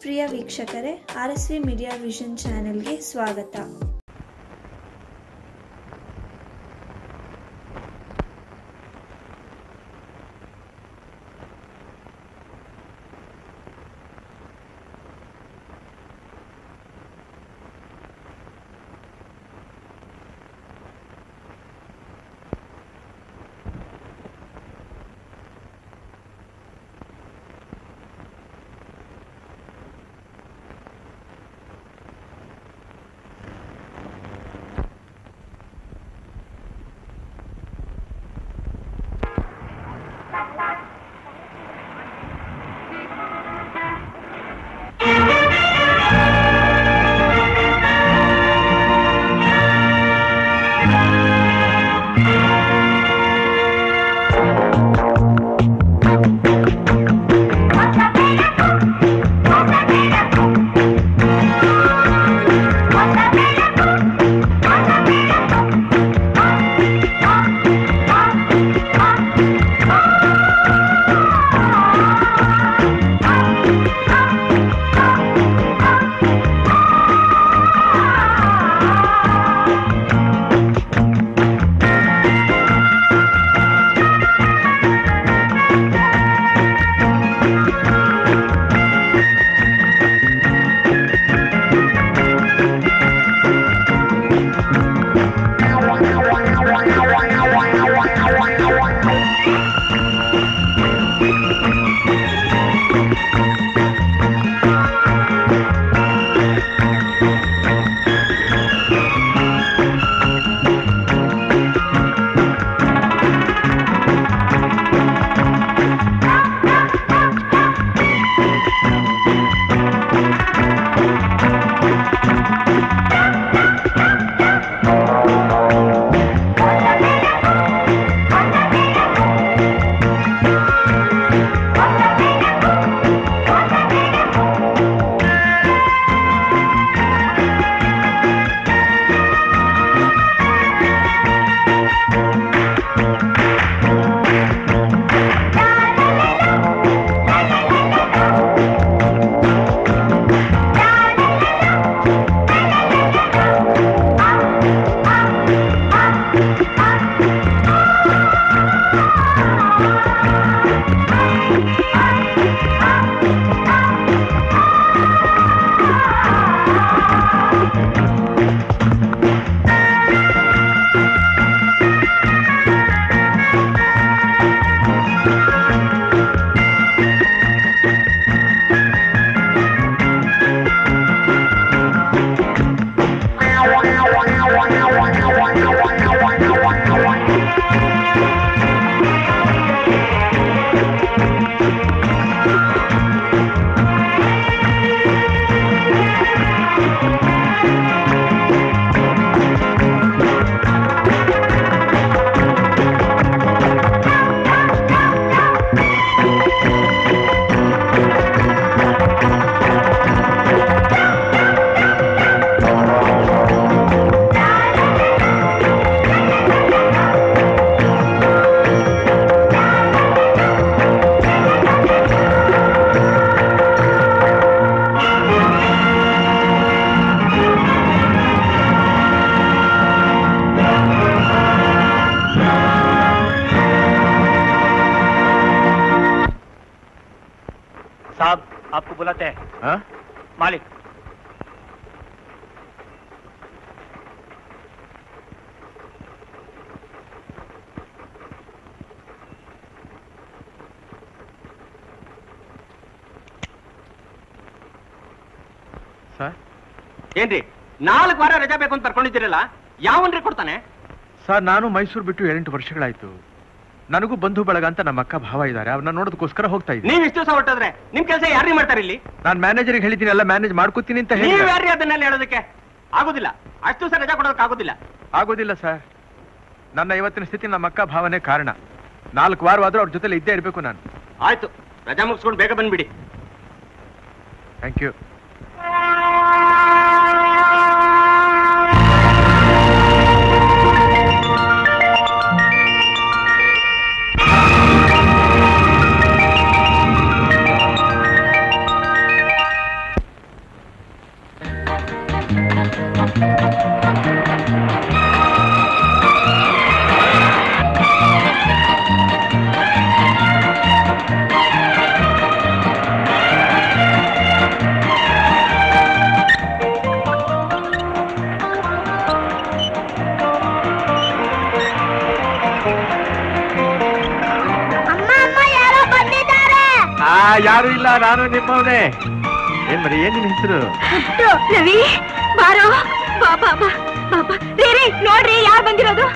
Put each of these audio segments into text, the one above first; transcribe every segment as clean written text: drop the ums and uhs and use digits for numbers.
ಪ್ರಿಯ ವೀಕ್ಷಕರೇ, RSV media vision ಚಾನೆಲ್ಗೆ ಸ್ವಾಗತ. आपको बुलाते हैं। हाँ? मालिक। ಸರ್ ಏನ್ರಿ 4 ವಾರ ರಜಾ ಬೇಕು ಅಂತ ಬರ್ಕೊಂಡಿದ್ದೀರಲ್ಲ, ಯಾವನ್ರಿ ಕೊಡ್ತಾನೆ? ಸರ್ ನಾನು ಮೈಸೂರು ಬಿಟ್ಟು 8 ವರ್ಷಗಳಾಯ್ತು. ನನಗೂ ಬಂಧು ಬಳಗ ಅಂತ ನಮ್ಮ ಅಕ್ಕ ಭಾವ ಇದ್ದಾರೆ, ಅವ್ರನ್ನ ನೋಡೋದಕ್ಕೋಸ್ಕರ ಹೋಗ್ತಾ ಇದ್ದೀನಿ. ನೀವು ಇಷ್ಟು ದಿವಸ ಹೊರಟಾದ್ರೆ ನಿಮ್ ಕೆಲಸ ಯಾರು ಮಾಡ್ತಾರೆ ಇಲ್ಲಿ? ನಾನು ಮ್ಯಾನೇಜರ್ಗೆ ಹೇಳಿದ್ದೀನಿ, ಎಲ್ಲ ಮ್ಯಾನೇಜ್ ಮಾಡ್ಕೋತೀನಿ ಅಂತ ಹೇಳಿ. ನೀವು ಯಾರು ಅದನ್ನೆಲ್ಲ ಹೇಳೋದಕ್ಕೆ ಆಗುದಿಲ್ಲ. ಅಷ್ಟು ದಿವಸ ರಜಾ ಕೊಡೋದಕ್ಕೆ ಆಗೋದಿಲ್ಲ ಸರ್. ನನ್ನ ಇವತ್ತಿನ ಸ್ಥಿತಿ ನಮ್ಮ ಅಕ್ಕ ಭಾವನೆ ಕಾರಣ. 4 ವಾರವಾದ್ರೂ ಅವ್ರ ಜೊತೆಲಿ ಇದ್ದೇ ಇರಬೇಕು ನಾನು. ಆಯ್ತು, ರಜಾ ಮುಗಿಸ್ಕೊಂಡು ಬೇಗ ಬಂದ್ಬಿಡಿ. Thank you. ಯಾರು ಇಲ್ಲ, ನಾನು ನಿಮ್ಮವನೇ. ಏನ್ ಮರಿ, ಏನ್ ನಿಮ್ ಹೆಸರು? ರವಿ ಬಾರೋ, ಬಾಬಾ ಬಾಬಾ. ರೇ ನೋಡ್ರಿ ಯಾರು ಬಂದಿರೋದು.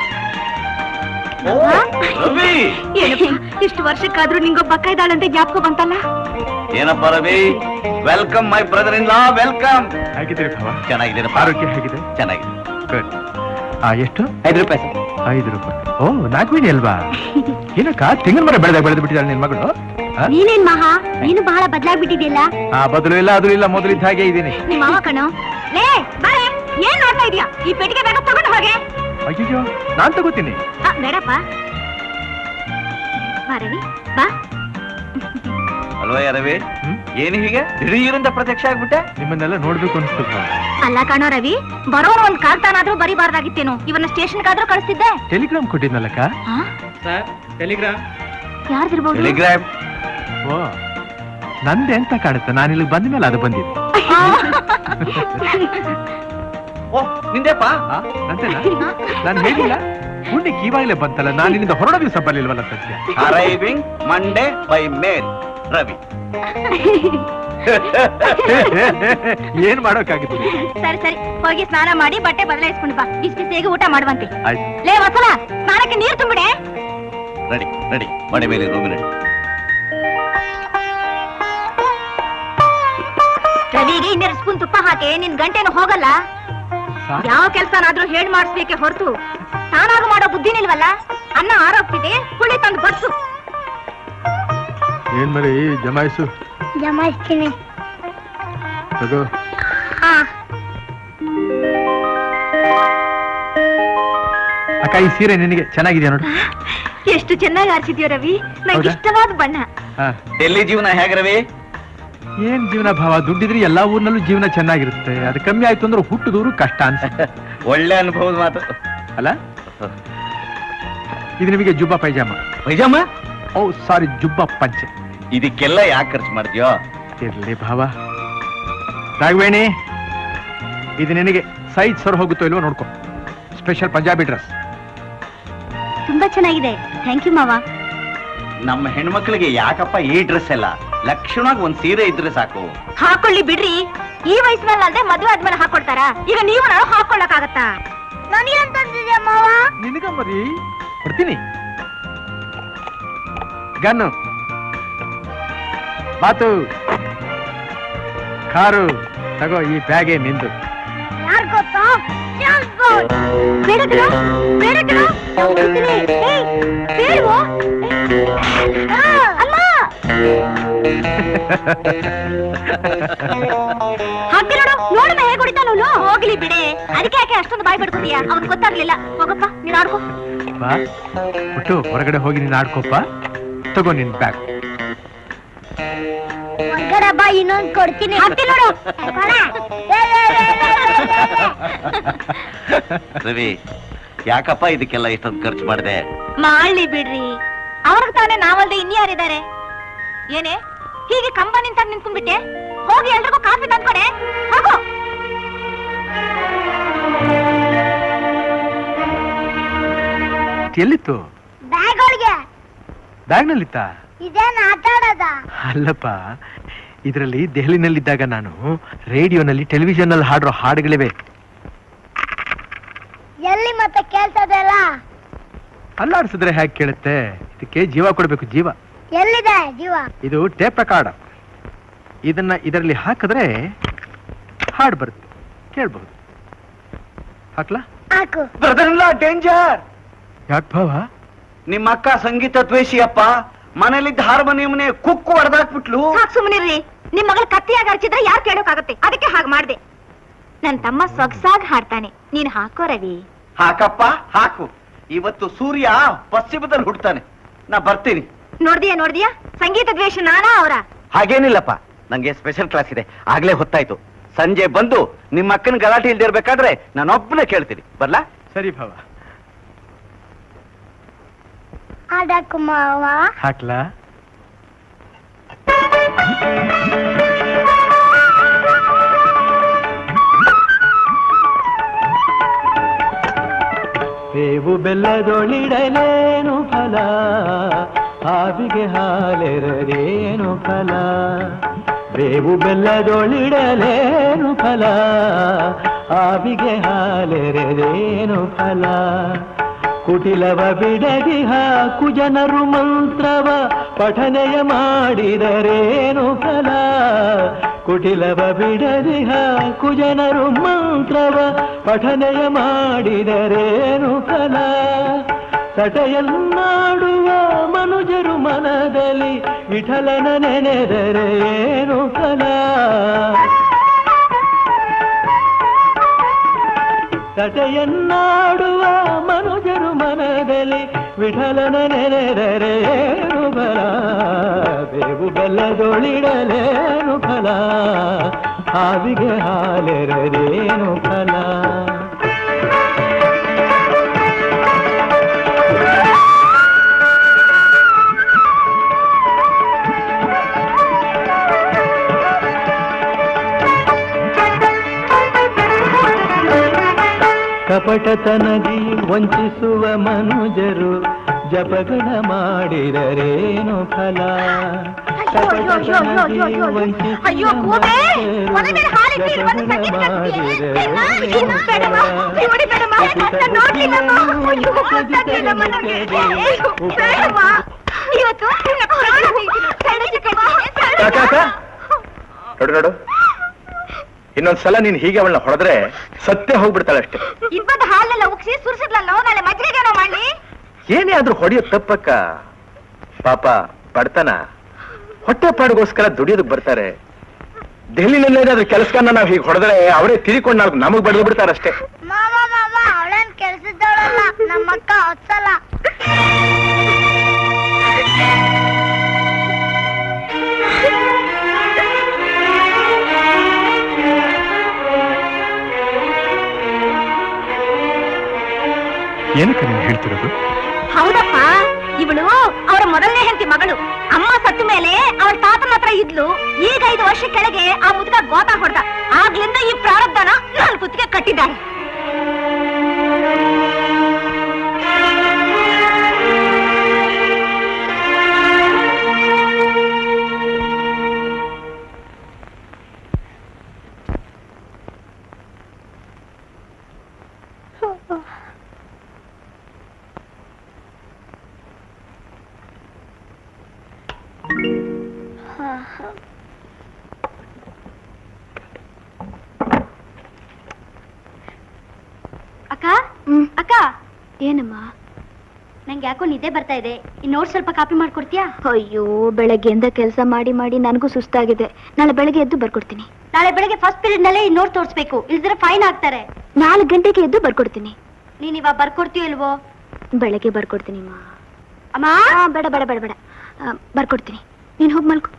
ಇಷ್ಟು ವರ್ಷಕ್ಕಾದ್ರೂ ನಿಂಗೊಬ್ಬ ಅಕ್ಕ ಇದ್ದಾಳಂತೆ ಜ್ಞಾಪಕ ಬಂತಲ್ಲ. ಏನಪ್ಪ Ravi, welcome my brother in law, welcome. ಹೇಗಿದ್ದೀರಿ ಭಾವ? ಚೆನ್ನಾಗಿದೆ. ಆರೋಗ್ಯ ಹೇಗಿದೆ? ಚೆನ್ನಾಗಿದೆ. ಗುಡ್. ಎಷ್ಟು? 5 ರೂಪಾಯಿ. 5 ರೂಪಾಯಿ. ಓ, 4 ಬೀಡಿ ಅಲ್ವಾ? ಏನಕ್ಕ ತೆಂಗಿನ ಮರ ಬೆಳೆದು ಬಿಟ್ಟಿದ್ದಾಳೆ ನಿನ್ ಮಗಳು? ನೀನೇನ್ ಮಹಾ, ನೀನು ಬಹಳ ಬದಲಾಗ್ಬಿಟ್ಟಿದ್ಯಲ್ಲ. ಬದಲು ಇಲ್ಲ, ಅದು ಇಲ್ಲ, ಮೊದಲಿದ್ದ ಹಾಗೆ ಇದ್ದೀನಿ. ನಿಮ್ಮ ಮಾವ ಕಣೋ. ಲೇ ಬಾರೆ, ಏನ್ ನೋಡ್ತಾ ಇದೀಯಾ? ಈ ಪೆಟ್ಟಿಗೆ ಬೇಗ ತಗೊಂಡು ಹೋಗೆ. ಅಯ್ಯೋ, ನಾನ್ ತಗೋತೀನಿ. ಬೇಡಪ್ಪ, ಬಾ ರವಿ ಬಾ. ಅಲ್ವಾ ರವಿ, ಏನು ಹೀಗೆ ದಿಢೀರಂತ ಪ್ರತ್ಯಕ್ಷ ಆಗ್ಬಿಟ್ಟೆ? ನಿಮ್ಮನ್ನೆಲ್ಲ ನೋಡ್ಬೇಕು ಅನ್ಸುತ್ತ. ಅಲ್ಲ ಕಾಣೋ ರವಿ, ಬರೋರು ಒಂದ್ ಕಾಲ್ತಾನಾದ್ರೂ ಬರಿಬಾರ್ದಾಗಿತ್ತೇನು? ಇವನ್ನ ಸ್ಟೇಷನ್ಗಾದ್ರೂ ಕಳಿಸ್ತಿದ್ದೆ. ಟೆಲಿಗ್ರಾಮ್ ಕೊಟ್ಟಿದ್ನಲ್ಲಕ್ಕ? ಟೆಲಿಗ್ರಾಮ್ ಯಾರ್ದಿರ್ಬೋದು? ಟೆಲಿಗ್ರಾಮ್. ಓ, ನಂದೆ ಅಂತ ಕಾಣುತ್ತೆ. ನಾನು ಇಲ್ಲಿ ಬಂದ ಮೇಲೆ ಅದು ಬಂದಿದೆ. ಓ, ನಿಂದೇಪ್ಪ? ಅಂತೇನಾ? ನಾನು ಹೇಳಿಲ್ಲ. ಪುಣ್ಯಕ್ಕೆ ಇವಾಗಲೇ ಬಂತಲ್ಲ, ನಾನು ಇಲ್ಲಿಂದ ಹೊರಡೋ ದಿವಸ ಬರ್ಲಿಲ್ವಲ್ಲ Satya. Arriving Monday by mail Ravi. ಏನ್ ಮಾಡೋಕ್ಕಾಗುತ್ತೆ? ಸರಿ ಸರಿ, ಹೋಗಿ ಸ್ನಾನ ಮಾಡಿ ಬಟ್ಟೆ ಬದಲಾಯಿಸ್ಕೊಂಡು ಬಾ. ಬಿಸಿ ಊಟ ಮಾಡುವಂತೆ. ಆಯ್ತು. ಲೇ ವಸಲ, ಸ್ನಾನಕ್ಕೆ ನೀರು ತುಂಬಿಡೆ. ರೆಡಿ ರೆಡಿ, ಮನೆ ಮೇಲೆ ರೂಮಿನ. ರವಿಗೆ 2 ಸ್ಪೂನ್ ತುಪ್ಪ ಹಾಕಿ, ನಿನ್ ಗಂಟೆನು ಹೋಗಲ್ಲ. ಯಾವ ಕೆಲ್ಸನಾದ್ರೂ ಹೇಳಿ ಮಾಡಿಸ್ಬೇಕೆ ಹೊರತು ತಾನಾಗ ಮಾಡೋ ಬುದ್ಧಿನಿಲ್ವಲ್ಲ. ಅನ್ನ ಆರೋಗ್ತಿದೆ, ಹುಳಿ ತಂದು ಬಡ್ಸು. ಏನ್ ಮರಿ, ಜಮಾಯಿಸು. ಜಮಾಯಿಸ್ತೀನಿ. ತಗೋ. ಅಕ್ಕ, ಈ ಸೀರೆ ನಿನಗೆ ಚೆನ್ನಾಗಿದೆಯಾ ನೋಡು. ಎಷ್ಟು ಚೆನ್ನಾಗಿ ಆರಿಸಿದ್ಯೋ ರವಿ, ನಂಗೆ ಇಷ್ಟವಾದ ಬಣ್ಣ. ಡೆಲ್ಲಿ ಜೀವನ ಹೇಗ ರವಿ? ಏನ್ ಜೀವನ ಭಾವ, ದುಡ್ಡಿದ್ರೆ ಎಲ್ಲಾ ಊರ್ನಲ್ಲೂ ಜೀವನ ಚೆನ್ನಾಗಿರುತ್ತೆ. ಅದು ಕಮ್ಮಿ ಆಯ್ತು ಅಂದ್ರೆ ಹುಟ್ಟುದೂರು ಕಷ್ಟ ಅನ್ಸುತ್ತೆ. ಒಳ್ಳೆ ಅನುಭವದ ಮಾತು ಅಲ್ಲ? ಇದು ನಿಮಗೆ ಜುಬ್ಬಾ ಪೈಜಾಮ. ಪೈಜಾಮ? ಓ ಸಾರಿ, ಜುಬ್ಬಾ ಪಂಚೆ. ಇದಕ್ಕೆಲ್ಲ ಯಾಕೆ ಖರ್ಚು ಮಾಡಿದ್ಯೋ? ಇರ್ಲಿ ಭಾವ. ರಾಘವೇಣಿ, ಇದು ನಿನಗೆ ಸೈಜ್ ಸರ್ ಹೋಗುತ್ತೋ ಇಲ್ವೋ ನೋಡ್ಕೊ. Special Punjabi dress. ತುಂಬಾ ಚೆನ್ನಾಗಿದೆ. ಥ್ಯಾಂಕ್ ಯು ಮಾವ. ನಮ್ಮ ಹೆಣ್ಮಕ್ಳಿಗೆ ಯಾಕಪ್ಪ ಈ ಡ್ರೆಸ್ ಎಲ್ಲ? ಲಕ್ಷಣವಾಗಿ ಒಂದ್ ಸೀರೆ ಇದ್ರೆ ಸಾಕು. ಹಾಕೊಳ್ಳಿ ಬಿಡ್ರಿ, ಈ ವಯಸ್ಸಿನಲ್ಲಿ ಅಲ್ಲದೆ ಮದುವೆ ಆದ್ಮೇಲೆ ಹಾಕೊಳ್ತಾರ. ಈಗ ನೀವು ನಾನು ಹಾಕೊಳ್ಳಕ್ಕಾಗತ್ತಾ? ನನಗಂತಿದ್ಯಾ ಮಾವ? ನಿನಗ ಮರಿ ಕೊಡ್ತೀನಿ. ಗನ್ನು, ಬಾತು, ಕಾರು ತಗೋ. ಈ ಬ್ಯಾಗೆ ನಿಂದು. ಯಾರ್ ಗೊತ್ತಾ? ಬೇಡ ಕಣ, ಬೇಡ ಕಣ. ಬೇಡವೋ? ಅಲ್ಲ, ಹಾಗೆ ನೋಡು, ನೋಡಮ್ಮ ಹೇಗೆ ಹೊಡಿತಾನವನು. ಹೋಗ್ಲಿ ಬಿಡೆ, ಅದಕ್ಕೆ ಯಾಕೆ ಅಷ್ಟೊಂದು ಬಾಯಿ ಬಿಡ್ಕೊತೀಯ? ಅವ್ನು ಗೊತ್ತಾಗ್ಲಿಲ್ಲ. ಹೋಗಪ್ಪ, ನೀನ್ ಆಡ್ಕೋ. ಬಾ ಬಿಟ್ಟು ಹೊರಗಡೆ ಹೋಗಿ ನೀನ್ ಆಡ್ಕೊಪ್ಪ. ತಗೋ ನಿನ್ ಬ್ಯಾಗ್. ಹೊರಗಡೆ ಬಾ, ಇನ್ನೊಂದು ಕೊಡ್ತೀನಿ. ಹಾಕ್ತೀನಿ ನೋಡು. ರವಿ, ಯಾಕಪ್ಪ ಇದಕ್ಕೆಲ್ಲ ಇಷ್ಟೊಂದು ಖರ್ಚು ಮಾಡಿದೆ? ಮಾಡ್ಲಿ ಬಿಡ್ರಿ, ಅವ್ರಿಗೆ ತಾನೇ ನಾವಲ್ದೆ ಇನ್ಯಾರಿದ್ದಾರೆ? ಏನೇ ಹೀಗೆ ಕಂಬ ನಿಂತ ನಿಂತ್ಕೊಂಡ್ಬಿಟ್ಟೆ? ಹೋಗಿ ಎಲ್ರಿಗೂ ಕಾಫಿ ತಂದ್ಕೊಡೆ. ಹೋಗು. ಎಲ್ಲಿತ್ತು? ಬ್ಯಾಗ್ ಒಳಗೆ. ಬ್ಯಾಗ್ನಲ್ಲಿತ್ತ? ಇದೇನು ಆಟ ಆಡೋದ? ಅಲ್ಲಪ್ಪ, ಇದರಲ್ಲಿ ದೆಹಲಿನಲ್ಲಿದ್ದಾಗ ನಾನು ರೇಡಿಯೋನಲ್ಲಿ ಟೆಲಿವಿಷನ್ ನಲ್ಲಿ ಹಾಡೋ ಹಾಡುಗಳಿವೆ. ಎಲ್ಲಿ ಮತ್ತೆ ಕೇಳ್ತದಲ್ಲ? ಅಲ್ಲಾಡ್ಸಿದ್ರೆ ಹೇಗೆ ಕೇಳುತ್ತೆ? ಇದಕ್ಕೆ ಜೀವ ಕೊಡ್ಬೇಕು, ಜೀವ. ಎಲ್ಲಿದೆ ಜೀವ? ಇದು ಟೇಪ್ ರೆಕಾರ್ಡ್. ಇದನ್ನ ಇದರಲ್ಲಿ ಹಾಕಿದ್ರೆ ಹಾಡು ಬರುತ್ತೆ, ಕೇಳ್ಬಹುದು. ಹಾಕ್ಲಾ? ಹಾಕು. Brother in law, danger. ಯಾಕೆ ಭಾವ? ನಿಮ್ಮ ಅಕ್ಕ ಸಂಗೀತ ದ್ವೇಷಿ ಅಪ್ಪ. ಮನೇಲಿದ್ದ ಹಾರ್ಮೋನಿಯಂನೇ ಕುಕ್ಕು ಹೊಡೆದಾಕ್ಬಿಟ್ಲು. ಸಾಕು, ಸುಮ್ಮನಿರ್ರಿ. ನಿಮ್ ಮಗಳು ಕತ್ತಿಯಾಗಿ ಅರ್ಚಿದ್ರೆ ಯಾರು ಕೇಳೋಕಾಗತ್ತೆ? ಅದಕ್ಕೆ ಹಾಗೆ ಮಾಡ್ದೆ. ನನ್ ತಮ್ಮ ಸೊಗಸಾಗಿ ಹಾಡ್ತಾನೆ, ನೀನ್ ಹಾಕೋ ರವಿ. ಹಾಕಪ್ಪ, ಹಾಕು. ಇವತ್ತು ಸೂರ್ಯ ಪಶ್ಚಿಮದಲ್ಲಿ ಹುಡ್ತಾನೆ. ನಾ ಬರ್ತೀನಿ. ನೋಡ್ದಿಯಾ ಸಂಗೀತ ದ್ವೇಷ ನಾನಾ ಅವರ? ಹಾಗೇನಿಲ್ಲಪ್ಪ, ನಂಗೆ ಸ್ಪೆಷಲ್ ಕ್ಲಾಸ್ ಇದೆ. ಆಗ್ಲೇ ಹೊತ್ತಾಯ್ತು. ಸಂಜೆ ಬಂದು ನಿಮ್ಮ ಅಕ್ಕನ ಗಲಾಟೆ ಇಲ್ದಿರ್ಬೇಕಾದ್ರೆ ನಾನೊಬ್ಬನೇ ಕೇಳ್ತೀನಿ. ಬರ್ಲಾ? ಸರಿ ಭಾವ. ಹಾಡಾಕು ಮಾವ. ಹಾಕ್ಲಾ? ಬೇವು ಬೆಲ್ಲದೊಳಿಡಲೇನು ಫಲ, ಹಾವಿಗೆ ಹಾಲೆರದೇನು ಫಲ ಬೇವು ಬೆಲ್ಲದೊಳಿಡಲೇನು ಫಲ ಹಾವಿಗೆ ಹಾಲೆರದೇನು ಫಲ ಕುಟಿಲವ ಬಿಡದಿಹ ಕುಜನರು ಮಂತ್ರವ ಪಠನೆಯ ಮಾಡಿದರೇನು ಫಲ ಕುಟಿಲವ ಬಿಡದಿಹ ಕುಜನರು ಮಂತ್ರವ ಪಠನೆಯ ಮಾಡಿದರೇನು ಫಲ ಸಟೆಯನ್ನಾಡುವ ಮನುಜರು ಮನದಲ್ಲಿ ವಿಠಲನ ನೆನೆದರೇನು ಫಲ ಸಟೆಯನ್ನಾಡುವ ಮನುಜರು ಮನದಲ್ಲಿ ವಿಠಲನ ನೆನೆದರೇನು ಫಲ ಬೇವು ಬೆಲ್ಲದೊಳಿಡಲೇನು ಫಲ ಹಾವಿಗೆ ಹಾಲೆರದೇನು ಫಲ ಕಪಟತನದಿ ವಂಚಿಸುವ ಮನುಜರು ಜಪಗಳ ಮಾಡಿದರೇನು ಫಲ ಕಪಟತನದಿ ವಂಚಿಸುವ ನೋಡು ಇನ್ನೊಂದ್ಸಲ ನೀನ್ ಹೀಗೆ ಅವಳನ್ನ ಹೊಡೆದ್ರೆ ಸತ್ಯ ಹೋಗ್ಬಿಡ್ತಾಳೆ ಅಷ್ಟೇ. ಇಬ್ಬದ ಹಾಲೆಲ್ಲ ಉಗ್ಸಿ ಸುರಿಸಿದ್ಲಲ್ಲ ನಾಳೆ ಮಜ್ಜಿಗೆನೋ ಮಾಡ್ಲಿ. ಏನೇ ಆದ್ರೂ ಹೊಡೆಯೋ ತಪ್ಪಕ್ಕ. ಪಾಪ ಬಡತನ ಹೊಟ್ಟೆ ಪಾಡಿಗೋಸ್ಕರ ದುಡಿಯೋದಕ್ಕೆ ಬರ್ತಾರೆ. ದೆಹಲಿನಲ್ಲೇನಾದ್ರೂ ಕೆಲಸನ ನಾವ್ ಹೀಗೆ ಹೊಡೆದ್ರೆ ಅವರೇ ತಿರಿಕೊಂಡು ನಮಗ್ ಬಡ್ದು ಬಿಡ್ತಾರಷ್ಟೇ. ಅವಳೇನ್ ಕೆಲ್ಸದವಳಲ್ಲ, ನಮ್ಮಕ್ಕ ಹೊತ್ಸಲ್ಲ. ಏನಕ್ಕೆ ನೀವು ಹೇಳ್ತಿರೋದು? ಹೌದಪ್ಪ, ಇವಳು ಅವರ ಮೊದಲನೇ ಹೆಂಡತಿ ಮಗಳು. ಅಮ್ಮ ಸತ್ತ ಮೇಲೆ ಅವಳ ತಾತನ ಹತ್ರ ಇದ್ಲು. ಈಗ 5 ವರ್ಷ ಕೆಳಗೆ ಆ ಮುದುಕ ಗೋತಾ ಹೊಡೆದ. ಆಗ್ಲಿಂದ ಈ ಪ್ರಾರಬ್ಧನ ನನ್ನ ಕುತ್ತಿಗೆ ಕಟ್ಟಿದ್ದಾರೆ. ಅಕ್ಕ ಅಕ್ಕ, ಏನಮ್ಮ? ನಂಗೆ ಯಾಕೋ ನಿದ್ದೆ ಬರ್ತಾ ಇದೆ. ಈ ನೋಟ್ ಸ್ವಲ್ಪ ಕಾಪಿ ಮಾಡ್ಕೊಡ್ತೀಯಾ? ಅಯ್ಯೋ, ಬೆಳಗ್ಗೆಯಿಂದ ಕೆಲಸ ಮಾಡಿ ಮಾಡಿ ನನಗೂ ಸುಸ್ತಾಗಿದೆ. ನಾಳೆ ಬೆಳಗ್ಗೆ ಎದ್ದು ಬರ್ಕೊಡ್ತೀನಿ. ನಾಳೆ ಬೆಳಗ್ಗೆ ಫಸ್ಟ್ ಪೀರಿಯಡ್ ನಲ್ಲೇ ಈ ನೋಟ್ ತೋರಿಸ್ಬೇಕು, ಇಲ್ದಿರ ಫೈನ್ ಹಾಕ್ತಾರೆ. 4 ಗಂಟೆಗೆ ಎದ್ದು ಬರ್ಕೊಡ್ತೀನಿ. ನೀನ್ ಇವಾಗ ಬರ್ಕೊಡ್ತೀಯೋ ಇಲ್ವೋ? ಬೆಳಗ್ಗೆ ಬರ್ಕೊಡ್ತೀನಿ ಅಮ್ಮ. ಬೇಡ ಬೇಡ ಬೇಡ ಬೇಡ, ಬರ್ಕೊಡ್ತೀನಿ. ನೀನ್ ಹೋಗಿ ಮಲ್ಕೊ.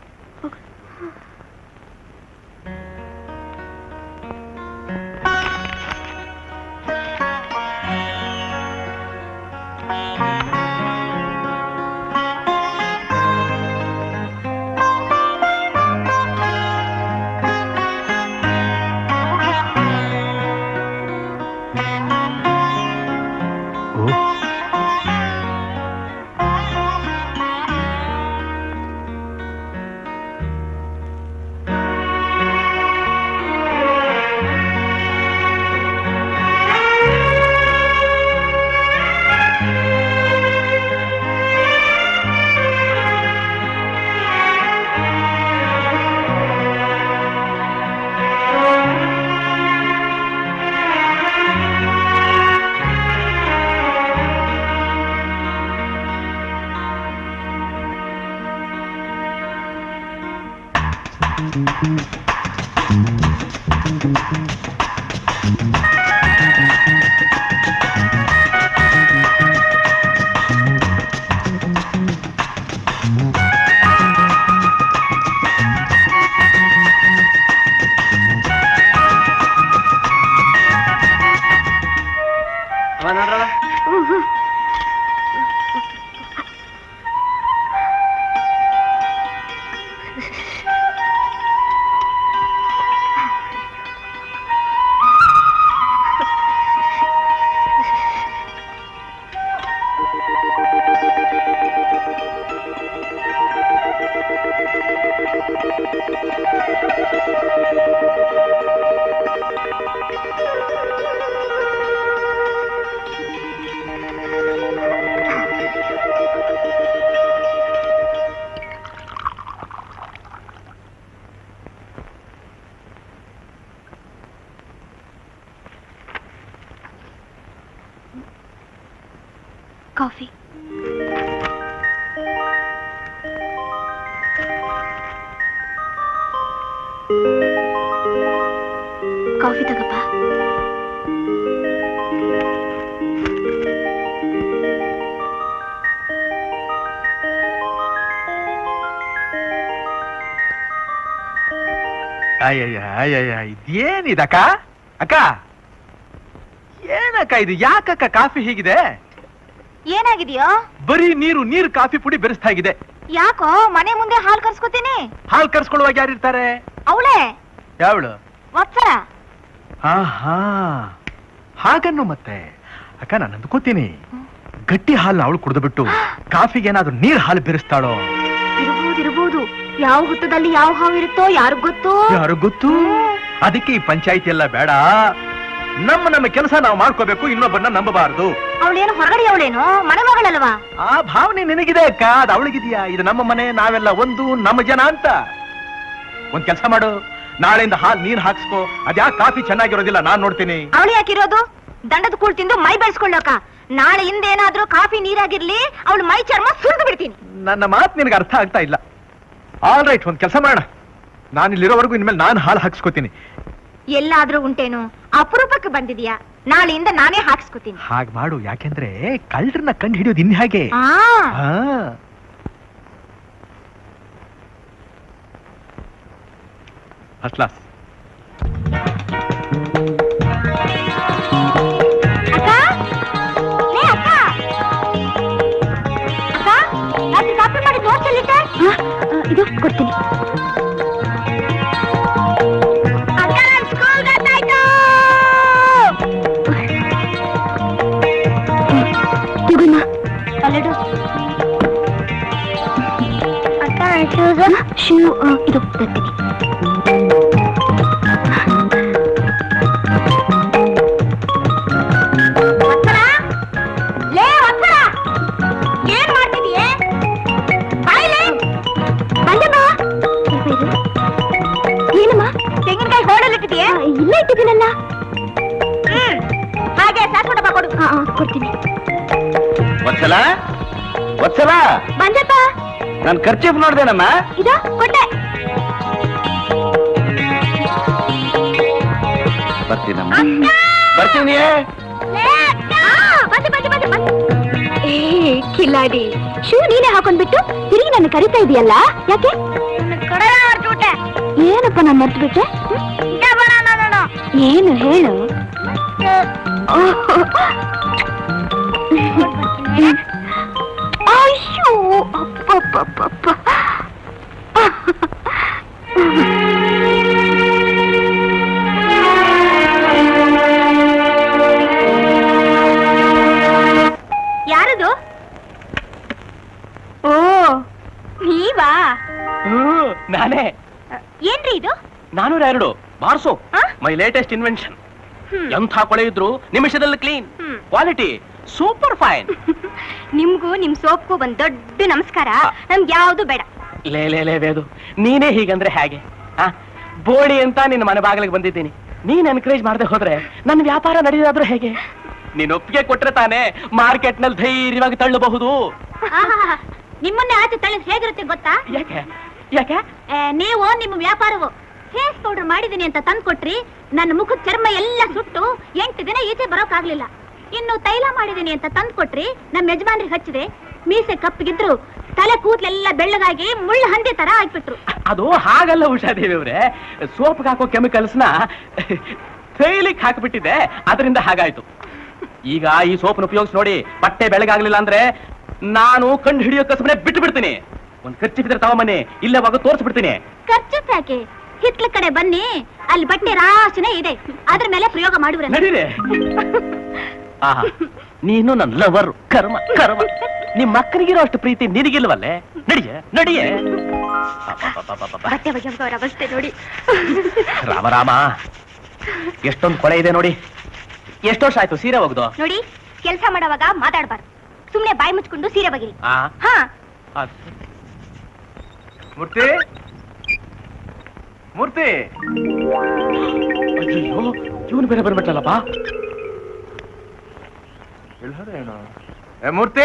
ಕಾಫಿ. ಕಾಫಿ ತಗಪ್ಪ. ಇದೇನಿದಕ್ಕ? ಅಕ್ಕ ಏನಕ್ಕ ಇದು? ಯಾಕಕ್ಕ ಕಾಫಿ ಹೀಗಿದೆ? ಏನಾಗಿದೆಯೋ? ಬರೀ ನೀರು ಕಾಫಿ ಪುಡಿ ಬೆರೆಸ್ತಾ ಇದೆ. ಯಾಕೋ ಮನೆ ಮುಂದೆ ಹಾಲು ಕರ್ಸ್ಕೊತೀನಿ. ಹಾಲು ಕರ್ಸ್ಕೊಳ್ಳುವಾಗ ಯಾರಿರ್ತಾರೆ? ಅವಳೇ. ಯಾವಳು? ವತ್ಸರ. ಹಾಗನ್ನು ಮತ್ತೆ ಅಕ್ಕ ನಾನು ಅಂದ್ಕೋತೀನಿ ಗಟ್ಟಿ ಹಾಲು ಅವಳು ಕುಡಿದು ಬಿಟ್ಟು ಕಾಫಿಗೆ ಏನಾದ್ರೂ ನೀರ್ ಹಾಲು ಬೆರೆಸ್ತಾಳೋ? ಇರಬಹುದು. ಯಾವ ಹುತ್ತದಲ್ಲಿ ಯಾವ ಹಾವು ಇರುತ್ತೋ ಯಾರಿಗ್ ಗೊತ್ತು. ಅದಕ್ಕೆ ಈ ಪಂಚಾಯಿತಿ ಎಲ್ಲ ಬೇಡ. ನಮ್ಮ ಕೆಲಸ ನಾವು ಮಾಡ್ಕೋಬೇಕು, ಇನ್ನೊಬ್ಬರನ್ನ ನಂಬಬಾರದು. ಅವಳೇನು ಹೊರಗಡೆ ಅವಳೇನು ಮನೆ ಮಗಳಲ್ವಾ? ಆ ಭಾವನೆ ನಿನಗಿದೆ ಅಕ್ಕ, ಅದು ಅವಳಿಗಿದೆಯಾ? ಇದು ನಮ್ಮ ಮನೆ, ನಾವೆಲ್ಲ ಒಂದು, ನಮ್ಮ ಜನ ಅಂತ. ಒಂದ್ ಕೆಲಸ ಮಾಡು, ನಾಳೆಯಿಂದ ಹಾಲು ನೀನ್ ಹಾಕ್ಸ್ಕೋ. ಅದ್ಯಾ ಕಾಫಿ ಚೆನ್ನಾಗಿರೋದಿಲ್ಲ, ನಾನ್ ನೋಡ್ತೀನಿ. ಅವಳು ಯಾಕಿರೋದು? ದಂಡದ ಕೂಳ್ ತಿಂದು ಮೈ ಬೆಳೆಸ್ಕೊಳ್ಳೋಕ. ನಾಳೆ ಹಿಂದೇನಾದ್ರೂ ಕಾಫಿ ನೀರಾಗಿರ್ಲಿ, ಅವಳು ಮೈ ಚರ್ಮ ಸುರಿದು ಬಿಡ್ತೀನಿ. ನನ್ನ ಮಾತು ನಿನಗೆ ಅರ್ಥ ಆಗ್ತಾ ಇಲ್ಲ. ಆಲ್ ರೈಟ್, ಒಂದ್ ಕೆಲಸ ಮಾಡೋಣ. ನಾನು ಇಲ್ಲಿರೋವರೆಗೂ ಇನ್ಮೇಲೆ ನಾನು ಹಾಲು ಹಾಕ್ಸ್ಕೋತೀನಿ. ಎಲ್ಲಾದ್ರೂ ಉಂಟೇನು? ಅಪರೂಪಕ್ಕೆ ಬಂದಿದ್ಯಾ? ನಾಳೆಯಿಂದ ನಾನೇ ಹಾಕ್ಸ್ಕೋತೀನಿ. ಹಾಗೆ ಮಾಡು, ಯಾಕೆಂದ್ರೆ ಕಳ್ಳರನ್ನ ಕಂಡು ಹಿಡಿಯೋದು ಇನ್ ಹಾಗೆ. ಅಟ್ಲಾಸ್ ಕಾಫಿ ಮಾಡಿ ದೋಸೆ ಇದು ಕೊಡ್ತೀನಿ. ಶೂ ಇದು ತರ್ತೀನಿ. ಏನ್ ಮಾಡ್ತಿದೀಯ? ಏನಮ್ಮ? ತೆಂಗಿನಕಾಯಿ ಹೋಡಲ್ಲಿಟ್ಟಿದೀಯ? ಇಲ್ಲ ಇಟ್ಟಿದ್ದೀನಲ್ಲ. ಹಾಗೆ ಸಾಸ್ಬಿಟ್ಟಪ್ಪ ಕೊಡು. ಕೊಡ್ತೀನಿ. ವತ್ಸಲ ಬಂದಪ್ಪ. ನಾನು ಖರ್ಚೀಫ್ ನೋಡ್ದೇನಮ್ಮ. ಇದು ಕೊಟ್ಟೆ. ಬರ್ತೀನಮ್ಮ, ಬರ್ತೀನಿ. ಕಿಲಾಡಿ, ಶೂ ನೀನೇ ಹಾಕೊಂಡ್ಬಿಟ್ಟು ತಿರುಗಿ ನನ್ನ ಕರಿತಾ ಇದೆಯಲ್ಲ, ಯಾಕೆ? ಏನಪ್ಪ ನಾನು ಮರ್ತು ಬಿಟ್ಟೆ? ಏನು ಹೇಳು? ಅಯ್ಯೋ ಅಪ್ಪಪ್ಪಪ್ಪ. ಯಾರದು? ಓ ನೀವಾ? ನಾನೇ. ಏನ್ರಿ ಇದು? 402 ಮಾರ್ಸೋ, ಮೈ ಲೇಟೆಸ್ಟ್ ಇನ್ವೆನ್ಷನ್. ಎಂಥ ಕೊಳೆ ಇದ್ರು ನಿಮಿಷದಲ್ಲಿ ಕ್ಲೀನ್, ಕ್ವಾಲಿಟಿ ಸೂಪರ್ ಫೈನ್. ನಿಮ್ಗೂ ನಿಮ್ ಸೋಪ್ಗೂ ಒಂದ್ ದೊಡ್ಡ ನಮಸ್ಕಾರ. ನಮ್ಗೆ ಯಾವ್ದು ಬೇಡ. ಲೇ ವೇದು, ನೀನೇ ಹೀಗಂದ್ರೆ ಹೇಗೆ? ಬೋಳಿ ಅಂತ ನಿನ್ನ ಮನೆ ಬಾಗಿಲಿಗೆ ಬಂದಿದ್ದೀನಿ. ನೀನ್ ಎನ್ಕರೇಜ್ ಮಾಡದೆ ಹೋದ್ರೆ ನನ್ನ ವ್ಯಾಪಾರ ನಡೆಯೋದಾದ್ರೂ ಹೇಗೆ? ನೀನ್ ಒಪ್ಪಿಗೆ ಕೊಟ್ರೆ ತಾನೇ ಮಾರ್ಕೆಟ್ ನಲ್ಲಿ ಧೈರ್ಯವಾಗಿ ತಳ್ಳಬಹುದು. ನಿಮ್ಮನ್ನೇ ಆಚೆ ತಳ್ಳಿದ್ ಹೇಗಿರುತ್ತೆ ಗೊತ್ತಾ? ಯಾಕೆ ಯಾಕೆ? ನೀವು ನಿಮ್ಮ ವ್ಯಾಪಾರವು ಫೇಸ್ ಪೌಡರ್ ಮಾಡಿದೀನಿ ಅಂತ ತಂದು ಕೊಟ್ರಿ. ನನ್ನ ಮುಖದ ಚರ್ಮ ಎಲ್ಲ ಸುಟ್ಟು 8 ದಿನ ಈಚೆ ಬರೋಕಾಗ್ಲಿಲ್ಲ. ಇನ್ನು ತೈಲ ಮಾಡಿದೀನಿ ಅಂತ ತಂದು ಕೊಟ್ರಿ. ನಮ್ಮ ಯಜಮಾನ್ರಿಗೆ ಹಚ್ಚಿದೆ, ಮೀಸೆ ಕಪ್ಪಿಗಿದ್ರು ತಲೆ ಕೂದಲೆಲ್ಲ ಬೆಳ್ಳಗಾಗಿ ಮುಳ್ಳು ಹಂದಿ ತರ ಆಗ್ಬಿಟ್ರು. ಅದು ಹಾಗಲ್ಲ ಉಷಾದೇವಿ ಅವ್ರೆ, ಸೋಪ್ಗೆ ಹಾಕೋ ಕೆಮಿಕಲ್ಸ್ನ ತೈಲಿಗೆ ಹಾಕಿಬಿಟ್ಟಿದೆ, ಅದರಿಂದ ಹಾಗಾಯ್ತು. ಈಗ ಈ ಸೋಪ್ನ ಉಪಯೋಗಿಸಿ ನೋಡಿ, ಬಟ್ಟೆ ಬೆಳಗಾಗ್ಲಿಲ್ಲ ಅಂದ್ರೆ ನಾನು ಕಂಡು ಹಿಡಿಯೋ ಕಸಬನೆ ಬಿಟ್ಟು ಬಿಡ್ತೀನಿ. ಒಂದ್ ಖರ್ಚಿದ್ರೆ ತಗೊಂಬನ್ನಿ, ಇಲ್ಲೇ ಹೋಗ ತೋರಿಸ್ಬಿಡ್ತೀನಿ. ಖರ್ಚು ಯಾಕೆ? ಹಿತ್ಲ ಕಡೆ ಬನ್ನಿ, ಅಲ್ಲಿ ಬಟ್ಟೆ ರಾಶಿನೇ ಇದೆ, ಅದ್ರ ಮೇಲೆ ಪ್ರಯೋಗ ಮಾಡಿದ್ರೆ ನಡೀರಿ. ಆಹಾ, ನೀನು ನನ್ನ ಲವರ್. ಕರ್ಮ ಕರ್ಮ, ನಿಮ್ ಮಕ್ಕಳಿಗಿರೋ ಅಷ್ಟು ಪ್ರೀತಿ ನಿನಗಿಲ್ವಲ್ಲೇ? ನಡಿಯೇ ನಡಿಯೇ. ಬಟ್ಟೆ ಬಗ್ಗೆ ಅವಸ್ಥೆ ನೋಡಿ. ರಾಮ ರಾಮ, ಎಷ್ಟೊಂದು ಕೊಳೆ ಇದೆ ನೋಡಿ. ಎಷ್ಟು ವರ್ಷ ಆಯ್ತು ಸೀರೆ ಒಗ್ದು? ನೋಡಿ, ಕೆಲಸ ಮಾಡೋವಾಗ ಮಾತಾಡ್ಬಾರ್ದು, ಸುಮ್ನೆ ಬಾಯಿ ಮುಚ್ಕೊಂಡು ಸೀರೆ ಬಗಿರಿ. ಹಾ ಮೂರ್ತಿ, ಮೂರ್ತಿ. ಅಯ್ಯೋ, ಇವನು ಬೇರೆ ಬರ್ಬಿಟ್ಟಲ್ಲಪ್ಪ. ಏನೋ ಮೂರ್ತಿ,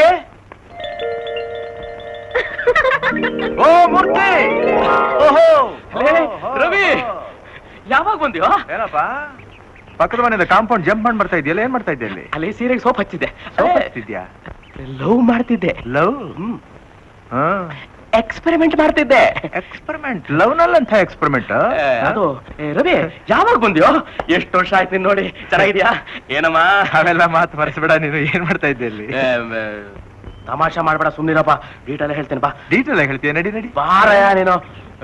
ಓ ಮೂರ್ತಿ, ಓಹೋ ರವಿ, ಯಾವಾಗ ಬಂದ್ಯೋ? ಏನಪ್ಪ ಪಕ್ಕದ ಮನೆಯಿಂದ ಕಾಂಪೌಂಡ್ ಜಂಪ್ ಮಾಡಿ ಬರ್ತಾ ಇದೆಯಲ್ಲ, ಏನ್ ಮಾಡ್ತಾ ಇದ್ದೆ ಅಲ್ಲಿ? ಅಲ್ಲಿ ಸೀರೆಗೆ ಸೋಪ್ ಹಚ್ಚಿದ್ದೆ. ಲವ್ ಮಾಡ್ತಿದ್ದೆ. ಲವ್? ಎಕ್ಸ್ಪೆರಿಮೆಂಟ್ ಮಾಡ್ತಿದ್ದೆ. ಎಕ್ಸ್ಪೆರಿಮೆಂಟ್? ಲವ್ ನಲ್ಲಂತ ಎಕ್ಸ್ಪೆರಿಮೆಂಟ್ ಅದು. ರವಿ, ಯಾವಾಗ ಬಂದ್ಯೋ? ಎಷ್ಟು ವರ್ಷ ಆಯ್ತು ನೋಡಿ. ಚೆನ್ನಾಗಿದ್ಯಾ? ಏನಮ್ಮ ಅವೆಲ್ಲ ಮಾತು ಮರೆಸ್ಬೇಡ ನೀನು. ಏನ್ ಮಾಡ್ತಾ ಇದ್ದೆ ಅಲ್ಲಿ? ತಮಾಷೆ ಮಾಡ್ಬೇಡ, ಸುಮ್ಮನಿರಪ್ಪ. ಡೀಟೇಲ್ ಹೇಳ್ತೇನೆ ಬಾ. ಡೀಟೇಲ್ ಹೇಳ್ತೀಯ? ನಡಿ ನಡಿ ಬಾರಯ್ಯ ನೀನು.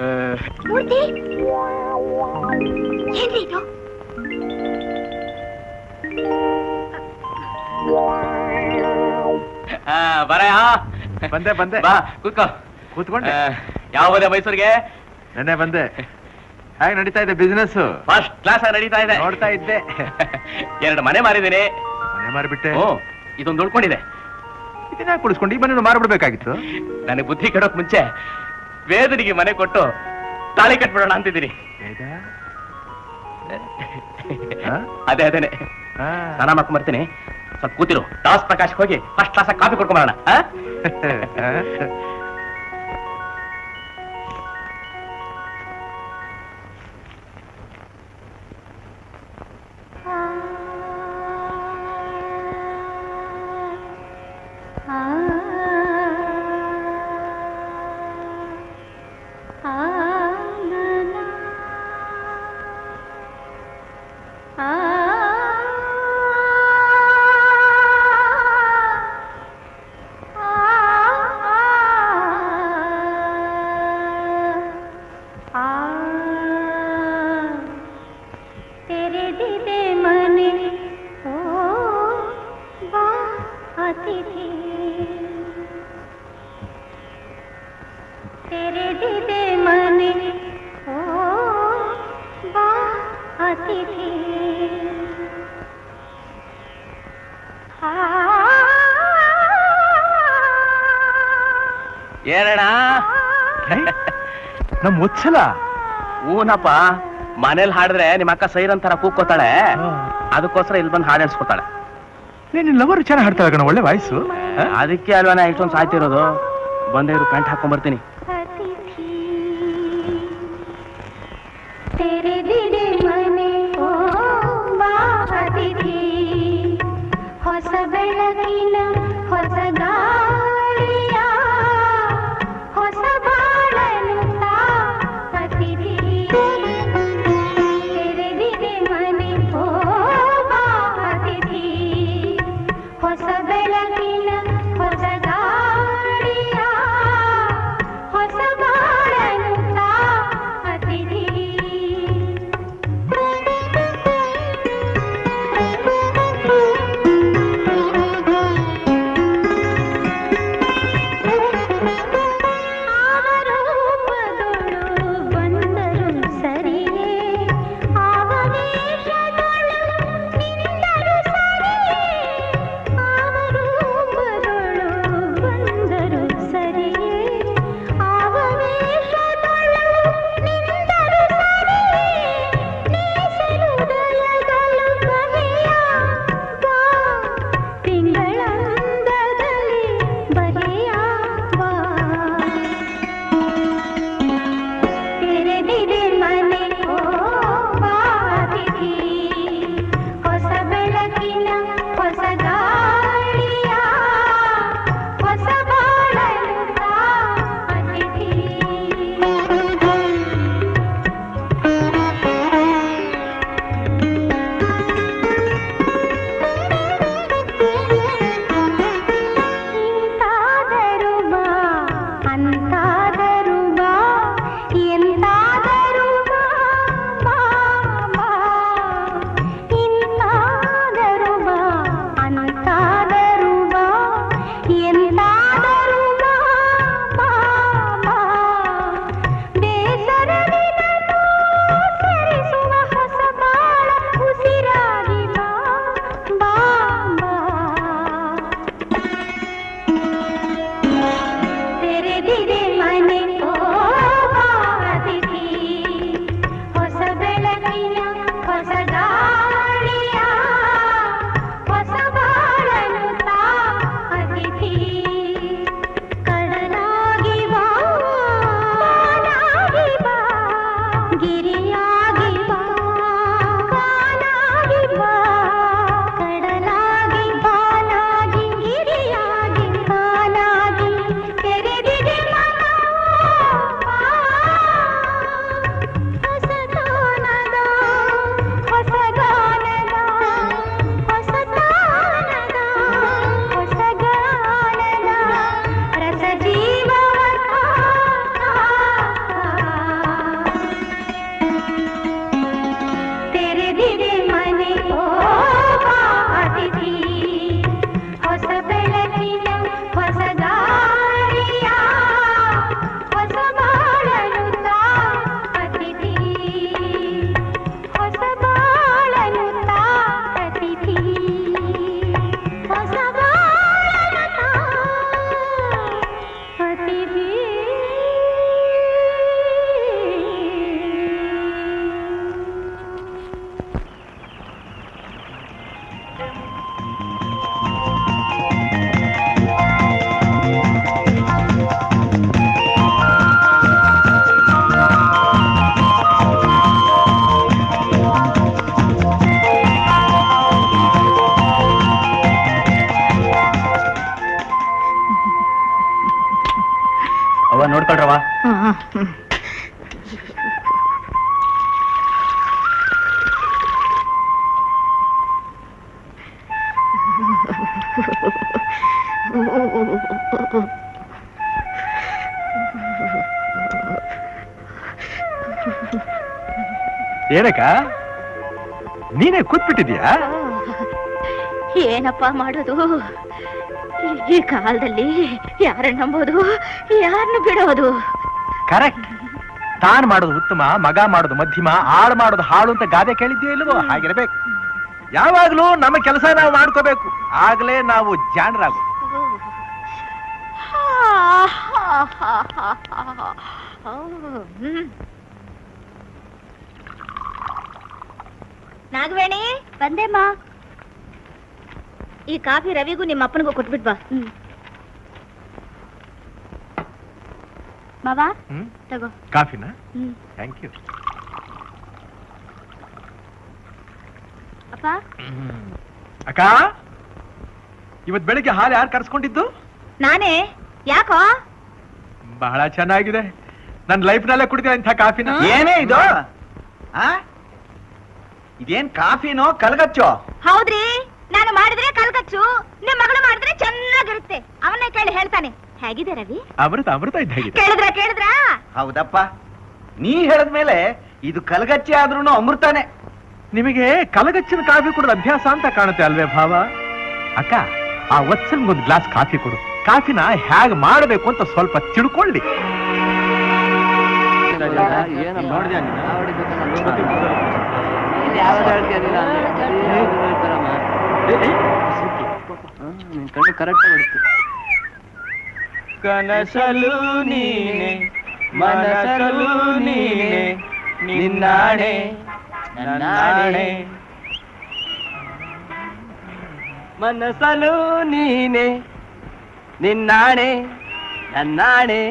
ಬರಯ್ಯ. ಬಂದೆ ಬಂದೆ. ಬಾ ಕೂತ್ಕೋ. ಕೂತ್ಕೊಂಡೆ. ಯಾವದೆ ಮೈಸೂರಿಗೆ? ನೆನ್ನೆ ಬಂದೆ. ಹೇಗೆ ನಡೀತಾ ಇದೆ ಬಿಸ್ನೆಸ್? ಫಸ್ಟ್ ಕ್ಲಾಸ್ ಆಗಿ ನಡೀತಾ ಇದೆ. ನೋಡ್ತಾ ಇದ್ದೆ. 2 ಮನೆ ಮಾರಿದ್ದೀನಿ. ಮನೆ ಮಾರಿಬಿಟ್ಟೆ? ಇದೊಂದು ಉಳ್ಕೊಂಡಿದೆ. ಇದನ್ನ ಕುಡಿಸ್ಕೊಂಡು ಈ ಮನೆ ಮಾರ್ಬಿಡ್ಬೇಕಾಗಿತ್ತು. ನನಗೆ ಬುದ್ಧಿ ಕೆಡೋಕ್ ಮುಂಚೆ ವೇದನಿಗೆ ಮನೆ ಕೊಟ್ಟು ತಾಳಿ ಕಟ್ಬಿಡೋಣ ಅಂತಿದ್ದೀನಿ. ಅದೇ ಅದೇನೆ. ಸ್ನಾನ ಮಾಡ್ಕೊಂಡ್ ಬರ್ತೀನಿ. ಸ್ವಲ್ಪ ಕೂತಿರು. ದಾಸ್ ಪ್ರಕಾಶ್ ಹೋಗಿ ಫಸ್ಟ್ ಕ್ಲಾಸ್ ಕಾಫಿ ಕೊಡ್ಕೊಂಬರೋಣ. ಏನಣ್ಣ ನಮ್ ಮುಚ್ಚಲ? ಊನಪ್ಪ. ಮನೇಲಿ ಹಾಡಿದ್ರೆ ನಿಮ್ಮ ಅಕ್ಕ ಸೈರನ್ ತರ ಕೂಗ್ಕೋತಾಳೆ. ಅದಕ್ಕೋಸ್ಕರ ಇಲ್ಲಿ ಬಂದು ಹಾಡು ಹೇಳ್ಸ್ಕೊತಾಳೆ. ನೀನ್ ಲವರ್ ಚೆನ್ನಾಗಿ ಹಾಡ್ತಾಳೆ ಕಣ, ಒಳ್ಳೆ ವಾಯ್ಸು. ಅದಕ್ಕೆ ಅಲ್ವಾನ ಇಷ್ಟೊಂದು ಸಾಯ್ತಿರೋದು. ಬಂದೇ ಇರು, ಪ್ಯಾಂಟ್ ಹಾಕೊಂಡ್ ಬರ್ತೀನಿ. ಹೊಸ ಬೆಳಗಿನ ಹೊಸ ಗಾಳಿಯ ಹೊಸ ಬಾಳನುತ್ತ ಅತಿಥಿ ತೆರೆದಿದೆ ಮನೆ ಓ ಬಾ ಅತಿಥಿ. ಹೊಸ ಬೆಳಗಿನ ಹೊಸ ಗಾಳಿಯ ಅವ ನೋಡ್ಕೊಳ್ರವ. ಏನಕ್ಕ ನೀನೇ ಕೂತ್ಬಿಟ್ಟಿದ್ಯಾ? ಏನಪ್ಪ ಮಾಡೋದು? ಈ ಕಾಲದಲ್ಲಿ ಯಾರನ್ನ ನಂಬೋದು, ಯಾರನ್ನು ಬಿಡೋದು? ಕರೆಕ್ಟ್. ತಾನ್ ಮಾಡೋದು ಉತ್ತಮ, ಮಗ ಮಾಡೋದು ಮಧ್ಯಮ, ಆಳ್ ಮಾಡೋದು ಹಾಳು ಅಂತ ಗಾದೆ ಕೇಳಿದ್ಯೋ ಇಲ್ವೋ? ಹಾಗಿರ್ಬೇಕು. ಯಾವಾಗ್ಲೂ ನಮ್ಮ ಕೆಲಸ ನಾವು ಮಾಡ್ಕೋಬೇಕು, ಆಗ್ಲೇ ನಾವು ಜಾಣರಾಗು. ನಾಗವೇಣಿ ಬಂದೇಮ್ಮ. ಈ ಕಾಫಿ ರವಿಗೂ ನಿಮ್ಮ ಅಪ್ಪನಿಗೂ ಕೊಟ್ಬಿಟ್ ಬಾ. ಮಾವಾ ತಗೋ ಕಾಫಿನ. Thank you. ಅಪ್ಪ. ಅಕ್ಕ, ಇವತ್ ಬೆಳಿಗ್ಗೆ ಹಾಲು ಯಾರು ಕರ್ಸ್ಕೊಂಡಿದ್ದು? ನಾನೇ. ಯಾಕೋ? ಬಹಳ ಚೆನ್ನಾಗಿದೆ. ನನ್ನ ಲೈಫ್ ನಲ್ಲೇ ಕುಡಿದ ಇಂಥ ಕಾಫಿನ. ಏನೇ ಇದು? ಇದೇನ್ ಕಾಫಿನೋ ಕಲ್ಗಚ್ಚೋ? ಹೌದ್ರಿ, ನಾನು ಮಾಡಿದ್ರೆ ಕಲ್ಕಚ್ಚು, ನಿಮ್ ಮಗಳು ಮಾಡಿದ್ರೆ ಚೆನ್ನಾಗಿರುತ್ತೆ. ಅವನ್ನ ಕೇಳಿ ಹೇಳ್ತಾನೆ. ಹೇಗಿದೆ ರವಿ? ಅಮೃತ ಇದ್ದಾಗಿದೆ. ಕೇಳಿದ್ರ? ಹೌದಪ್ಪ, ನೀ ಹೇಳದ್ಮೇಲೆ ಇದು ಕಲ್ಗಚ್ಚಿ ಆದ್ರೂನು ಅಮೃತನೇ. ನಿಮಗೆ ಕಲಗಚ್ಚಿನ ಕಾಫಿ ಕುಡಿದ ಅಭ್ಯಾಸ ಅಂತ ಕಾಣುತ್ತೆ ಅಲ್ವೇ ಭಾವ? ಅಕ್ಕ, ಆ ವತ್ಸಲ್ಗೊಂದು ಗ್ಲಾಸ್ ಕಾಫಿ ಕೊಡು. ಕಾಫಿನ ಹೇಗೆ ಮಾಡಬೇಕು ಅಂತ ಸ್ವಲ್ಪ ತಿಳ್ಕೊಳ್ಳಿ. ಕಣ್ಣು ಕರೆಕ್ಟ್ ಬಿಡುತ್ತೆ. ಕನಸಲು ನೀನೆ, ಮನಸಲು ನೀನೆ, ನಿನ್ನಾಣೆ ನನ್ನಾಣೆ. ಮನಸಲು ನೀನೆ, ನಿನ್ನಾಣೆ ನನ್ನಾಣೆ.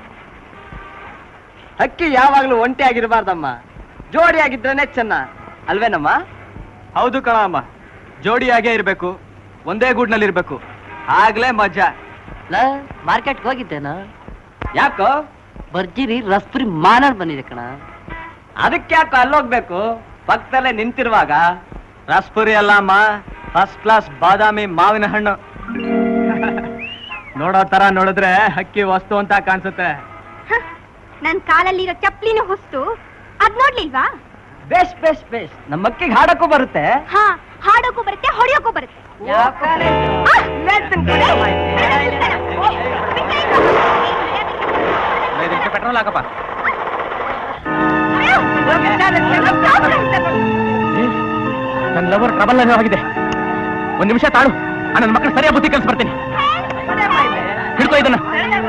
ಹಕ್ಕಿ ಯಾವಾಗ್ಲೂ ಒಂಟಿ ಆಗಿರಬಾರ್ದಮ್ಮ, ಜೋಡಿ ಆಗಿದ್ರೇನೆ ಚೆನ್ನ, ಅಲ್ವೇನಮ್ಮ? ಹೌದು ಕಣಮ್ಮ, ಜೋಡಿಯಾಗೇ ಇರ್ಬೇಕು, ಒಂದೇ ಗೂಡ್ನಲ್ಲಿ ಇರ್ಬೇಕು, ಆಗ್ಲೇ ಮಜಾ. ಮಾರ್ಕೆಟ್ಗೆ ಹೋಗಿದ್ದೇನ? ಯಾಕೋ? ಬರ್ಜಿರಿ ರಸ್ಪುರಿ ಮಾನಾಡ್ ಬಂದಿದೆ ಕಣ. ಅದಕ್ಕೆ ಯಾಕೋ ಅಲ್ಲೋಗ್ಬೇಕು? ಪಕ್ಕದಲ್ಲೇ ನಿಂತಿರುವಾಗ. ರಸ್ಪುರಿ ಅಲ್ಲ ಅಮ್ಮ, ಫಸ್ಟ್ ಕ್ಲಾಸ್ ಬಾದಾಮಿ ಮಾವಿನ ಹಣ್ಣು. ನೋಡೋ ತರ ನೋಡಿದ್ರೆ ಹಕ್ಕಿ ವಸ್ತು ಅಂತ ಕಾಣಿಸುತ್ತೆ. ನನ್ ಕಾಲಲ್ಲಿರೋ ಚಪ್ಲಿನ ಹೊಸ್ತು, ಅದ್ ನೋಡ್ಲಿಲ್ವಾ? ಬೇಸ್ ಬೇಸ್ ಬೇಸ್, ನಮ್ಮ ಅಕ್ಕಿಗೆ ಹಾಡಕ್ಕೂ ಬರುತ್ತೆ. ಹಾ, ಹಾಡೋಕ್ಕೂ ಬರುತ್ತೆ, ಹೊಡಿಯೋಕ್ಕೂ ಬರುತ್ತೆ. ಪೆಟ್ರೋಲ್ ಹಾಕಪ್ಪ. ನನ್ನ ಲವರ್ ಟ್ರಬಲ್ ಆಗಿದೆ. ಒಂದ್ ನಿಮಿಷ ತಾಳು, ನನ್ನ ಮಕ್ಕಳು ಸರಿಯಾಗಿ ಬುದ್ಧಿ ಕಲ್ಸಿ ಬರ್ತೀನಿ. ಹಿಡ್ಕೋ ಇದನ್ನ.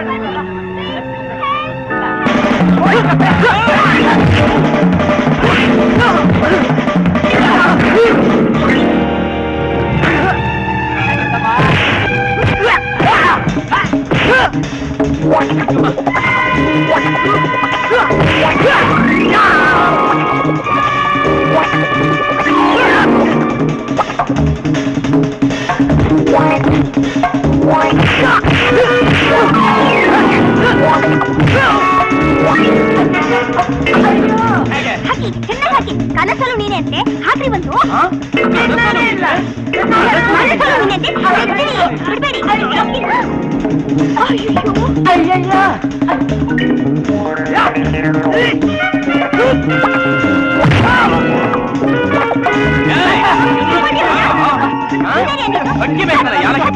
ಕನಸಲು ನೀನೆ ಅಂತೆ ಹಾಕ್ರಿ ಬಂತು. ಬಿಡ್ಬೇಡಿ. ಅಕ್ಕಿ ಬೇಕಲ್ಲ, ಯಾಲಕ್ಕಿ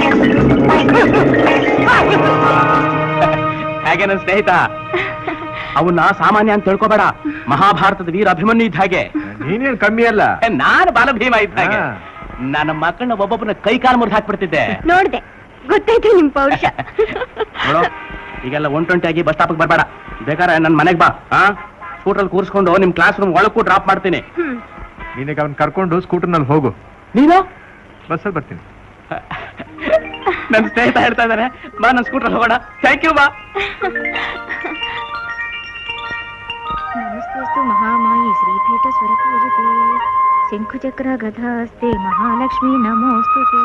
ಹೇಗೆ ನನ್ನ ಸ್ನೇಹಿತ? ಅವನ್ನ ಸಾಮಾನ್ಯ ಅಂತ ತಿಳ್ಕೊಬೇಡ. ಮಹಾಭಾರತದ ವೀರ ಅಭಿಮನ್ಯು ಇದ್ದ ಹಾಗೆ. ನೀನೇನ್ ಕಮ್ಮಿ ಅಲ್ಲ. ನಾನು ಬಾಲಭೀಮ ಇದ್ದ ಹಾಗೆ. ನನ್ನ ಮಕ್ಕಳನ್ನ ಒಬ್ಬೊಬ್ಬನ ಕೈ ಕಾಲು ಮುರಿದು ಹಾಕ್ಬಿಡ್ತಿದ್ದೆ. ನೋಡ್ದೆ, ಗೊತ್ತಾಯ್ತು ನಿಮ್ ಪೌರುಷ. ನೋಡು, ಈಗೆಲ್ಲ ಒಂಟೊಂಟಿಯಾಗಿ ಬಸ್ ಸ್ಟಾಪ್ ಬರ್ಬೇಡ. ಬೇಕಾದ್ರೆ ನನ್ ಮನೆಗ್ ಬಾ. ಸ್ಕೂಟರ್ ಕೂರಿಸ್ಕೊಂಡು ನಿಮ್ ಕ್ಲಾಸ್ ರೂಮ್ ಒಳಕ್ಕೂ ಡ್ರಾಪ್ ಮಾಡ್ತೀನಿ. ನೀನೀಗ ಅವ್ನ್ ಕರ್ಕೊಂಡು ಸ್ಕೂಟರ್ನಲ್ಲಿ ಹೋಗು. ನೀನು ಬಸ್ಸಲ್ಲಿ ಬರ್ತೀನಿ. ನನ್ ಸ್ನೇಹಿತ ಹೇಳ್ತಾ ಇದ್ದಾನೆ, ಬಾ ನನ್ ಸ್ಕೂಟರ್ ಹೋಗೋಣ. ಥ್ಯಾಂಕ್ ಯು, ಬಾ. ನಮಸ್ತೆಸ್ತು ಮಹಾಮಾಯಿ ಶ್ರೀಪೀಠ ಸ್ವರಪೂಜಿತೆ ಶಂಖುಚಕ್ರ ಗದಾಸ್ತೆ ಮಹಾಲಕ್ಷ್ಮಿ ನಮೋಸ್ತುತೆ.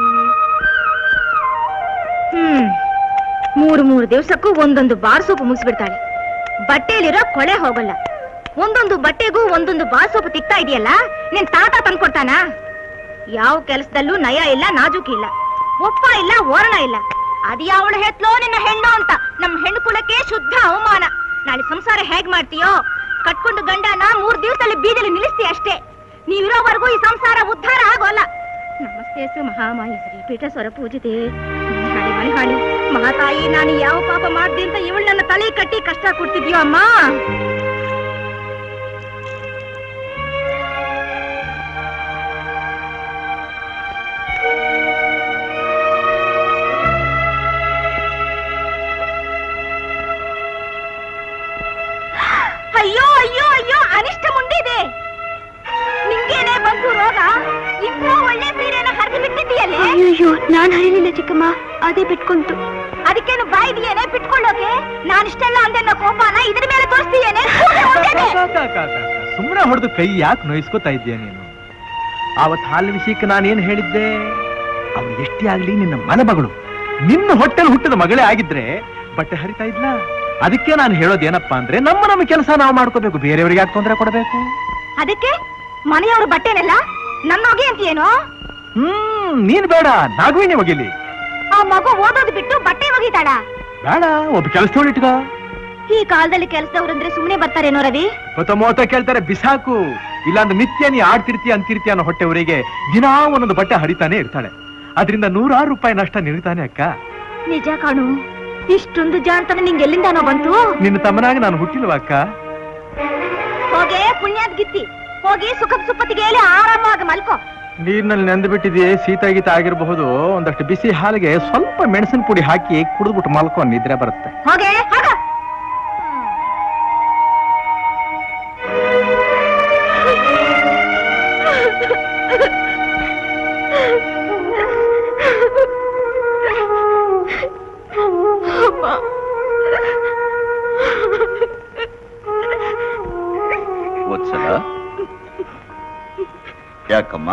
3 ದಿವಸಕ್ಕೂ ಒಂದೊಂದು ಬಾರ್ ಸೋಪು ಮುಗಿಸ್ಬಿಡ್ತಾಳೆ. ಬಟ್ಟೆಯಲ್ಲಿರೋ ಕೊಳೆ ಹೋಗಲ್ಲ. ಒಂದೊಂದು ಬಟ್ಟೆಗೂ ಒಂದೊಂದು ಬಾರ್ ಸೋಪು ತಿಕ್ತಾ ಇದೆಯಲ್ಲ, ನಿನ್ ತಾತ ತಂದ್ಕೊಡ್ತಾನ? ಯಾವ ಕೆಲಸದಲ್ಲೂ ನಯ ಇಲ್ಲ, ನಾಜೂಕಿ ಇಲ್ಲ, ಒಪ್ಪ ಇಲ್ಲ, ಓರಣ ಇಲ್ಲ. ಅದ್ಯಾವಳು ಹೆತ್ಲೋ ನಿನ್ನ ಹೆಣ್ಣು ಅಂತ ನಮ್ ಹೆಣ್ಣು ಕುಲಕ್ಕೆ ಶುದ್ಧ ಅವಮಾನ. ನಾಳೆ ಸಂಸಾರ ಹೇಗ್ ಮಾಡ್ತೀಯೋ? ಕಟ್ಕೊಂಡು ಗಂಡನ 3 ದಿವಸದಲ್ಲಿ ಬೀದಿಲಿ ನಿಲ್ಲಿಸ್ತೀಯ ಅಷ್ಟೇ. ನೀವಿರೋವರೆಗೂ ಈ ಸಂಸಾರ ಉದ್ಧಾರ ಆಗೋಲ್ಲ. ನಮಸ್ತೆ ಮಹಾಮಾಯಿ ಶ್ರೀಪೀಠ ಸ್ವರಪೂಜಿತೆ. ಹಾಳಿ ಹಾಳಿ ಮಹಾತಾಯಿ, ನಾನು ಯಾವ ಪಾಪ ಮಾಡ್ದೆ ಅಂತ ಇವಳು ನನ್ನ ತಲೆ ಕಟ್ಟಿ ಕಷ್ಟ ಕೊಡ್ತಿದ್ಯೋ ಅಮ್ಮ. ಅಯ್ಯೋ ಅಯ್ಯೋ ಅಯ್ಯೋ, ಅನಿಷ್ಟ ಮುಂದಿದೆ. ನಿಂಗೇನೆ ಬಂತು ರೋಗ? ಇನ್ನೂ ಒಳ್ಳೆ ಸೀರೆನ ಹರಿದು ಬಿಟ್ಟಿದ್ದೀಯಲ್ಲೇ. ಅಯ್ಯೋ, ನಾನ್ ಹರಿಲಿಲ್ಲ ಚಿಕ್ಕಮ್ಮ, ಅದೇ ಬಿಟ್ಕೊಂತು. ಅದಕ್ಕೇನು ಬಾಯಿದೆಯೇನೆ ಬಿಟ್ಕೊಳ್ಳೋಕೆ? ನಾನಿಷ್ಟೆಲ್ಲ ಅಂದೆನ್ನ ಕೋಪನ ಇದ್ರ ಮೇಲೆ ತೋರಿಸ್ತೀಯೇನೆ? ಸುಮ್ಮನೆ ಹೊಡೆದು ಕೈ ಯಾಕೆ ನೋಯಿಸ್ಕೋತಾ ಇದ್ದೀಯ ನೀನು? ಆವತ್ ಹಾಲ್ ವಿಷಯಕ್ಕೆ ನಾನೇನ್ ಹೇಳಿದ್ದೆ? ಅವಳು ಎಷ್ಟೇ ಆಗ್ಲಿ ನಿನ್ನ ಮನೆ ಮಗಳು, ನಿನ್ನ ಹೊಟ್ಟೆಲ್ ಹುಟ್ಟಿದ ಮಗಳೇ ಆಗಿದ್ರೆ ಬಟ್ಟೆ ಹರಿತಾ ಇದ್ಲ. ಅದಕ್ಕೆ ನಾನು ಹೇಳೋದೇನಪ್ಪಾ ಅಂದ್ರೆ, ನಮ್ಮ ಕೆಲಸ ನಾವು ಮಾಡ್ಕೋಬೇಕು, ಬೇರೆಯವ್ರಿಗೆ ಯಾಕೆ ತೊಂದರೆ ಕೊಡಬೇಕು? ಅದಕ್ಕೆ ಮನೆಯವ್ರ ಬಟ್ಟೆನೆಲ್ಲ ನನ್ನೋಗಿ ಅಂತೀಯೇನೋ? ನೀನ್ ಬೇಡ, ನಾಗವೇಣಿ ಒಗಿಲಿ. ಆ ಮಗು ಓದೋದು ಬಿಟ್ಟು ಬಟ್ಟೆ ಒಗಿತಾಳ? ಬೇಡ, ಒಬ್ಬ ಕೆಲಸದವಳು ಇಟ್ಕ. ಈ ಕಾಲದಲ್ಲಿ ಕೆಲಸದವ್ರಂದ್ರೆ ಸುಮ್ಮನೆ ಬರ್ತಾರೇನೋ ರವಿ? ಮೋತ ಕೇಳ್ತಾರೆ, ಬಿಸಾಕು. ಇಲ್ಲಾಂದ್ರೆ ನಿತ್ಯ ನೀ ಆಡ್ತಿರ್ತೀಯ ಅಂತಿರ್ತೀಯ ಅನ್ನೋ ಹೊಟ್ಟೆವರಿಗೆ ದಿನಾ ಒಂದೊಂದು ಬಟ್ಟೆ ಹರಿತಾನೆ ಇರ್ತಾಳೆ. ಅದರಿಂದ 100 ರೂಪಾಯಿ ನಷ್ಟ ನಿಲ್ತಾನೆ ಅಕ್ಕ. ನಿಜ ಕಾಣು, ಇಷ್ಟೊಂದು ಜಾಣ್ತನ ನಿಂಗೆ ಎಲ್ಲಿಂದಾನೋ ಬಂತು? ನಿನ್ನ ತಮ್ಮನಾಗಿ ನಾನು ಹುಟ್ಟಿಲ್ವ ಅಕ್ಕ? ಹೋಗೆ ಪುಣ್ಯಾದ್ ಗಿತ್ತಿ, ಹೋಗಿ ಸುಖದ ಸುಪ್ಪತ್ತಿಗೆ ಆರಾಮಾಗಿ ಮಲ್ಕೋ. ನೀರಿನಲ್ಲಿ ನೆಂದು ಬಿಟ್ಟಿದೆಯೇ, ಶೀತ ಗೀತ ಆಗಿರಬಹುದು. ಒಂದಷ್ಟು ಬಿಸಿ ಹಾಲಿಗೆ ಸ್ವಲ್ಪ ಮೆಣಸಿನ ಪುಡಿ ಹಾಕಿ ಕುಡಿದ್ಬಿಟ್ಟು ಮಲ್ಕೋ, ನಿದ್ರೆ ಬರುತ್ತೆ. ಹೋಗೆ ಹಾಗ. ವತ್ಸಲ, ಯಾಕಮ್ಮ?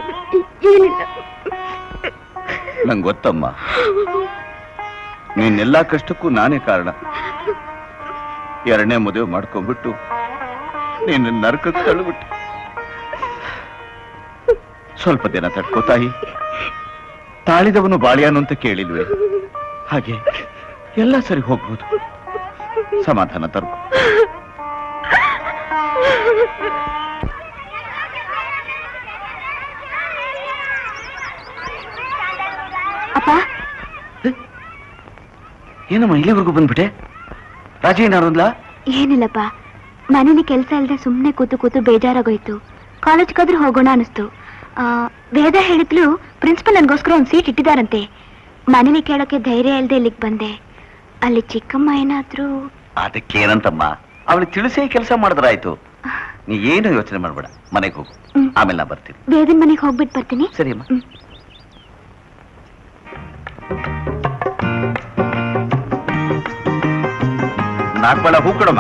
ನಂಗೆ ಗೊತ್ತಮ್ಮ, ನೀನೆಲ್ಲಾ ಕಷ್ಟಕ್ಕೂ ನಾನೇ ಕಾರಣ. 2ನೇ ಮದುವೆ ಮಾಡ್ಕೊಂಡ್ಬಿಟ್ಟು ನೀನು ನರಕಕ್ಕೆ ತಳ್ಳಿಬಿಟ್ಟು. ಸ್ವಲ್ಪ ದಿನ ತಡ್ಕೋ ತಾಯಿ. ತಾಳಿದವನು ಬಾಳ್ಯಾನು ಅಂತ ಕೇಳಿಲ್ವೇ? ಹಾಗೆ ಎಲ್ಲ ಸರಿ ಹೋಗ್ಬೋದು. ಸಮಾಧಾನ ತರ್ಕೋ. ಅಪ್ಪ, ಏನಮ್ಮ ಇಲ್ಲಿವರೆಗೂ ಬಂದ್ಬಿಟ್ಟೆ? ರಾಜಿ ಏನಾರಲ್ಲ? ಏನಿಲ್ಲಪ್ಪ, ಮನೇಲಿ ಕೆಲಸ ಇಲ್ಲದೆ ಸುಮ್ಮನೆ ಕೂತು ಕೂತು ಬೇಜಾರಾಗೋಯ್ತು. ಕಾಲೇಜ್ಗಾದ್ರೂ ಹೋಗೋಣ ಅನಿಸ್ತು. ವೇದ ಹೇಳಿದ್ಲು ಪ್ರಿನ್ಸಿಪಲ್ ನನಗೋಸ್ಕರ ಒಂದು ಸೀಟ್ ಇಟ್ಟಿದಾರಂತೆ. ಮನೇಲಿ ಕೇಳೋಕೆ ಧೈರ್ಯ ಇಲ್ಲದೆ ಇಲ್ಲಿಗೆ ಬಂದೆ. ಅಲ್ಲಿ ಚಿಕ್ಕಮ್ಮ ಏನಾದ್ರೂ? ಅದಕ್ಕೇನಂತಮ್ಮ, ಅವಳು ತಿಳಿಸೇ ಕೆಲಸ ಮಾಡಿದ್ರಾಯ್ತು. ನೀ ಏನು ಯೋಚನೆ ಮಾಡ್ಬೇಡ, ಮನೆಗೆ ಹೋಗು, ಆಮೇಲೆ ನಾ ಬರ್ತೀನಿ. ವೇದನ್ ಮನೆಗೆ ಹೋಗ್ಬಿಟ್ಟು ಬರ್ತೀನಿ. ಸರಿ ಅಮ್ಮ. ನಾಲ್ಕು ಹೂ ಕೊಡಮ್ಮ.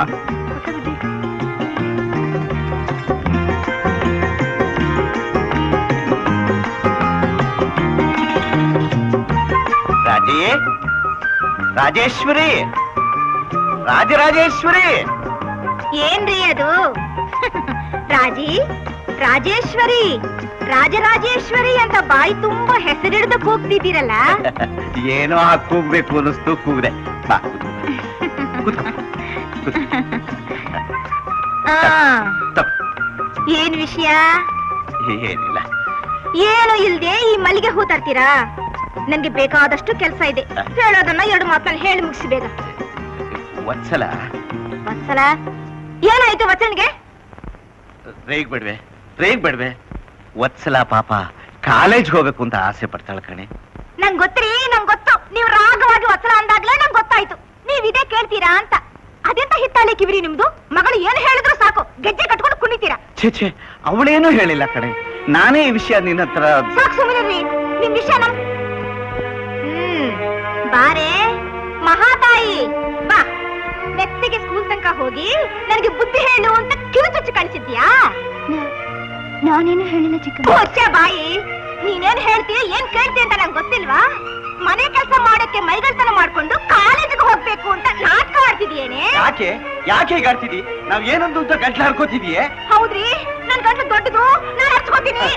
ರಾಜೇ, ರಾಜೇಶ್ವರಿ, ರಾಜರಾಜೇಶ್ವರಿ. ಏನ್ರಿ ಅದು? ರಾಜಿ, ರಾಜೇಶ್ವರಿ, ರಾಜರಾಜೇಶ್ವರಿ ಅಂತ ಬಾಯಿ ತುಂಬಾ ಹೆಸರಿಡ್ದು ಕೂಗ್ತಿದ್ದೀರಲ್ಲ? ಏನೋ ಕೂಗ್ಬೇಕು ಅನ್ನಿಸ್ತು, ಕೂಗ್ದೆ. ಬಾ ಏನ್ ವಿಷಯ? ಏನಿಲ್ಲ. ಏನು ಇಲ್ದೆ ಈ ಮಲ್ಲಿಗೆ ಹೂ ತರ್ತೀರಾ? ನನ್ಗೆ ಬೇಕಾದಷ್ಟು ಕೆಲಸ ಇದೆ. ಹೇಳೋದನ್ನ 2 ಮಾತಲ್ಲಿ ಹೇಳಿ ಮುಗಿಸಿ ಬೇಗ. ವತ್ಸಲ, ವತ್ಸಲ ಏನಾಯ್ತು ವಚನ್ಗೆ? ರೇಗ್ ಬಿಡ್ವೆ ವತ್ಸಲ ಪಾಪ ಕಾಲೇಜ್ ಹೋಗ್ಬೇಕು ಅಂತ ಆಸೆ ಪಡ್ತಾಳ ಕಣೆ. ನಂಗ್ ಗೊತ್ತ್ರಿ, ನಂಗ್ ಗೊತ್ತು. ನೀವು ರಾಗವಾಗಿ ವತ್ಸಲ ಅಂದಾಗ್ಲೇ ನಂಗ್ ಗೊತ್ತಾಯ್ತು ನೀವ್ ಇದೇ ಕೇಳ್ತೀರಾ ಅಂತ. ಅದೆಂತ ಹಿತ್ತಾಳೆ ಕಿವಿರಿ ನಿಮ್ದು? ಮಗಳು ಏನು ಹೇಳಿದ್ರು ಸಾಕು ಗೆಜ್ಜೆ ಕಟ್ಕೊಂಡು ಕುಣಿತೀರಾ. ಛೇ ಅವಳೇನೂ ಹೇಳಿಲ್ಲ ಕಣೆ. ನಾನೇ ಈ ವಿಷಯ ನಿನ್ನ ಹತ್ರ. ಸಾಕು ಸುಮ್ಮನೆ ನಿಮ್ ವಿಷಯ ಬಾರೆ ಮಹಾತಾಯಿ ಬಾ. ನೆಕ್ಸ್ಟಿಗೆ ಸ್ಕೂಲ್ ತನಕ ಹೋಗಿ ನನಗೆ ಬುದ್ಧಿ ಹೇಳು ಅಂತ ಕಿವಿ ಚುಚ್ಚಿ ಕಳಿಸಿದ್ಯಾ? ನಾನೇನು ಹೇಳಿಲ್ಲ ಚಿಕ್ಕ. ಬಾಯಿ, ನೀನೇನ್ ಹೇಳ್ತೀಯ ಏನ್ ಕೇಳ್ತೀಯ ಅಂತ ನಂಗೆ ಗೊತ್ತಿಲ್ವಾ? ಮನೆ ಕೆಲಸ ಮಾಡಕ್ಕೆ ಮೈಗಳ್ತನ ಮಾಡ್ಕೊಂಡು ಕಾಲೇಜಿಗೆ ಹೋಗ್ಬೇಕು ಅಂತ ನಾಟಕ ಆಡ್ತಿದ್ಯೇನೆ. ಯಾಕೆ ಈಗ ಆಡ್ತಿದಿ? ನಾವ್ ಏನೊಂದು ಅಂತ ಗಂಟ್ಲ ಹರ್ಕೋತಿದೀಯೇ? ಹೌದ್ರಿ, ನನ್ ಗಂಟ್ಲು ದೊಡ್ಡದು, ನಾನು ಹರ್ಚ್ಕೋತೀನಿ.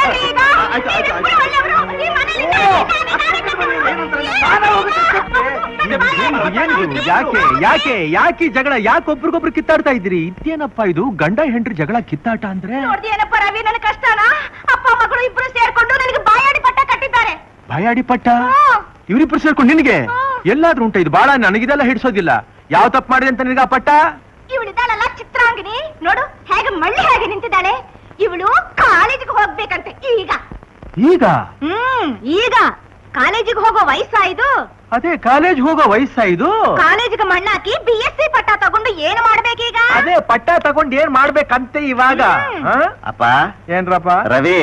ಯಾಕೆ ಜಗಳ? ಯಾಕೆ ಒಬ್ರಿಗೊಬ್ರು ಕಿತ್ತಾಡ್ತಾ ಇದ್ದೀರಿ? ಇದೇನಪ್ಪ ಇದು ಗಂಡ ಹೆಂಡ್ರಿ ಜಗಳ ಕಿತ್ತಾಟ ಅಂದ್ರೆ? ನೋಡ್ದೇನಪ್ಪ ರವಿ, ನನ್ನ ಕಷ್ಟನ ಅಪ್ಪ ಮಗಳು ಇಬ್ರು ಸೇರ್ಕೊಂಡು ನನಗೆ ಬಾಯಾಡಿ ಪಟ್ಟ ಕಟ್ಟಿದ್ದಾರೆ. ಬಾಯಾಡಿ ಪಟ್ಟ? ಇವರಿಬ್ರು ಸೇರ್ಕೊಂಡು ನಿನಗೆ ಎಲ್ಲಾದ್ರೂ ಉಂಟ? ಇದು ಬಾಳ ನನಗಿದೆಲ್ಲ ಹಿಡ್ಸೋದಿಲ್ಲ. ಯಾವ ತಪ್ಪು ಮಾಡಿದೆ ಅಂತ ನಿನಗ ಪಟ್ಟ? ಇವಳಿದ್ದಾಳಲ್ಲ ಚಿತ್ರಾಂಗಿನಿ, ನೋಡು ಹೇಗೆ ಮಳ್ಳಿ ಹೇಗೆ ನಿಂತಿದ್ದಾಳೆ. ಇವಳು ಕಾಲೇಜಿಗೆ ಹೋಗ್ಬೇಕಂತೆ ಈಗ. ಈಗ ಈಗ ಕಾಲೇಜಿಗೆ ಹೋಗೋ ವಯಸ್ಸಾಯ್ದು. ಅದೇ ಕಾಲೇಜ್ ಹೋಗೋ ವಯಸ್ಸಾಯ್ದು. ಕಾಲೇಜಿಗೆ ಮಣ್ಣಾಕಿ BSc ಪಟ್ಟ ತಗೊಂಡು ಏನು ಮಾಡ್ಬೇಕೀಗ? ಅದೇ ಪಟ್ಟ ತಗೊಂಡು ಏನ್ ಮಾಡ್ಬೇಕಂತೆ ಇವಾಗ? ಅಪ್ಪ ಏನ್ರಪ್ಪ ರವಿ,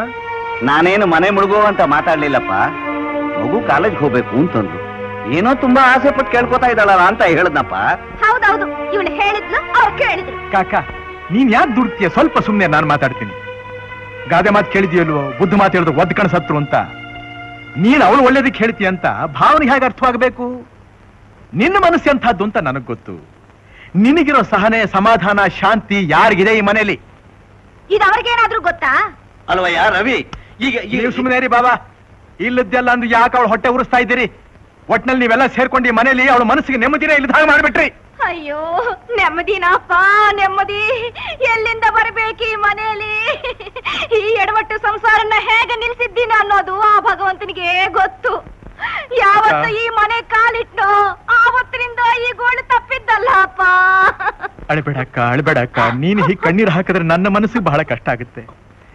ನಾನೇನು ಮನೆ ಮುಳುಗೋ ಅಂತ ಮಾತಾಡ್ಲಿಲ್ಲಪ್ಪ. ಮಗು ಕಾಲೇಜ್ ಹೋಗ್ಬೇಕು ಅಂತಂದ್ರು. ಏನೋ ತುಂಬಾ ಆಸೆ ಪಟ್ಟು ಕೇಳ್ಕೊತಾ ಇದ್ದಾಳಲ್ಲ ಅಂತ ಹೇಳದ್ನಪ್ಪ. ಹೌದೌದು, ಇವಳು ಹೇಳಿದ್ಲು, ಅವ್ರು ಕೇಳಿದ್ರು. ಕಾಕ, ನೀನ್ ಯಾಕೆ ದುಡ್ತೀಯ? ಸ್ವಲ್ಪ ಸುಮ್ನೆ ನಾನು ಮಾತಾಡ್ತೀನಿ. ಗಾದೆ ಮಾತು ಕೇಳಿದ್ಯಲ್ವೋ, ಬುದ್ಧ ಮಾತು ಹೇಳಿದ್ರು ಒದ್ ಕಣಸತ್ರು ಅಂತ. ನೀನ್ ಅವಳು ಒಳ್ಳೇದಕ್ಕೆ ಹೇಳ್ತೀಯ ಅಂತ ಭಾವನೆ ಹೇಗೆ ಅರ್ಥವಾಗಬೇಕು? ನಿನ್ನ ಮನಸ್ಸು ಎಂಥದ್ದು ಅಂತ ನನಗ್ ಗೊತ್ತು. ನಿನಗಿರೋ ಸಹನೆ, ಸಮಾಧಾನ, ಶಾಂತಿ ಯಾರಿಗಿದೆ ಈ ಮನೆಯಲ್ಲಿ? ಇದು ಅವ್ರಿಗೇನಾದ್ರೂ ಗೊತ್ತಾ? ಅಲ್ವಯ್ಯ ರವಿ, ಈಗ ನೀವು ಸುಮ್ಮನೆ ರೀ ಬಾಬಾ. ಇಲ್ಲದ್ದೆಲ್ಲ ಅಂದು ಯಾಕೆ ಅವಳು ಹೊಟ್ಟೆ ಉರಿಸ್ತಾ ಇದ್ದೀರಿ? ಒಟ್ನಲ್ಲಿ ನೀವೆಲ್ಲ ಸೇರ್ಕೊಂಡು ಈ ಮನೆಯಲ್ಲಿ ಅವಳ ಮನಸ್ಸಿಗೆ ನೆಮ್ಮದಿನೇ ಇಲ್ಲದ ಹಾಗೆ ಮಾಡ್ಬಿಟ್ರಿ. ಅಯ್ಯೋ ನೆಮ್ಮದಿನಪ್ಪ, ನೆಮ್ಮದಿ ಎಲ್ಲಿಂದ ಬರ್ಬೇಕು ಈ ಮನೆಯಲ್ಲಿ? ಈ ಎಡವಟ್ಟು ಸಂಸಾರನ ಹೇಗೆ ನಿಲ್ಸಿದ್ದೀನ ಅನ್ನೋದು ಆ ಭಗವಂತನಿಗೆ ಗೊತ್ತು. ಯಾವತ್ತು ಈ ಮನೆ ಕಾಲಿಟ್ನೋ ಆವತ್ತಿನಿಂದ ಈ ಗೋಳು ತಪ್ಪಿದ್ದಲ್ಲ ಅಪ್ಪ. ಅಳಬೇಡಕ್ಕ, ಅಳಬೇಡಕ್ಕ. ನೀನು ಹೀಗೆ ಕಣ್ಣೀರು ಹಾಕಿದ್ರೆ ನನ್ನ ಮನಸ್ಸಿಗೆ ಬಹಳ ಕಷ್ಟ ಆಗುತ್ತೆ.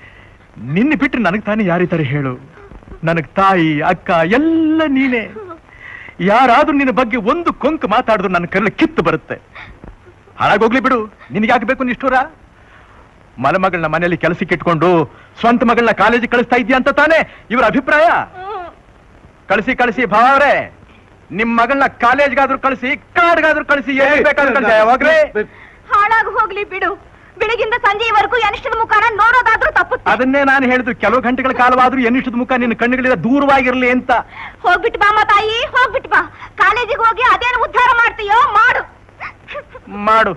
ನಿನ್ನ ಬಿಟ್ಟು ನನಗ್ ತಾನೇ ಯಾರಿದ್ದಾರೆ ಹೇಳು? ನನಗ್ ತಾಯಿ, ಅಕ್ಕ ಎಲ್ಲ ನೀನೇ. ಯಾರಾದ್ರೂ ನಿನ್ನ ಬಗ್ಗೆ ಒಂದು ಕೊಂಕು ಮಾತಾಡಿದ್ರು ನನ್ನ ಕರಳು ಕಿತ್ತು ಬರುತ್ತೆ. ಹಾಳಾಗೋಗ್ಲಿ ಬಿಡು, ನಿನಗೆ ಬೇಕು ನಿಷ್ಠೂರ? ಮಲಮಗಳನ್ನ ಮನೆಯಲ್ಲಿ ಕೆಲಸಕ್ಕೆ ಇಟ್ಕೊಂಡು ಸ್ವಂತ ಮಗಳನ್ನ ಕಾಲೇಜಿಗೆ ಕಳಿಸ್ತಾ ಇದೆಯಾ ಅಂತ ತಾನೇ ಇವರ ಅಭಿಪ್ರಾಯ? ಕಳಿಸಿ ಕಳಿಸಿ ಭಾವರೇ, ನಿಮ್ ಮಗಳನ್ನ ಕಾಲೇಜ್ಗಾದ್ರೂ ಕಳಿಸಿ, ಕಾಡ್ಗಾದ್ರೂ ಕಳಿಸಿ, ಏನ್ ಬೇಕಾದ್ರೆ ಯಾವಾಗ್ರೆ ಹಾಳಾಗಿ ಹೋಗ್ಲಿ ಬಿಡು. ಬೆಳಗಿಂದ ಸಂಜೆವರೆಗೂ ಅನಿಷ್ಟದ ಮುಖಾನ ನೋಡೋದಾದ್ರೂ ತಪ್ಪು. ಅದನ್ನೇ ನಾನು ಹೇಳಿದ್ರು, ಕೆಲವು ಗಂಟೆಗಳ ಕಾಲವಾದ್ರೂ ಅನಿಷ್ಟದ ಮುಖ ನಿನ್ನ ಕಣ್ಣುಗಳಿಂದ ದೂರವಾಗಿರ್ಲಿ ಅಂತ. ಹೋಗ್ಬಿಟ್ಟು ಬಾ ತಾಯಿ, ಹೋಗ್ಬಿಟ್ಟು ಬಾ. ಕಾಲೇಜಿಗೆ ಹೋಗಿ ಅದೇನು ಉದ್ಧಾರ ಮಾಡ್ತೀಯೋ ಮಾಡು. ಮಾಡು.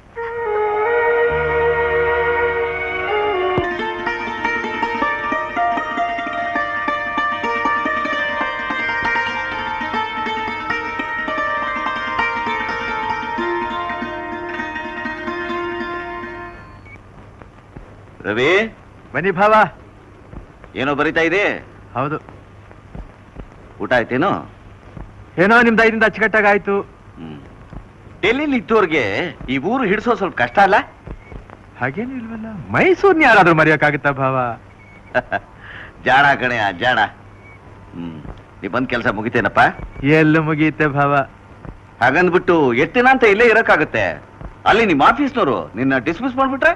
ರವಿ, ಬನ್ನಿ ಭಾವ. ಏನೋ ಬರೀತಾ ಇದೆ? ಹೌದು. ಊಟ ಆಯ್ತೇನೋ? ಏನೋ ನಿಮ್ದು 5 ದಿನದ ಅಚ್ಚುಕಟ್ಟಾಗಾಯ್ತು. ಡೆಲ್ಲಿಲಿ ಇದ್ದವ್ರಿಗೆ ಈ ಊರು ಹಿಡಿಸೋ ಸ್ವಲ್ಪ ಕಷ್ಟ ಅಲ್ಲ? ಹಾಗೇನು ಇಲ್ವಲ್ಲ. ಮೈಸೂರ್ನ ಯಾರಾದ್ರೂ ಮರೆಯೋಕ್ಕಾಗುತ್ತಾ ಭಾವ? ಜಾಣ ಕಣೆ ಜಾಣ. ನೀ ಬಂದ್ ಕೆಲಸ ಮುಗಿತೇನಪ್ಪ? ಎಲ್ಲ ಮುಗಿಯುತ್ತೆ ಭಾವ. ಹಾಗಂದ್ಬಿಟ್ಟು ಎಷ್ಟು ದಿನ ಅಂತ ಇಲ್ಲೇ ಇರಕ್ಕಾಗತ್ತೆ? ಅಲ್ಲಿ ನಿಮ್ಮ ಆಫೀಸ್ನವರು ನಿನ್ನ ಡಿಸ್ಮಿಸ್ ಮಾಡ್ಬಿಟ್ರೆ?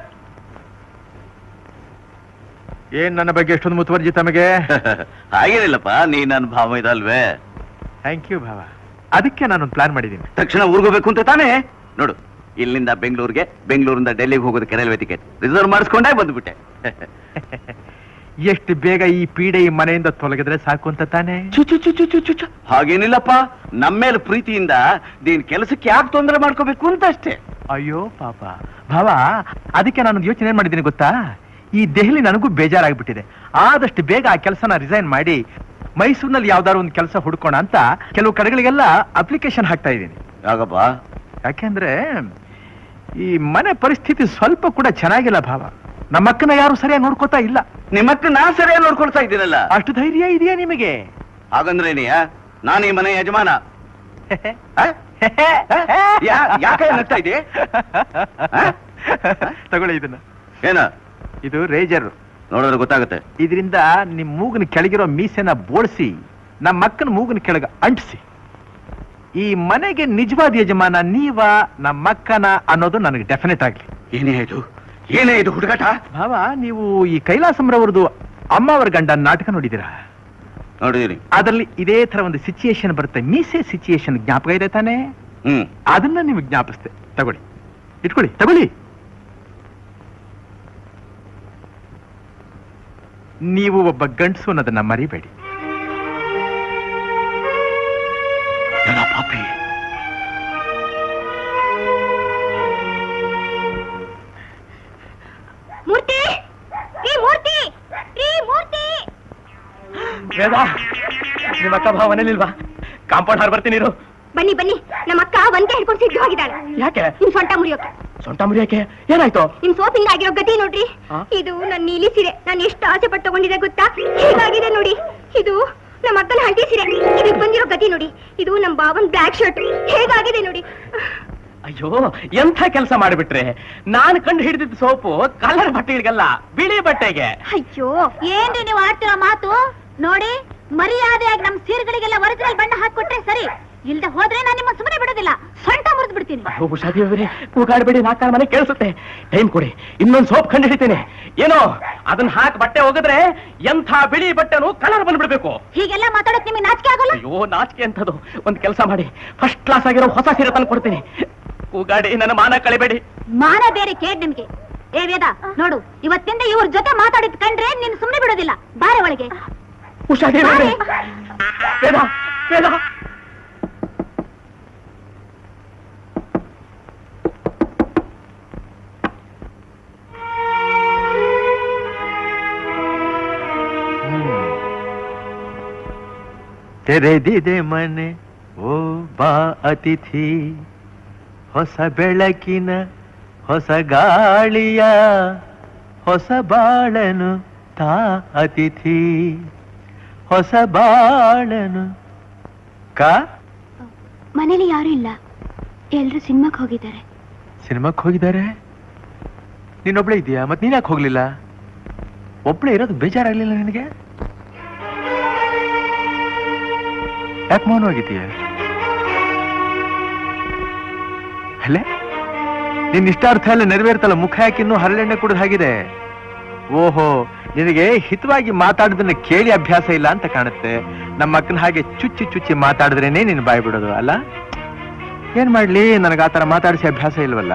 ಏನ್ ನನ್ನ ಬಗ್ಗೆ ಎಷ್ಟೊಂದು ಮುತುವರ್ಜಿ ತಮಗೆ? ಹಾಗೇನಿಲ್ಲಪ್ಪ, ನೀ ನನ್ನ ಭಾವ ಇದಲ್ವೇ? ಥ್ಯಾಂಕ್ ಯು ಭಾವ. ಅದಕ್ಕೆ ನಾನೊಂದು ಪ್ಲಾನ್ ಮಾಡಿದ್ದೀನಿ. ತಕ್ಷಣ ಊರ್ಗೋಬೇಕು ಅಂತ ತಾನೇ? ನೋಡು, ಇಲ್ಲಿಂದ ಬೆಂಗಳೂರಿಗೆ, ಬೆಂಗಳೂರಿಂದ ಡೆಲ್ಲಿಗೆ ಹೋಗೋದಕ್ಕೆ ರೈಲ್ವೆ ಟಿಕೆಟ್ ರಿಸರ್ವ್ ಮಾಡಿಸ್ಕೊಂಡೇ ಬಂದ್ಬಿಟ್ಟೆ. ಎಷ್ಟು ಬೇಗ ಈ ಪೀಡೆ ಈ ಮನೆಯಿಂದ ತೊಲಗಿದ್ರೆ ಸಾಕು ಅಂತ ತಾನೇ? ಹಾಗೇನಿಲ್ಲಪ್ಪ, ನಮ್ಮೇಲೆ ಪ್ರೀತಿಯಿಂದ ನೀನ್ ಕೆಲಸಕ್ಕೆ ಯಾಕೆ ತೊಂದರೆ ಮಾಡ್ಕೋಬೇಕು ಅಂತ ಅಷ್ಟೇ. ಅಯ್ಯೋ ಪಾಪ ಭಾವ, ಅದಕ್ಕೆ ನಾನೊಂದು ಯೋಚನೆ ಮಾಡಿದ್ದೀನಿ ಗೊತ್ತಾ? ಈ ದೆಹಲಿ ನನಗೂ ಬೇಜಾರಾಗ್ಬಿಟ್ಟಿದೆ. ಆದಷ್ಟು ಬೇಗ ಆ ಕೆಲಸನ ರಿಸೈನ್ ಮಾಡಿ ಮೈಸೂರಿನಲ್ಲಿ ಯಾವ್ದಾದ್ರು ಒಂದು ಕೆಲಸ ಹುಡ್ಕೋಣ ಅಂತ ಕೆಲವು ಕಡೆಗಳಿಗೆಲ್ಲ ಅಪ್ಲಿಕೇಶನ್ ಹಾಕ್ತಾ ಇದ್ದೀನಿ. ಯಾಕಪ್ಪ? ಯಾಕೆಂದ್ರೆ ಈ ಮನೆ ಪರಿಸ್ಥಿತಿ ಸ್ವಲ್ಪ ಕೂಡ ಚೆನ್ನಾಗಿಲ್ಲ ಭಾವ. ನಮ್ಮಕ್ಕನ ಯಾರು ಸರಿಯಾಗಿ ನೋಡ್ಕೋತಾ ಇಲ್ಲ. ನಿಮ್ಮಕ್ಕ ನಾ ಸರಿಯಾಗಿ ನೋಡ್ಕೊಳ್ತಾ ಇದ್ದೀನಲ್ಲ. ಅಷ್ಟು ಧೈರ್ಯ ಇದೆಯಾ ನಿಮಗೆ? ಹಾಗಂದ್ರೇನಿಯಾ? ನಾನು ಈ ಮನೆ ಯಜಮಾನ. ಯಾಕೆ ನಗ್ತಾ ಇದೆ? ತಗೊಳ್ಳಿ ಇದನ್ನ. ಏನ ಇದು ರೇಜರ್. ನೋಡಿದ್ರೆ ಗೊತ್ತಾಗುತ್ತೆ. ಇದರಿಂದ ನಿಮ್ ಮೂಗಿನ ಕೆಳಗಿರೋ ಮೀಸೆನ ಬೋಳಿಸಿ ನಮ್ಮ ಅಕ್ಕನ ಮೂಗಿನ ಕೆಳಗೆ ಅಂಟಿಸಿ. ಈ ಮನೆಗೆ ನಿಜವಾದ ಯಜಮಾನ ನೀವ ನಮ್ಮ ಅಕ್ಕನ ಅನ್ನೋದು ನನಗೆ ಡೆಫಿನೆಟ್ ಆಗ್ಲಿ. ಏನೇ ಇದು ಹುಡುಗಾಟ? ಭಾವ, ನೀವು ಈ ಕೈಲಾಸಂರವ್ರದ್ದು ಅಮ್ಮ ಅವರ ಗಂಡ ನಾಟಕ ನೋಡಿದ್ದೀರಾ? ನೋಡಿದೀನಿ. ಅದರಲ್ಲಿ ಇದೇ ತರ ಒಂದು ಸಿಚುಯೇಷನ್ ಬರುತ್ತೆ. ಮೀಸೆ ಸಿಚುಯೇಷನ್ ಜ್ಞಾಪಕ ಇದೆ ತಾನೇ? ಅದನ್ನ ನಿಮಗೆ ಜ್ಞಾಪಿಸ್ತೆ. ತಗೊಳ್ಳಿ, ಇಟ್ಕೊಳ್ಳಿ, ತಗೊಳ್ಳಿ. ನೀವು ಒಬ್ಬ ಗಂಡಸು ಅನ್ನೋದನ್ನ ಮರಿಬೇಡಿ. ಪಾಪಿ, ಮೂರ್ತಿ, ಈ ಮೂರ್ತಿ, ಈ ಮೂರ್ತಿ. ವೇದ, ನಿಮ್ಮ ಅಕ್ಕ ಭಾವ ಮನೇಲಿಲ್ವಾ? ಕಾಂಪೌಂಡ್ ಹಾರ್ ಬರ್ತೀನಿ ಇರು. ಬನ್ನಿ ಬನ್ನಿ, ನಮ್ಮ ಅಕ್ಕ ಒಂದೇ ಹಿಡ್ಕೊಂಡು ಸಿದ್ಧವಾಗಿದ್ದಾಳೆ. ಯಾಕೆ? ನಿಮ್ ಸೊಂಟ ಮುರಿಯೋಕೆ. ಸೊಂಟ ಮುರಿಯಕ್ಕೆ ಏನಾಯ್ತು? ನಿಮ್ ಸೋಪಿಂದ ಆಗಿರೋ ಗತಿ ನೋಡ್ರಿ. ಇದು ನನ್ನ ನೀಲಿ ಸೀರೆ. ನಾನು ಎಷ್ಟು ಆಸೆ ಪಟ್ಟು ತಗೊಂಡಿದ್ದೆ ಗೊತ್ತಾ? ಹೇಗಾಗಿದೆ ನೋಡಿ. ಇದು ನಮ್ಮ ಅಕ್ಕನ ಹಳದಿ ಸೀರೆ. ಇದಕ್ಕೆ ಬಂದಿರೋ ಗತಿ ನೋಡಿ. ಇದು ನಮ್ಮ ಬಾವನ್ ಬ್ಲಾಕ್ ಶರ್ಟ್. ಹೇಗಾಗಿದೆ ನೋಡಿ. ಅಯ್ಯೋ, ಎಂಥ ಕೆಲಸ ಮಾಡಿಬಿಟ್ರೆ. ನಾನು ಕಂಡು ಹಿಡಿದಿದ್ದ ಸೋಪು ಕಲರ್ ಬಟ್ಟೆಗಳಿಗಲ್ಲ, ಬಿಳಿ ಬಟ್ಟೆಗೆ. ಅಯ್ಯೋ, ಏನ್ರಿ ನೀವು ಆಡ್ತಿರೋ ಮಾತು ನೋಡಿ. ಮರ್ಯಾದೆಯಾಗಿ ನಮ್ ಸೀರೆಗಳಿಗೆಲ್ಲ ಒರಿಜಿನಲ್ ಬಣ್ಣ ಹಾಕೊಟ್ರೆ ಸರಿ. ಇಲ್ದೆ ಹೋದ್ರೆ ನಾನು ನಿಮ್ಮ ಸುಮ್ಮನೆ ಬಿಡೋದಿಲ್ಲ. ಸೊಂಟ ಮುರಿದು ಬಿಡ್ತೀನಿ. ಉಷಾದೇವ್ರೆ, ಕೂಗಾಡ್ಬೇಡಿ, ನಾಲ್ಕಾಲ ಮನೆ ಕೇಳಿಸುತ್ತೆ. ಟೈಮ್ ಕೊಡಿ, ಇನ್ನೊಂದು ಸೋಪ್ ಕಂಡು ಹಿಡಿತೇನೆ. ಏನೋ ಅದನ್ನ ಹಾಕಿ ಬಟ್ಟೆ ಹೋಗಿದ್ರೆ ಎಂಥ ಬಿಳಿ ಬಟ್ಟೆನು ಕಲರ್ ಬಂದ್ಬಿಡ್ಬೇಕು. ಹೀಗೆಲ್ಲ ಮಾತಾಡೋಕ್ ನಿಮಗೆ ನಾಚಿಕೆ ಆಗೋಲ್ಲ? ಅಯ್ಯೋ, ನಾಚಿಕೆ ಅಂತದು. ಒಂದ್ ಕೆಲಸ ಮಾಡಿ, ಫಸ್ಟ್ ಕ್ಲಾಸ್ ಆಗಿರೋ ಹೊಸ ಸೀರೆ ತಂದು ಕೊಡ್ತೀನಿ. ಕೂಗಾಡಿ ನನ್ನ ಮಾನ ಕಳಿಬೇಡಿ. ಮಾನ ಬೇರೆ ಕೇಡ್ ನಿಮ್ಗೆ. ಏ ವೇದ, ನೋಡು, ಇವತ್ತಿಂದ ಇವ್ರ ಜೊತೆ ಮಾತಾಡಿದ್ ಕಂಡ್ರೆ ನೀನು ಸುಮ್ಮನೆ ಬಿಡೋದಿಲ್ಲ. ಬಾರೆ ಒಳಗೆ. ಉಷಾದೇವ್ರೆ, ವೇದ, ವೇದ. ತೆರೆದಿದೆ ಮನೆ ಓ ಬಾ ಅತಿಥಿ, ಹೊಸ ಬೆಳಕಿನ ಹೊಸ ಗಾಳಿಯ ಹೊಸ ಬಾಳನು ತಾ ಅತಿಥಿ, ಹೊಸ ಬಾಳನು. ಕಾ ಮನೇಲಿ ಯಾರು ಇಲ್ಲ, ಎಲ್ರು ಸಿನಿಮಾಕ್ ಹೋಗಿದ್ದಾರೆ. ಸಿನಿಮಾಕ್ ಹೋಗಿದ್ದಾರೆ? ನೀನೊಬ್ಳೆ ಇದೆಯಾ? ಮತ್ ನೀನ್ ಯಾಕೆ ಹೋಗ್ಲಿಲ್ಲ? ಒಬ್ಳೆ ಇರೋದು ಬೇಜಾರಾಗ್ಲಿಲ್ಲ ನಿನಗೆ? ಯಾಕೆ ಮೌನವಾಗಿದೆಯಾ? ಅಲ್ಲೇ ನಿನ್ ಇಷ್ಟಾರ್ಥ ಎಲ್ಲ ನೆರವೇರ್ತಲ್ಲ, ಮುಖ ಯಾಕೆ ಇನ್ನೂ ಹರಳೆಣ್ಣೆ ಕುಡಿದು ಹಾಗಿದೆ. ಓಹೋ, ನಿನಗೆ ಹಿತವಾಗಿ ಮಾತಾಡೋದನ್ನ ಕೇಳಿ ಅಭ್ಯಾಸ ಇಲ್ಲ ಅಂತ ಕಾಣುತ್ತೆ. ನಮ್ಮ ಅಕ್ಕನ ಹಾಗೆ ಚುಚ್ಚಿ ಚುಚ್ಚಿ ಮಾತಾಡಿದ್ರೇನೆ ನೀನು ಬಾಯ್ ಬಿಡೋದು ಅಲ್ಲ? ಏನ್ ಮಾಡ್ಲಿ, ನನಗೆ ಆತರ ಮಾತಾಡಿಸಿ ಅಭ್ಯಾಸ ಇಲ್ವಲ್ಲ.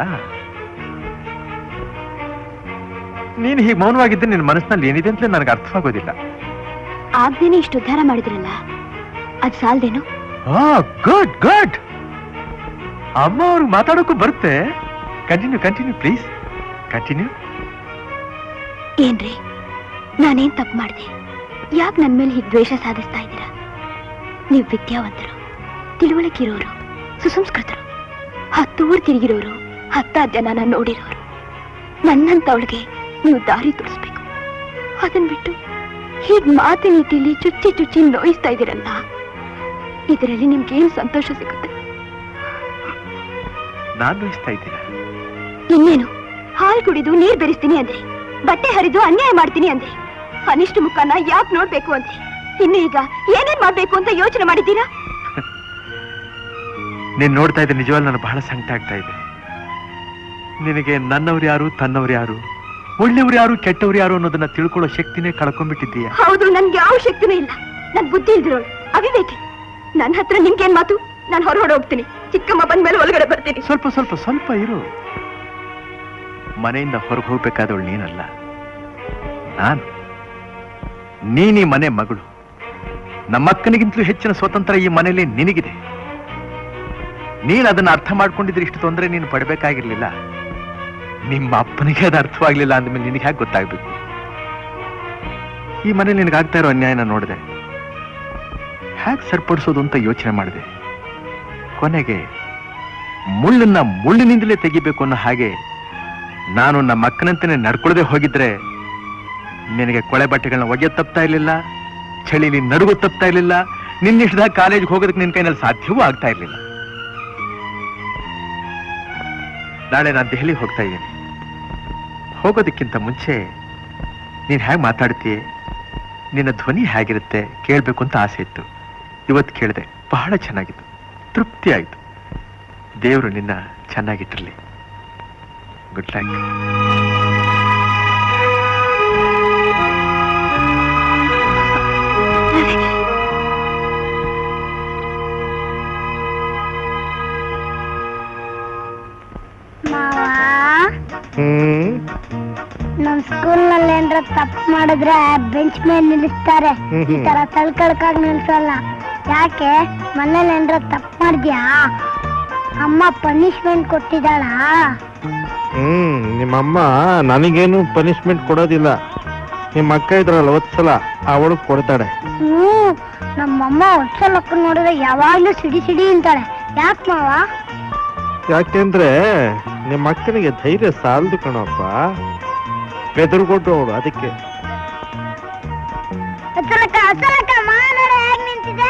ನೀನು ಹೀಗೆ ಮೌನವಾಗಿದ್ದರೆ ನಿನ್ನ ಮನಸ್ಸಿನಲ್ಲಿ ಏನಿದೆ ಅಂತ ನನಗೆ ಅರ್ಥವಾಗೋದಿಲ್ಲ. ಆಗ್ದೇನೆ ಇಷ್ಟು ಉದ್ಧಾರ ಮಾಡಿದ್ರಲ್ಲ, ಅದ್ ಸಾಲ್ದೇನು? Good good. ಅಮ್ಮ ಅವ್ರಿಗೆ ಮಾತಾಡೋಕ್ಕೂ ಬರುತ್ತೆ. Continue continue please, continue. ಏನ್ರಿ, ನಾನೇನ್ ತಪ್ಪು ಮಾಡಿದೆ? ಯಾಕೆ ನನ್ ಮೇಲೆ ಹೀಗೆ ದ್ವೇಷ ಸಾಧಿಸ್ತಾ ಇದ್ದೀರಾ? ನೀವು ವಿದ್ಯಾವಂತರು, ತಿಳುವಳಿಕೆ ಇರೋರು, ಸುಸಂಸ್ಕೃತರು, 10 ಊರು ತಿರುಗಿರೋರು, 10 ಜನನ ನೋಡಿರೋರು. ನನ್ನಂತವಳಿಗೆ ನೀವು ದಾರಿ ತೋರಿಸ್ಬೇಕು. ಅದನ್ ಬಿಟ್ಟು ಹೀಗ್ ಮಾತಿನ ರೀತಿಯಲ್ಲಿ ಚುಚ್ಚಿ ಚುಚ್ಚಿ ನೋಯಿಸ್ತಾ ಇದ್ದೀರಲ್ಲ, ಇದರಲ್ಲಿ ನಿಮ್ಗೇನು ಸಂತೋಷ ಸಿಗುತ್ತೆ? ನಾನು ನೋಯಿಸ್ತಾ ಇದ್ದೀನ? ಇನ್ನೇನು, ಹಾಲು ಕುಡಿದು ನೀರ್ ಬೆರೆಸ್ತೀನಿ ಅಂದ್ರಿ, ಬಟ್ಟೆ ಹರಿದು ಅನ್ಯಾಯ ಮಾಡ್ತೀನಿ ಅಂದ್ರಿ, ಅನಿಷ್ಟ ಮುಖನ ಯಾಕೆ ನೋಡ್ಬೇಕು ಅಂದ್ರಿ. ಇನ್ನು ಈಗ ಏನೇನ್ ಮಾಡ್ಬೇಕು ಅಂತ ಯೋಚನೆ ಮಾಡಿದ್ದೀರಾ? ನೀನ್ ನೋಡ್ತಾ ಇದ್ದೆ ನಿಜವಾಗ್ಲೂ ನಾನು ಬಹಳ ಸಂಕಟ ಆಗ್ತಾ ಇದೆ. ನಿನಗೆ ನನ್ನವ್ರು ಯಾರು, ತನ್ನವ್ರು ಯಾರು, ಒಳ್ಳೆಯವ್ರು ಯಾರು, ಕೆಟ್ಟವ್ರು ಯಾರು ಅನ್ನೋದನ್ನ ತಿಳ್ಕೊಳ್ಳೋ ಶಕ್ತಿನೇ ಕಳ್ಕೊಂಡ್ಬಿಟ್ಟಿದ್ದೀಯ. ಹೌದು, ನನ್ಗೆ ಯಾವ ಶಕ್ತಿನೂ ಇಲ್ಲ. ನನ್ ಬುದ್ಧಿ ಇಲ್ದಿರೋಳು, ಅವಿವೇಕಿ. ನನ್ನ ಹತ್ರ ನಿಮ್ಗೇನ್ ಮಾತು? ನಾನು ಹೊರಗಡೆ ಹೋಗ್ತೀನಿ. ಚಿಕ್ಕಮ್ಮ ಬಂದ್ಮೇಲೆ ಒಳಗಡೆ ಬರ್ತೀನಿ. ಸ್ವಲ್ಪ ಸ್ವಲ್ಪ ಸ್ವಲ್ಪ ಇರು. ಮನೆಯಿಂದ ಹೊರಗೆ ಹೋಗ್ಬೇಕಾದವಳು ನೀನಲ್ಲ, ನಾನು. ನೀನೀ ಮನೆ ಮಗಳು. ನಮ್ಮಕ್ಕನಿಗಿಂತಲೂ ಹೆಚ್ಚಿನ ಸ್ವಾತಂತ್ರ್ಯ ಈ ಮನೆಯಲ್ಲಿ ನಿನಗಿದೆ. ನೀನು ಅದನ್ನ ಅರ್ಥ ಮಾಡ್ಕೊಂಡಿದ್ರೆ ಇಷ್ಟು ತೊಂದರೆ ನೀನು ಪಡಬೇಕಾಗಿರ್ಲಿಲ್ಲ. ನಿಮ್ಮ ಅಪ್ಪನಿಗೆ ಅದು ಅರ್ಥವಾಗ್ಲಿಲ್ಲ ಅಂದ್ಮೇಲೆ ನಿನಗೆ ಹೇಗೆ ಗೊತ್ತಾಗ್ಬೇಕು? ಈ ಮನೇಲಿ ನಿನಗಾಗ್ತಾ ಇರೋ ಅನ್ಯಾಯನ ನೋಡಿದೆ, ಹೇಗೆ ಸರಿಪಡಿಸೋದು ಅಂತ ಯೋಚನೆ ಮಾಡಿದೆ. ಕೊನೆಗೆ ಮುಳ್ಳನ್ನ ಮುಳ್ಳಿನಿಂದಲೇ ತೆಗಿಬೇಕು ಅನ್ನೋ ಹಾಗೆ ನಾನು ನಮ್ಮ ಅಕ್ಕನಂತೆಯೇ ನಡ್ಕೊಳ್ಳದೆ ಹೋಗಿದ್ರೆ ನಿನಗೆ ಕೊಳೆ ಬಟ್ಟೆಗಳನ್ನ ಒಗೆ ತಪ್ತಾ ಇರ್ಲಿಲ್ಲ, ಚಳಿಲಿ ನಡುಗು ತಪ್ತಾ ಇರ್ಲಿಲ್ಲ, ನಿನ್ನಿಷ್ಟದಾಗ ಕಾಲೇಜ್ಗೆ ಹೋಗೋದಕ್ಕೆ ನಿನ್ನ ಕೈನಲ್ಲಿ ಸಾಧ್ಯವೂ ಆಗ್ತಾ ಇರ್ಲಿಲ್ಲ. ನಾಳೆ ನಾನು ದೆಹಲಿಗೆ ಹೋಗ್ತಾ ಇದ್ದೀನಿ. ಹೋಗೋದಕ್ಕಿಂತ ಮುಂಚೆ ನೀನು ಹೇಗೆ ಮಾತಾಡ್ತೀಯ, ನಿನ್ನ ಧ್ವನಿ ಹೇಗಿರುತ್ತೆ ಕೇಳಬೇಕು ಅಂತ ಆಸೆ ಇತ್ತು. ಇವತ್ತು ಕೇಳಿದೆ, ಬಹಳ ಚೆನ್ನಾಗಿತ್ತು, ತೃಪ್ತಿ ಆಯಿತು. ದೇವರು ನಿನ್ನ ಚೆನ್ನಾಗಿಟ್ಟಿರಲಿ. Good luck. ನಮ್ ಸ್ಕೂಲ್ ನಲ್ಲಿ ಏನ್ರ ತಪ್ಪು ಮಾಡಿದ್ರೆ ಬೆಂಚ್ ಮೇಲೆ ನಿಲ್ಲಿಸ್ತಾರೆ. ಈ ತರ ತಳ್ಕಳ್ಕಾಗ್ ನಿಲ್ಸಲ್ಲ. ಯಾಕೆ? ಮನೇಲಿ ಏನ್ರ ತಪ್ಪು ಮಾಡಿದ್ಯಾ? ಅಮ್ಮ ಪನಿಷ್ಮೆಂಟ್ ಕೊಟ್ಟಿದ್ದಾಳ? ನಿಮ್ಮಮ್ಮ ನನಗೇನು ಪನಿಷ್ಮೆಂಟ್ ಕೊಡೋದಿಲ್ಲ. ನಿಮ್ಮ ಅಕ್ಕ ಇದ್ರಲ್ಲ ಒತ್ಸಲ, ಅವಳು ಕೊಡ್ತಾಳೆ. ನಮ್ಮಮ್ಮ ಒತ್ಸಲಕ್ಕ ನೋಡಿದ್ರೆ ಯಾವಾಗ್ಲೂ ಸಿಡಿ ಸಿಡಿ ಅಂತಾಳೆ. ಯಾಕೆ ಮಾವ? ಯಾಕೆಂದ್ರೆ ನಿಮ್ಮ ಅಕ್ಕನಿಗೆ ಧೈರ್ಯ ಸಾಲದು ಕಣಪ್ಪ, ಬೆದರ್ಕೊಟ್ಟು ಅವಳು. ಅದಕ್ಕೆ ಹೇಗ್ ನಿಂತಿದೆ?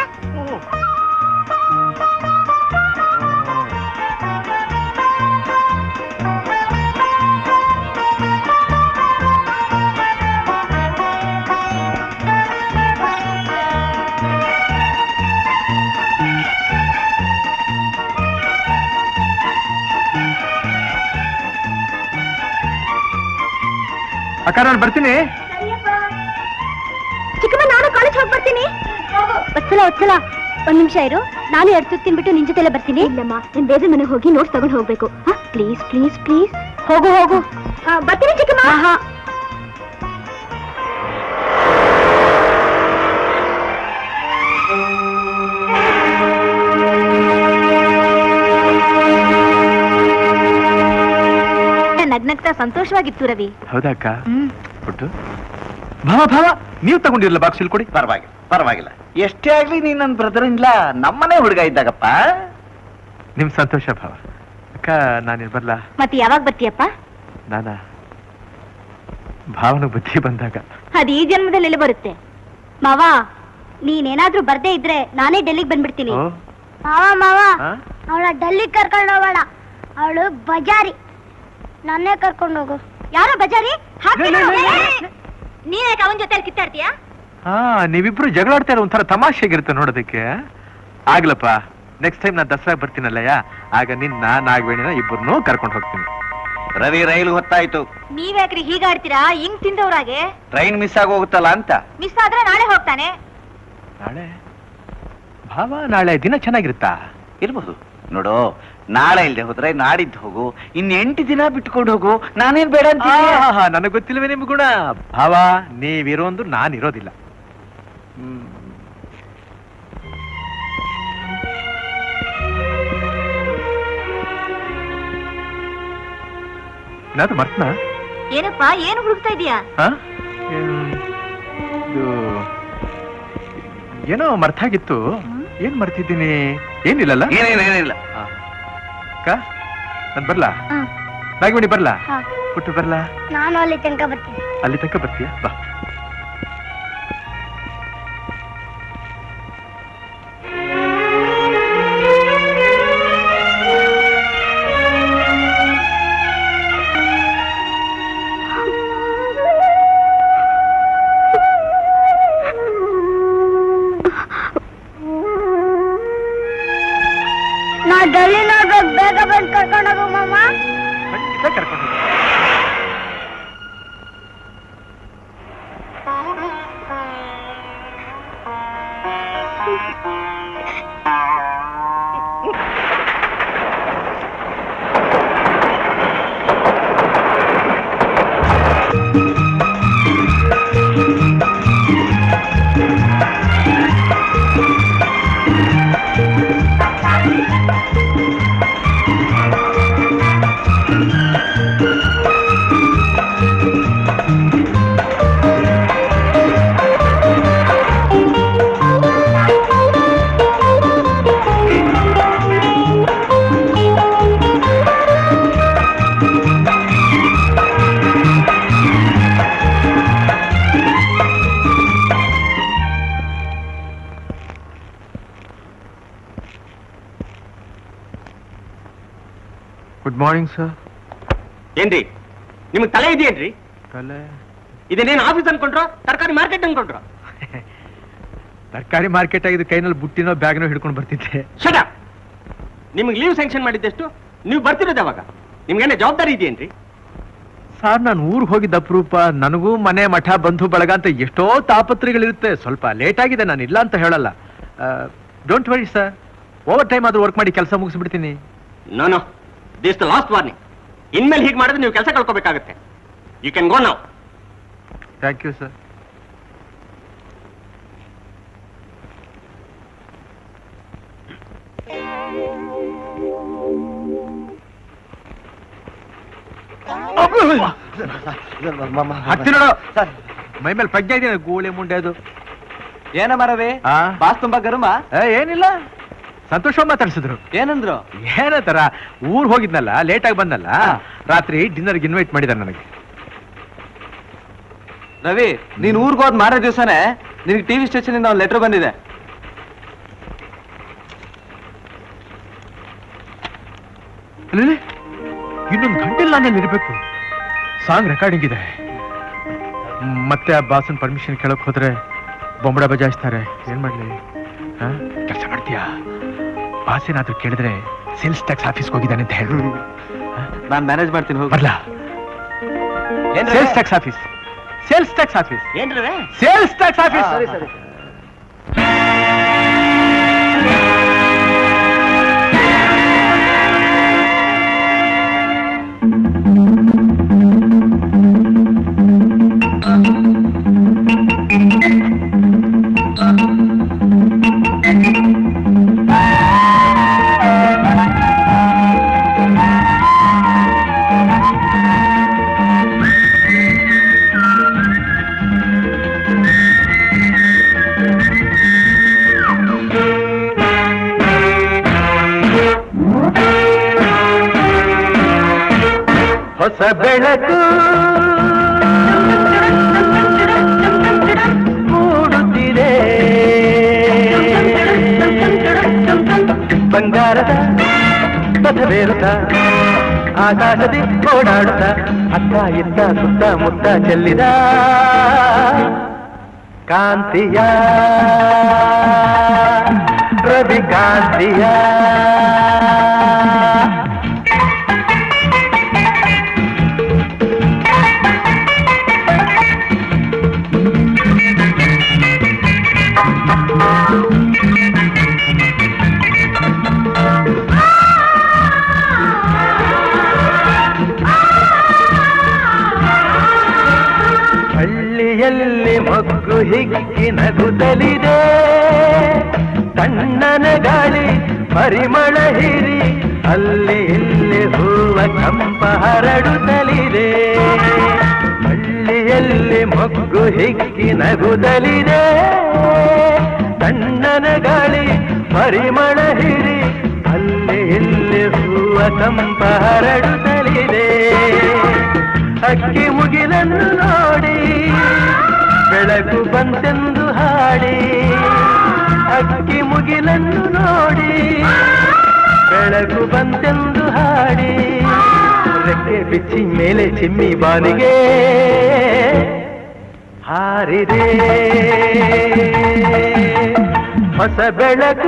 ಅಕ್ಕ ನಾನು ಬರ್ತೀನಿ. ಚಿಕ್ಕಮ್ಮ ನಾನು ಕಾಲೇಜ್ ಹೋಗಿ ಬರ್ತೀನಿ. ಒತ್ಸಲ ಒಂದ್ ನಿಮಿಷ ಇರು, ನಾನು 2 ತುತ್ತು ತಿನ್ಬಿಟ್ಟು ನಿನ್ ಜೊತೆಲೆ ಬರ್ತೀನಿ. ಇಲ್ಲಮ್ಮ, ನಾನು ಬೇರೆ ಮನೆಗೆ ಹೋಗಿ ನೋಟ್ಸ್ ತಗೊಂಡು ಹೋಗ್ಬೇಕು. ಪ್ಲೀಸ್ ಪ್ಲೀಸ್ ಪ್ಲೀಸ್ ಹೋಗು. ಬರ್ತೀನಿ ಚಿಕ್ಕಮ್ಮ. ನಗ್ನಗ್ತಾ ಸಂತೋಷವಾಗಿತ್ತು ರವಿ. ಹೌದಾ ಅಕ್ಕ? ಕೊಟ್ಟು ಭಾವ ನೀವು ತಗೊಂಡಿರಲ್ಲ ಬಾಕ್ಸ್ ಇಲ್ಲಿ ಕೊಡಿ. ಪರವಾಗಿಲ್ಲ. ಎಷ್ಟೇ ಆಗ್ಲಿ ನೀನ್ ನನ್ನ ಬ್ರದರ್ ಇಲ್ಲ, ನಮ್ಮನೆ ಹುಡುಗ ಇದ್ದಾಗಪ್ಪ. ನಿಮ್ ಸಂತೋಷ ಭಾವ. ಅಕ್ಕ ನಾನಿಲ್ ಬರ್ಲಾ? ಮತ್ತೆ ಯಾವಾಗ ಬರ್ತೀಯಪ್ಪ? ನಾನ ಭಾವನ ಬುದ್ಧಿ ಬಂದಾಗ. ಅದು ಈ ಜನ್ಮದಲ್ಲಿ ಬರುತ್ತೆ ಮಾವ. ನೀನೇನಾದ್ರೂ ಬರ್ದೇ ಇದ್ರೆ ನಾನೇ ಡೆಲ್ಲಿಗೆ ಬಂದ್ಬಿಡ್ತೀನಿ. ಮಾವ ಅವಳ ಡೆಲ್ಲಿಗೆ ಕರ್ಕೊಂಡು ಹೋಗೋಣ. ಅವಳು ಬಜಾರಿ, ನನ್ನೇ ಕರ್ಕೊಂಡು ಹೋಗು. ಯಾರೋ ಬಜಾರಿ? ನೀನ್ ಯಾಕೆ ಅವನ ಜೊತೆ ಕಿತ್ತಾಡ್ತೀಯಾ? ನೀವಿಬ್ರು ಜಗಳಾಡ್ತಾ ಒಂಥರ ತಮಾಷೆಗಿರುತ್ತೆ ನೋಡೋದಕ್ಕೆ. ಆಗ್ಲಪ್ಪ, ನೆಕ್ಸ್ಟ್ ಟೈಮ್ ನಾನು ದಸರಾ ಬರ್ತೀನಲ್ಲಯ್ಯ, ಆಗ ನಿನ್ನ ನಾಗವೇಣಿನ ಇಬ್ಬರನ್ನೂ ಕರ್ಕೊಂಡು ಹೋಗ್ತೀನಿ. ರವಿ ರೈಲು ಹೊತ್ತಾಯ್ತು. ನೀವ್ಯಾಕ್ರಿ ಹೀಗಾಡ್ತೀರಾ? ಹಿಂಗ್ ತಿಂದವ್ರಾಗೆ. ಟ್ರೈನ್ ಮಿಸ್ ಆಗೋಗುತ್ತಲ್ಲ ಅಂತ. ಮಿಸ್ ಆದ್ರೆ ನಾಳೆ ಹೋಗ್ತಾನೆ. ನಾಳೆ ಭಾವ, ನಾಳೆ ದಿನ ಚೆನ್ನಾಗಿರುತ್ತಾ? ಇರ್ಬೋದು ನೋಡು. ನಾಳೆ ಇಲ್ದೆ ಹೋದ್ರೆ ನಾಡಿದ್ದು ಹೋಗು, 8 ದಿನ ಬಿಟ್ಕೊಂಡು ಹೋಗು. ನಾನೇನ್ ಬೇಡ ಅಂತ. ನನಗೆ ಗೊತ್ತಿಲ್ವೇ ನಿಮ್ ಗುಣ ಭಾವ. ನೀವಿರೋಂದು ನಾನಿರೋದಿಲ್ಲ. ಏನಾದ್ರು ಮರ್ತನಾ? ಏನಪ್ಪ, ಏನು ಹುಡುಕ್ತಾ ಇದೀಯಾ? ಏನೋ ಮರ್ತಾಗಿತ್ತು. ಏನ್ ಮರ್ತಿದ್ದೀನಿ? ಏನಿಲ್ಲಲ್ಲ. ಏನೇನಿಲ್ಲ. ಅಕ್ಕ ನಾನು ಬರ್ಲಾ? ನಾಗಮಣಿ ಬರ್ಲಾ? ಪುಟ್ಟು ಬರ್ಲಾ? ನಾನು ಅಲ್ಲಿ ತನಕ ಬರ್ತೀನಿ. ಅಲ್ಲಿ ತನಕ ಬರ್ತೀಯ? ಬಾ. ನಾ ಡೆಲ್ಲಿನಾಗ ಬೇಗ ಬಂದು ಕರ್ಕೊಂಡು ಹೋಗು ಮಾಮ. ಖಂಡಿತ ಕರ್ಕೊಂಡು ಹೋಗ್ತೀನಿ. Good morning, sir. ಏನ್ರಿ ನಿಮ್ಗೆ ತಲೆ ಇದೆಯೇನ್ರಿ? ತಲೆ ಇದನ್ನೇನು ಆಫೀಸ್ ಅನ್ಕೊಂಡ್ರು ತರಕಾರಿ ಮಾರ್ಕೆಟ್ ಅನ್ಕೊಂಡ್ರು? ತರಕಾರಿ ಮಾರ್ಕೆಟ್ ಆಗಿದ್ದು ಕೈನಲ್ಲಿ ಬುಟ್ಟಿನೋ ಬ್ಯಾಗ್ನೋ ಹಿಡ್ಕೊಂಡು ಬರ್ತಿದ್ದೆ. ಶಟ! ನಿಮ್ಗೆ ಲೀವ್ ಸ್ಯಾಂಕ್ಷನ್ ಮಾಡಿದ್ದೆಷ್ಟು? ನೀವು ಬರ್ತಿರೋದು ಯಾವಾಗ? ನಿಮ್ಗೇನೆ ಜವಾಬ್ದಾರಿ ಇದೆಯೇನ್ರಿ? ಸರ್ ನಾನು ಊರಿಗೆ ಹೋಗಿದ್ದ ಅಪರೂಪ. ನನಗೂ ಮನೆ ಮಠ ಬಂಧು ಬಳಗ ಅಂತ ಎಷ್ಟೋ ತಾಪತ್ರೆಗಳಿರುತ್ತೆ. ಸ್ವಲ್ಪ ಲೇಟ್ ಆಗಿದೆ, ನಾನು ಇಲ್ಲ ಅಂತ ಹೇಳಲ್ಲ. Don't worry sir, over time ಆದ್ರೂ ವರ್ಕ್ ಮಾಡಿ ಕೆಲಸ ಮುಗಿಸ್ಬಿಡ್ತೀನಿ. No this the last warning. ಇನ್ಮೇಲೆ ಹೀಗೆ ಮಾಡಿದ್ರೆ ನೀವು ಕೆಲಸ ಕಳ್ಕೋಬೇಕಾಗತ್ತೆ. You can go now. Thank you sir. ಮೈ ಮೇಲೆ ಪ್ರಜ್ಞೆ ಇದೆಯಾ? ಗೋಳೆ ಮುಂಡೆ ಅದು ಏನ ಮರವೇ ಬಾಸ್ ತುಂಬಾ ಗರುಮ? ಏನಿಲ್ಲ, ಸಂತೋಷ ಮಾತಾಡ್ಸಿದ್ರು. ಏನಂದ್ರು? ಏನಂತಾರ, ಊರ್ ಹೋಗಿದ್ನಲ್ಲ, ಲೇಟ್ ಆಗಿ ಬಂದಲ್ಲ, ರಾತ್ರಿ ಡಿನ್ನರ್ಗೆ ಇನ್ವೈಟ್ ಮಾಡಿದ ನನಗೆ. ರವಿ, ನೀನ್ ಊರ್ಗ್ ಹೋದ್ ಮಾರೇ ದಿವಸನೇ ನಿನ್ಗೆ ಟಿವಿ ಸ್ಟೇಷನ್ ಇಂದ ಒಂದು ಲೆಟರ್ ಬಂದಿದೆ. ಇನ್ನೊಂದು ಗಂಟೆಲ್ಲ ನಾನಲ್ಲಿ ಇರ್ಬೇಕು. ಸಾಂಗ್ ರೆಕಾರ್ಡಿಂಗ್ ಇದೆ. ಮತ್ತೆ ಆ ಬಾಸನ್ ಪರ್ಮಿಷನ್ ಕೇಳಕ್ ಹೋದ್ರೆ ಬೊಂಬಡ ಬಜಾಯಿಸ್ತಾರೆ. ಏನ್ ಮಾಡ್ಲಿ? ಕೆಲಸ ಮಾಡ್ತೀಯಾ? ಬಾಸ್ ಏನಾದ್ರೂ ಕೇಳಿದ್ರೆ ಸೇಲ್ಸ್ ಟ್ಯಾಕ್ಸ್ ಆಫೀಸ್ಗೆ ಹೋಗಿದ್ದಾನೆ ಅಂತ ಹೇಳು. ನಾನ್ ಮ್ಯಾನೇಜ್ ಮಾಡ್ತೀನಿ, ಹೋಗಿ. ಬರ್ಲಾ? Sales tax office, sales tax office, ಏನ್ರಿ ಸೇಲ್ಸ್ ಟ್ಯಾಕ್ಸ್ ಆಫೀಸ್. ಸರಿ ಸರಿ. ಹೊಸ ಬೆಳಕು ಮೂಡುತ್ತಿದೆ, ಬಂಗಾರದ ಪಥವೇರುತ್ತ ಆಕಾಶದಿ ಓಡಾಡುತ್ತ ಅತ್ತ ಇತ್ತ ಸುತ್ತ ಮುತ್ತ ಚೆಲ್ಲಿದ ಕಾಂತಿಯ ರವಿ ಕಾಂತಿಯ ಹಳ್ಳಿಯಲ್ಲಿ ಮೊಗ್ಗು ಹಿಗ್ಗಿ ನಗುತ್ತಲಿದೆ, ತಣ್ಣನ ಗಾಳಿ ಪರಿಮಳ ಹಿರಿ ಅಲ್ಲಿ ಇಲ್ಲಿ ಹೂವ ಕಂಪ ಹರಡುತ್ತಲಿದೆ. ಹಳ್ಳಿಯಲ್ಲಿ ಮೊಗ್ಗು ಹಿಗ್ಗಿ ನಗುತ್ತಲಿದೆ, ತಣ್ಣನ ಗಾಳಿ ಪರಿಮಳ ಹಿರಿ ಅಲ್ಲಿ ಇಲ್ಲಿ ಹೂವ ಕಂಪ ಹರಡುತ್ತಲಿದೆ. ಅಕ್ಕಿ ಮುಗಿಲನ್ನು ನೋಡಿ ಬೆಳಕು ಬಂತೆಂದು ಹಾಡಿ, ಅಕ್ಕಿ ಮುಗಿಲನ್ನು ನೋಡಿ ಬೆಳಕು ಬಂತೆಂದು ಹಾಡಿ, ರೆಕ್ಕೆ ಬಿಚ್ಚಿ ಮೇಲೆ ಚಿಮ್ಮಿ ಬಾನಿಗೆ ಹಾರಿದೆ ಹೊಸ ಬೆಳಕು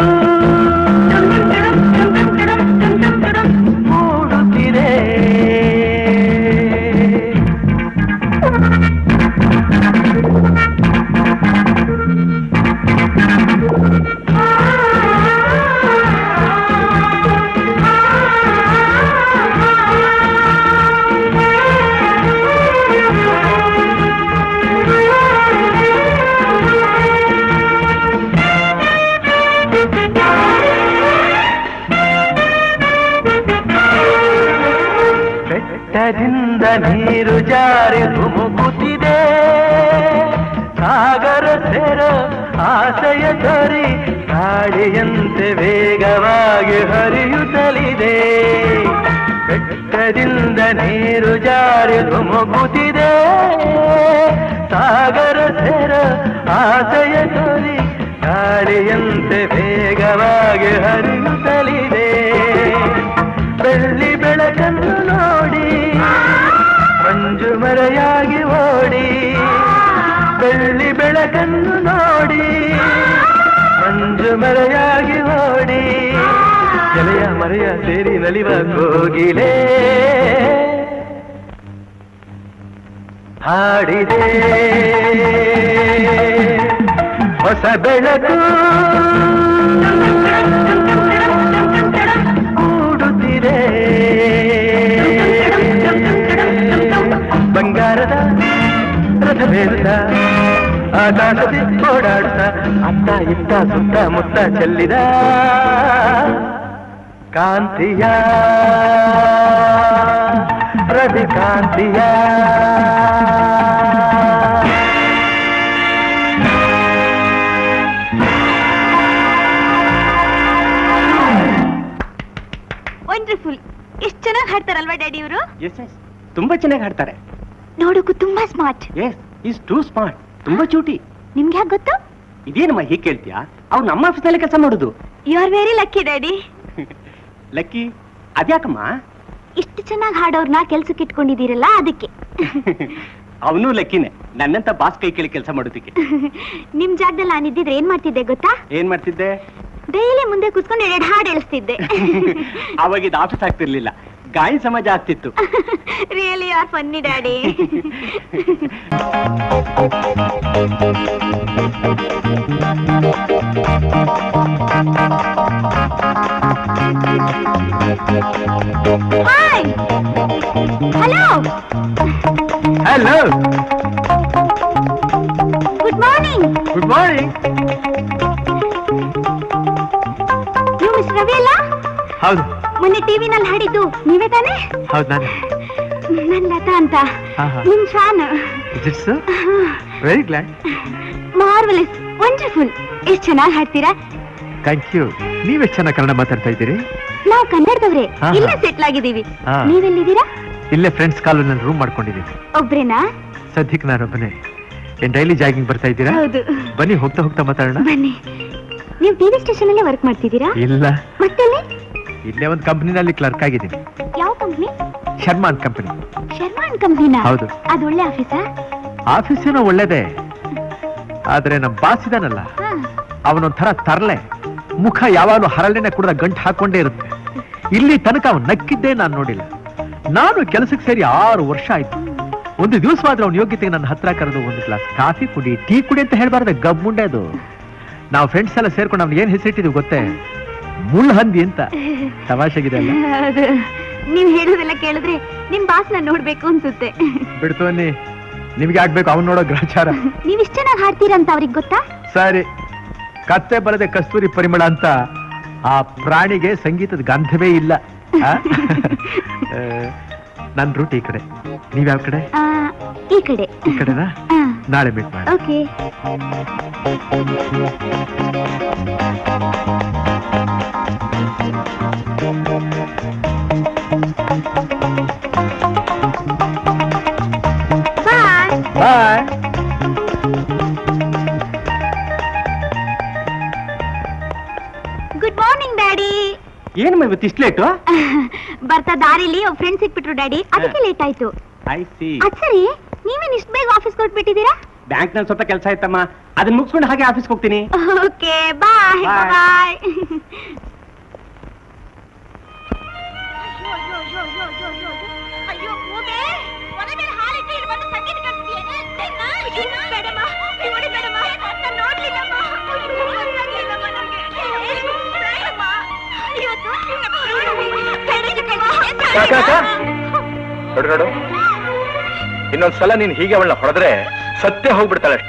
ಮೂಡುತ್ತಿದೆ. ಬೆಟ್ಟದಿಂದ ನೀರು ಜಾರಿ ಧುಮುಕುತ್ತಿದೆ, ಸಾಗರ ಸೇರ ಆಶಯ ತರಿ ಗಾಳಿಯಂತೆ ವೇಗವಾಗಿ ಹರಿಯುತ್ತಲಿದೆ. ಬೆಟ್ಟದಿಂದ ನೀರು ಜಾರಿ ಧುಮುಕುತ್ತಿದೆ, ಸಾಗರ ಸೇರ ಆಶಯ ತರಿ ಗಾಳಿಯಂತೆ ವೇಗವಾಗಿ ಹರಿಯುತ್ತಲಿದೆ. ಬೆಳ್ಳಿ ಬೆಳಕನ್ನು ನೋಡಿ ಬೆಳಕನ್ನು ನೋಡಿ ಮಂಜು ಮರೆಯಾಗಿ ಓಡಿ ಎಲೆಯ ಮರೆಯ ಸೇರಿ ನಲಿವ ಕೋಗಿಲೆ ಹಾಡಿದೆ ಹೊಸ ಬೆಳಕು ಮೂಡುತ್ತಿದೆ ಬಂಗಾರದ ರಥವೇರುತ್ತ ಆಕಾಶದಿ ಓಡಾಡುತ್ತ ಅತ್ತ ಇತ್ತ ಸುತ್ತ ಮುತ್ತ ಚೆಲ್ಲಿದ ಕಾಂತಿಯ ರವಿಕಾಂತಿಯ ವಂಡರ್ಫುಲ್. ಎಷ್ಟು ಚೆನ್ನಾಗಿ ಹಾಡ್ತಾರಲ್ವಾ ಡ್ಯಾಡಿ ಇವರು? ತುಂಬಾ ಚೆನ್ನಾಗಿ ಹಾಡ್ತಾರೆ. ನೋಡೋಕು ತುಂಬಾ smart. Yes is too smart. ತುಂಬಾ ಚೂಟಿ. ನಿಮ್ಗೆ ಯಾಕೆ ಗೊತ್ತು? ಇದೇನಮ್ಮ ಹೀಗೆ ಕೇಳ್ತೀಯಾ? ಅವ್ರು ನಮ್ಮ ಆಫೀಸ್ನಲ್ಲಿ ಕೆಲಸ ಮಾಡುದು. You are very lucky daddy. Lucky ಅದ್ಯಾಕಮ್ಮ? ಇಷ್ಟು ಚೆನ್ನಾಗಿ ಹಾಡೋರ್ನ ಕೆಲ್ಸಕ್ಕೆ ಇಟ್ಕೊಂಡಿದ್ದೀರಲ್ಲ ಅದಕ್ಕೆ. ಅವನು ಲಕ್ಕಿನೇ, ನನ್ನಂತ ಬಾಸ್ ಕೈ ಕೇಳಿ ಕೆಲಸ ಮಾಡೋದಕ್ಕೆ. ನಿಮ್ ಜಾಗದಲ್ಲಿ ನಾನಿದ್ದಿದ್ರೆ ಏನ್ ಮಾಡ್ತಿದ್ದೆ ಗೊತ್ತಾ? ಏನ್ ಮಾಡ್ತಿದ್ದೆ? ಡೈಲಿ ಮುಂದೆ ಕೂತ್ಕೊಂಡು 2 ಹಾಡು ಹೇಳಿಸ್ತಿದ್ದೆ. ಅವಾಗ ಇದು ಆಫೀಸ್ ಆಗ್ತಿರ್ಲಿಲ್ಲ, ಗಾಯನ ಸಮಾಜ ಆಗ್ತಿತ್ತು. Really are funny daddy. Hi, hello hello, good morning. Good morning. ನೀವು ಮಿಸ್ ರವಿ ಅಲ್ಲ? ಹೌದು. ಮೊನ್ನೆ ಟಿವಿನಲ್ಲಿ ಹಾಡಿದ್ದು ನೀವೇ ತಾನೇ? ಹೌದು, ನಾನು. ನನ್ ಲತಾ ಅಂತ, ಹಾ, ಹಾ. ನಿಮ್ fan. Very glad. Marvellous, wonderful. ಎಷ್ಟು ಚೆನ್ನಾಗಿ ಹಾಡ್ತೀರಾ. Thank you. ನೀವೆಷ್ಟು ಚೆನ್ನಾಗಿ ಕನ್ನಡ ಮಾತಾಡ್ತಾ ಇದ್ದೀರಿ. ನಾವು ಕನ್ನಡದವ್ರೆ, ಹಾ, ಇಲ್ಲೇ ಹಾ. ಸೆಟ್ಲ್ ಆಗಿದ್ದೀವಿ. ಹಾ. ನೀವೆಲ್ಲಿದ್ದೀರಾ? ಇಲ್ಲೇ ಫ್ರೆಂಡ್ಸ್ ಕಾಲೋನಿಯಲ್ಲಿ ರೂಮ್ ಮಾಡ್ಕೊಂಡಿದ್ದೀನಿ. ಒಬ್ರೇನಾ? ಸದ್ಯಕ್ಕೆ ನಾನೊಬ್ಬನೇ. ಏನ್ ಡೈಲಿ ಜಾಗಿಂಗ್ ಬರ್ತಾ ಇದ್ದೀರಾ? ಹೌದು. ಬನ್ನಿ, ಹೋಗ್ತಾ ಹೋಗ್ತಾ ಮಾತಾಡೋಣ. ಬನ್ನಿ. ನೀವು ಟಿವಿ ಸ್ಟೇಷನ್ ಅಲ್ಲೇ ವರ್ಕ್ ಮಾಡ್ತಿದ್ದೀರಾ? ಇಲ್ಲ, ಮತ್ತೆಲ್ಲಿ? ಇಲ್ಲೇ ಒಂದು ಕಂಪನಿನಲ್ಲಿ ಕ್ಲರ್ಕ್ ಆಗಿದ್ದೀನಿ. ಯಾವ ಕಂಪ್ನಿ? ಶರ್ಮಾನ್ ಕಂಪನಿ. ಶರ್ಮಾನ್ ಕಂಪ್ನಿನಾ? ಹೌದು. ಅದು ಒಳ್ಳೆ ಆಫೀಸಾ? ಆಫೀಸ್ ಏನೋ ಒಳ್ಳೇದೇ, ಆದ್ರೆ ನಮ್ಮ ಬಾಸ್ ಇದಾನಲ್ಲ, ಅವನೊಂಥರ ತರ್ಲೆ. ಮುಖ ಯಾವಾಗಲೂ ಹರಳೆಣ್ಣೆ ಕುಡಿದ ಗಂಟು ಹಾಕೊಂಡೇ ಇರುತ್ತೆ. ಇಲ್ಲಿ ತನಕ ಅವನು ನಕ್ಕಿದ್ದೇ ನಾನು ನೋಡಿಲ್ಲ. ನಾನು ಕೆಲಸಕ್ಕೆ ಸೇರಿ 6 ವರ್ಷ ಆಯ್ತು. ಒಂದು ದಿವಸ ಮಾತ್ರ ಅವನ ಯೋಗ್ಯತೆಗೆ ನನ್ನ ಹತ್ರ ಕರೆದು ಒಂದು ಗ್ಲಾಸ್ ಕಾಫಿ ಕುಡಿ, ಟೀ ಕುಡಿ ಅಂತ ಹೇಳ್ಬಾರ್ದೆ, ಗಬ್ ಮುಂಡೆ ಅದು. ನಾವು ಫ್ರೆಂಡ್ಸ್ ಎಲ್ಲ ಸೇರ್ಕೊಂಡು ಅವ್ನಿಗೆ ಏನ್ ಹೆಸರಿಟ್ಟಿದ್ವಿ ಗೊತ್ತೇ? ಮುಳ್ಹಂದಿ ಅಂತ. ತಮಾಷೆಗಿದೆ ಅಲ್ಲ? ನೀವ್ ಹೇಳೋದೆಲ್ಲ ಕೇಳಿದ್ರೆ ನಿಮ್ ಬಾಸ್ನ ನೋಡ್ಬೇಕು ಅನ್ಸುತ್ತೆ. ಬಿಡ್ತು ಅನ್ನಿ, ನಿಮ್ಗೆ ಆಗ್ಬೇಕು ಅವ್ನು ನೋಡೋ ಗ್ರಹಚಾರ. ನೀವ್ ಇಷ್ಟ ಚೆನ್ನಾಗಿ ಹಾಡ್ತೀರಂತ ಅವ್ರಿಗೆ ಗೊತ್ತಾ? ಸರಿ, ಕತ್ತೆ ಬರದೆ ಕಸ್ತೂರಿ ಪರಿಮಳ ಅಂತ ಆ ಪ್ರಾಣಿಗೆ ಸಂಗೀತದ ಗಂಧವೇ ಇಲ್ಲ. ನನ್ ರೂಟ್ ಈ ಕಡೆ, ನೀವ್ ಯಾವ ಕಡೆ? ಈ ಕಡೆ. ಈ ಕಡೆನಾ? ನಾಳೆ ಮೀಟ್ ಮಾಡಿ. Okay. Bye. Bye. Good morning daddy. ಏನಮ್ಮ ಇವತ್ತು ಇಷ್ಟು ಲೇಟು? ಬರ್ತಾ ದಾರಿಲಿ ಫ್ರೆಂಡ್ ಸಿಕ್ಬಿಟ್ರು ಡ್ಯಾಡಿ, ಅದಕ್ಕೆ ಲೇಟ್ ಆಯ್ತು. I see. ಅದ್ ಸರಿ, ನೀವೇನ್ ಇಷ್ಟು ಬೇಗ ಆಫೀಸ್ ಕೊಟ್ಬಿಟ್ಟಿದ್ದೀರಾ? ಬ್ಯಾಂಕ್ ನಲ್ಲಿ ಸ್ವಲ್ಪ ಕೆಲಸ ಆಯ್ತಮ್ಮ, ಅದನ್ನ ಮುಗಿಸ್ಕೊಂಡು ಹಾಗೆ ಆಫೀಸ್ಗೆ ಹೋಗ್ತೀನಿ. Okay, bye. Bye. ಬಾಯ್. ನೋಡು ನೋಡು, ಇನ್ನೊಂದ್ಸಲ ನೀನ್ ಹೀಗೆ ಅವಳನ್ನ ಹೊಡೆದ್ರೆ ಸತ್ಯ ಹೋಗ್ಬಿಡ್ತಾಳೆ ಅಷ್ಟೇ.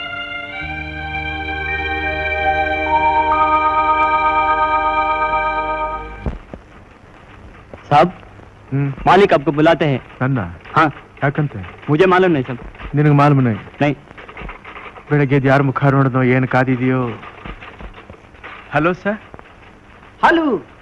साहब, मालिक आपको बुलाते हैं. ನನ್ನ? हाँ. ಯಾಕಂತೆ? मुझे मालूम नहीं सब. ನಿನಗೆ ಮಾಲೂಮ್ ನೈ? नहीं. ಬೆಳಗ್ಗೆ ಯಾರ ಮುಖ ನೋಡಿದ್ನೋ, ಏನು ಕಾದಿದೆಯೋ. Hello sir. ಹಲೋ,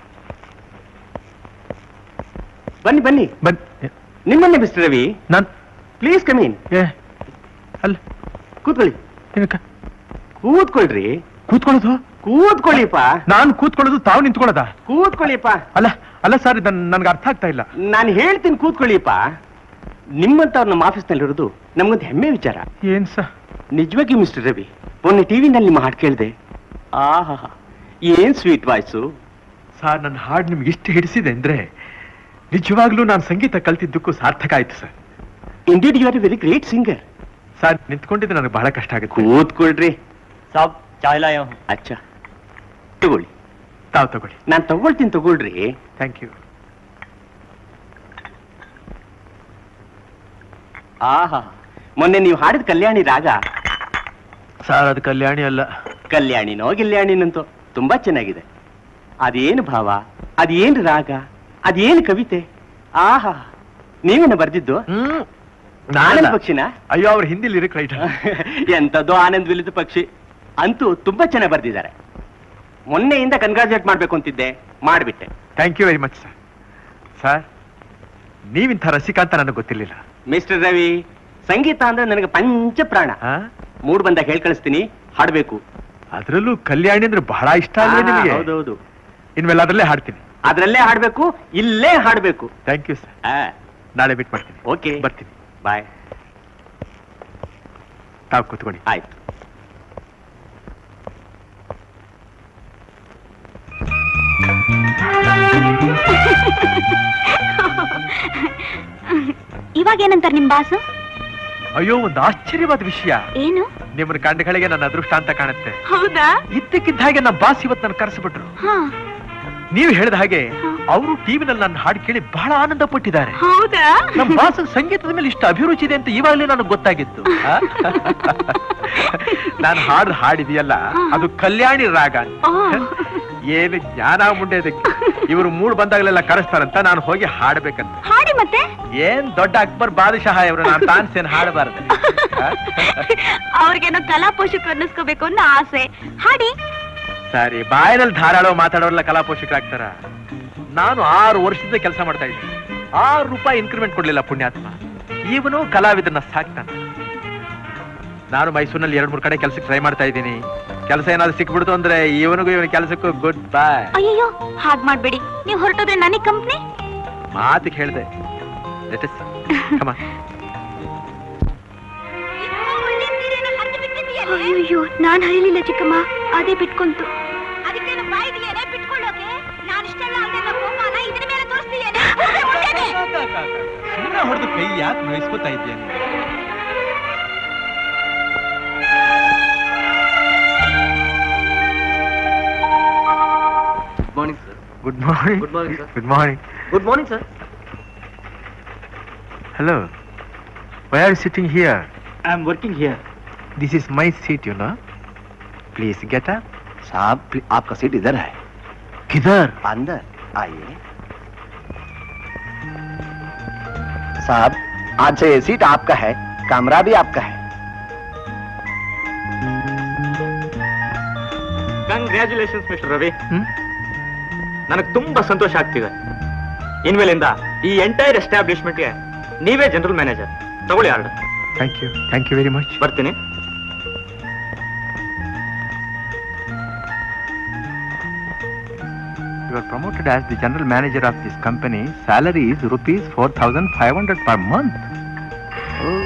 ಬನ್ನಿ ಬನ್ನಿ. ನಿಮ್ಮನ್ನೇ ಮಿಸ್ಟರ್ ರವಿ. ನಾನು ಪ್ಲೀಸ್ ಕಮ್ ಇನ್. ಅಲ್ಲ, ಕೂತ್ಕೊಳ್ಳಿ. ಕೂತ್ಕೊಳ್ರಿ. ಕೂತ್ಕೊಳ್ಳೋದು? ಕೂತ್ಕೊಳ್ಳಿಪ್ಪ. ನಾನು ಕೂತ್ಕೊಳ್ಳೋದು, ತಾವು ನಿಂತ್ಕೊಳ್ಳೋದ? ಕೂತ್ಕೊಳ್ಳಿಪ್ಪ. ಅಲ್ಲ ಅಲ್ಲ ಸರ್, ನನ್ಗೆ ಅರ್ಥ ಆಗ್ತಾ ಇಲ್ಲ. ನಾನು ಹೇಳ್ತೀನಿ, ಕೂತ್ಕೊಳ್ಳಿಪ್ಪ. ನಿಮ್ಮಂತವ್ರು ನಮ್ಮ ಆಫೀಸ್ನಲ್ಲಿರೋದು ನಮ್ಗೊಂದು ಹೆಮ್ಮೆ ವಿಚಾರ. ಏನ್ ಸರ್? ನಿಜವಾಗಿ ಮಿಸ್ಟರ್ ರವಿ, ಮೊನ್ನೆ ಟಿವಿನಲ್ಲಿ ನಿಮ್ಮ ಹಾಡು ಕೇಳಿದೆ. ಆಹಾ, ಏನ್ ಸ್ವೀಟ್ ವಾಯ್ಸು. ಸರ್, ನನ್ನ ಹಾಡು ನಿಮ್ಗೆ ಇಷ್ಟು ಹಿಡಿಸಿದೆ ಅಂದ್ರೆ ನಿಜವಾಗ್ಲೂ ನಾನು ಸಂಗೀತ ಕಲ್ತಿದ್ದಕ್ಕೂ ಸಾರ್ಥಕ ಆಯ್ತು sir. Indeed you are a very great singer. Sir, ನಿಂತ್ಕೊಂಡಿದ್ದು ನನಗೆ ಬಹಳ ಕಷ್ಟ ಆಗುತ್ತೆ. ಕೂತ್ಕೊಳ್ರಿ. ಸಾಬ್ ಚಾಯ್ಲಾಯ. ಅಚ್ಚಾ, ತಗೊಳ್ಳಿ. ತಾವು ತಗೊಳ್ಳಿ. ನಾನು ತಗೊಳ್ತೀನಿ, ತಗೊಳ್ರಿ. Thank you. ಆಹಾ, ಮೊನ್ನೆ ನೀವು ಹಾಡಿದ ಕಲ್ಯಾಣಿ ರಾಗ. ಸರ್, ಅದು ಕಲ್ಯಾಣಿ ಅಲ್ಲ. ಕಲ್ಯಾಣಿನೋ ಗಿಲ್ಯಾಣಿನಂತೋ ತುಂಬಾ ಚೆನ್ನಾಗಿದೆ. ಅದೇನು ಭಾವ, ಅದೇನು ರಾಗ, ಅದೇನು ಕವಿತೆ. ಆಹಾ, ನೀವೇನ ಬರ್ದಿದ್ದು? ಆನಂದ್ ಪಕ್ಷಿನ? ಅಯ್ಯೋ, ಅವ್ರ ಹಿಂದಿ ಲಿರಿಕ್ ರೈಟರ್. ಎಂತದ್ದು ಆನಂದ್ ವಿಲಿದ ಪಕ್ಷಿ. ಅಂತೂ ತುಂಬಾ ಚೆನ್ನಾಗಿ ಬರ್ದಿದ್ದಾರೆ. ಮೊನ್ನೆಯಿಂದ ಕನ್ಗ್ರಾಚುಲೇಟ್ ಮಾಡ್ಬೇಕು ಅಂತಿದ್ದೆ, ಮಾಡ್ಬಿಟ್ಟೆ. Thank you very much sir. Sir, ನೀವಿಂಥ ರಸಿಕ ಅಂತ ನನಗೆ ಗೊತ್ತಿರಲಿಲ್ಲ. ಮಿಸ್ಟರ್ ರವಿ, ಸಂಗೀತ ಅಂದ್ರೆ ನನಗೆ ಪಂಚ ಪ್ರಾಣ. ಮೂಡ್ ಬಂದಾಗ ಹೇಳ್ ಕಳಿಸ್ತೀನಿ, ಹಾಡ್ಬೇಕು. ಅದರಲ್ಲೂ ಕಲ್ಯಾಣಿ ಅಂದ್ರೆ ಬಹಳ ಇಷ್ಟ ಅಲ್ವೇ ನಿಮಗೆ? ಹೌದೌದು. ಇನ್ಮೇಲೆ ಅದರಲ್ಲೇ ಹಾಡ್ತೀನಿ. ಅದರಲ್ಲೇ ಹಾಡ್ಬೇಕು, ಇಲ್ಲೇ ಹಾಡ್ಬೇಕು. Thank you sir. ನಾಳೆ ಮೀಟ್ ಮಾಡ್ತೀನಿ. ಓಕೆ, ಬರ್ತೀನಿ. ಬಾಯ್. ತಾವು ಕೂತ್ಕೊಳ್ಳಿ. ಆಯ್ತು. ಇವಾಗ ಏನಂತಾರೆ ನಿಮ್ ಬಾಸು? ಅಯ್ಯೋ, ಒಂದು ಆಶ್ಚರ್ಯವಾದ ವಿಷಯ. ಏನು? ನಿಮ್ಮನ್ನ ಕಂಡಗಳಿಗೆ ನನ್ನ ಅದೃಷ್ಟ ಅಂತ ಕಾಣುತ್ತೆ. ಹೌದಾ? ಇದ್ದಕ್ಕಿದ್ದ ಹಾಗೆ ನಮ್ಮ ಬಾಸ್ ಇವತ್ತು ನನ್ನ ಕರೆಸಿಬಿಟ್ರು. ನೀವು ಹೇಳಿದ ಹಾಗೆ ಅವರು ಟಿವಿನಲ್ಲಿ ನನ್ನ ಹಾಡು ಕೇಳಿ ಬಹಳ ಆನಂದ ಪಟ್ಟಿದ್ದಾರೆ. ಹೌದಾ? ನಮ್ಮ ಬಾಸ್ ಸಂಗೀತದ ಮೇಲೆ ಇಷ್ಟು ಅಭಿರುಚಿ ಇದೆ ಅಂತ ಇವಾಗಲೇ ನನಗೆ ಗೊತ್ತಾಗಿತ್ತು. ನಾನು ಹಾಡಿದೆಯಲ್ಲ, ಅದು ಕಲ್ಯಾಣಿ ರಾಗ. ಏನು ಜ್ಞಾನ ಮುಂಡೆ ಅದಕ್ಕೆ. ಇವರು ಮೂಡ್ ಬಂದಾಗಲೆಲ್ಲ ಕರೆಸ್ತಾರಂತ ನಾನು ಹೋಗಿ ಹಾಡ್ಬೇಕಂತ. ಹಾಡಿ ಮತ್ತೆ? ಏನ್ ದೊಡ್ಡ ಅಕ್ಬರ್ ಬಾದಶಾಹ ಇವರು, ನಾನು ತಾನ್ಸೇನ್ ಹಾಡಬಾರ್ದು. ಅವ್ರಿಗೇನೋ ಕಲಾ ಪೋಷಕರು ಅನ್ನಿಸ್ಕೋಬೇಕು ಅನ್ನೋ ಆಸೆ. ಹಾಡಿ. ಸರಿ, ಬಾಯಿನಲ್ಲಿ ಧಾರಾಳೋ ಮಾತಾಡೋರೆಲ್ಲ ಕಲಾ ಪೋಷಕರಾಗ್ತಾರ? ನಾನು 6 ವರ್ಷದಿಂದ ಕೆಲಸ ಮಾಡ್ತಾ ಇದ್ದೀನಿ. 6 ರೂಪಾಯಿ ಇನ್ಕ್ರಿಮೆಂಟ್ ಕೊಡ್ಲಿಲ್ಲ ಪುಣ್ಯಾತ್ಮ. ಇವನು ಕಲಾವಿದನ್ನ ಸಾಕ್ತಾನೆ. ನಾನು ಮೈಸೂರಿನಲ್ಲಿ 2-3 ಕಡೆ ಕೆಲಸಕ್ಕೆ ಟ್ರೈ ಮಾಡ್ತಾ ಇದ್ದೀನಿ. ಕೆಲಸ ಏನಾದ್ರು ಸಿಕ್ಬಿಡ್ತು ಅಂದ್ರೆ ಇವನಿಗೂ ಇವನ ಕೆಲಸಕ್ಕೂ ಗುಡ್ ಬಾಯ್. ಅಯ್ಯೋ, ಹಾಗ್ ಮಾಡ್ಬೇಡಿ. ನೀವು ಹೊರಟೋದ್ರೆ ನನಗೆ ಕಂಪ್ನಿ. ಮಾತಿಗೆ ಹೇಳ್ದೆ. ಅಯ್ಯೋ, ನಾನ್ ಹರಿಲಿಲ್ಲ ಚಿಕ್ಕಮ್ಮ, ಅದೇ ಬಿಟ್ಕೊಂತು. ಹೊಡೆದು ಕೈ ಯಾಕೆ ನೋಯಿಸ್ಕೊತಾ ಇದ್ದೇನೆ? Morning sir. Good morning. Good morning sir. Good morning. Good morning sir. Hello. Why are you sitting here? I am working here. This is my seat, you know. Please get up. साहब, आपका seat इधर है. किधर? अंदर आइए. साहब, आज से ये सीट आपका है, कमरा भी आपका है. Congratulations mister Ravi. ನನಗೆ ತುಂಬಾ ಸಂತೋಷ ಆಗ್ತಿದೆ. ಇನ್ಮೇಲಿಂದ ಈ ಎಂಟೈರ್ ಎಸ್ಟಾಬ್ಲಿಷ್ಮೆಂಟ್ಗೆ ನೀವೇ ಜನರಲ್ ಮ್ಯಾನೇಜರ್. ತಗೊಳ್ಳಿ order. Thank you very much. ಬರ್ತೀನಿ. You are promoted as the general manager of this company. Salary is rupees 4,500 per month. Oh.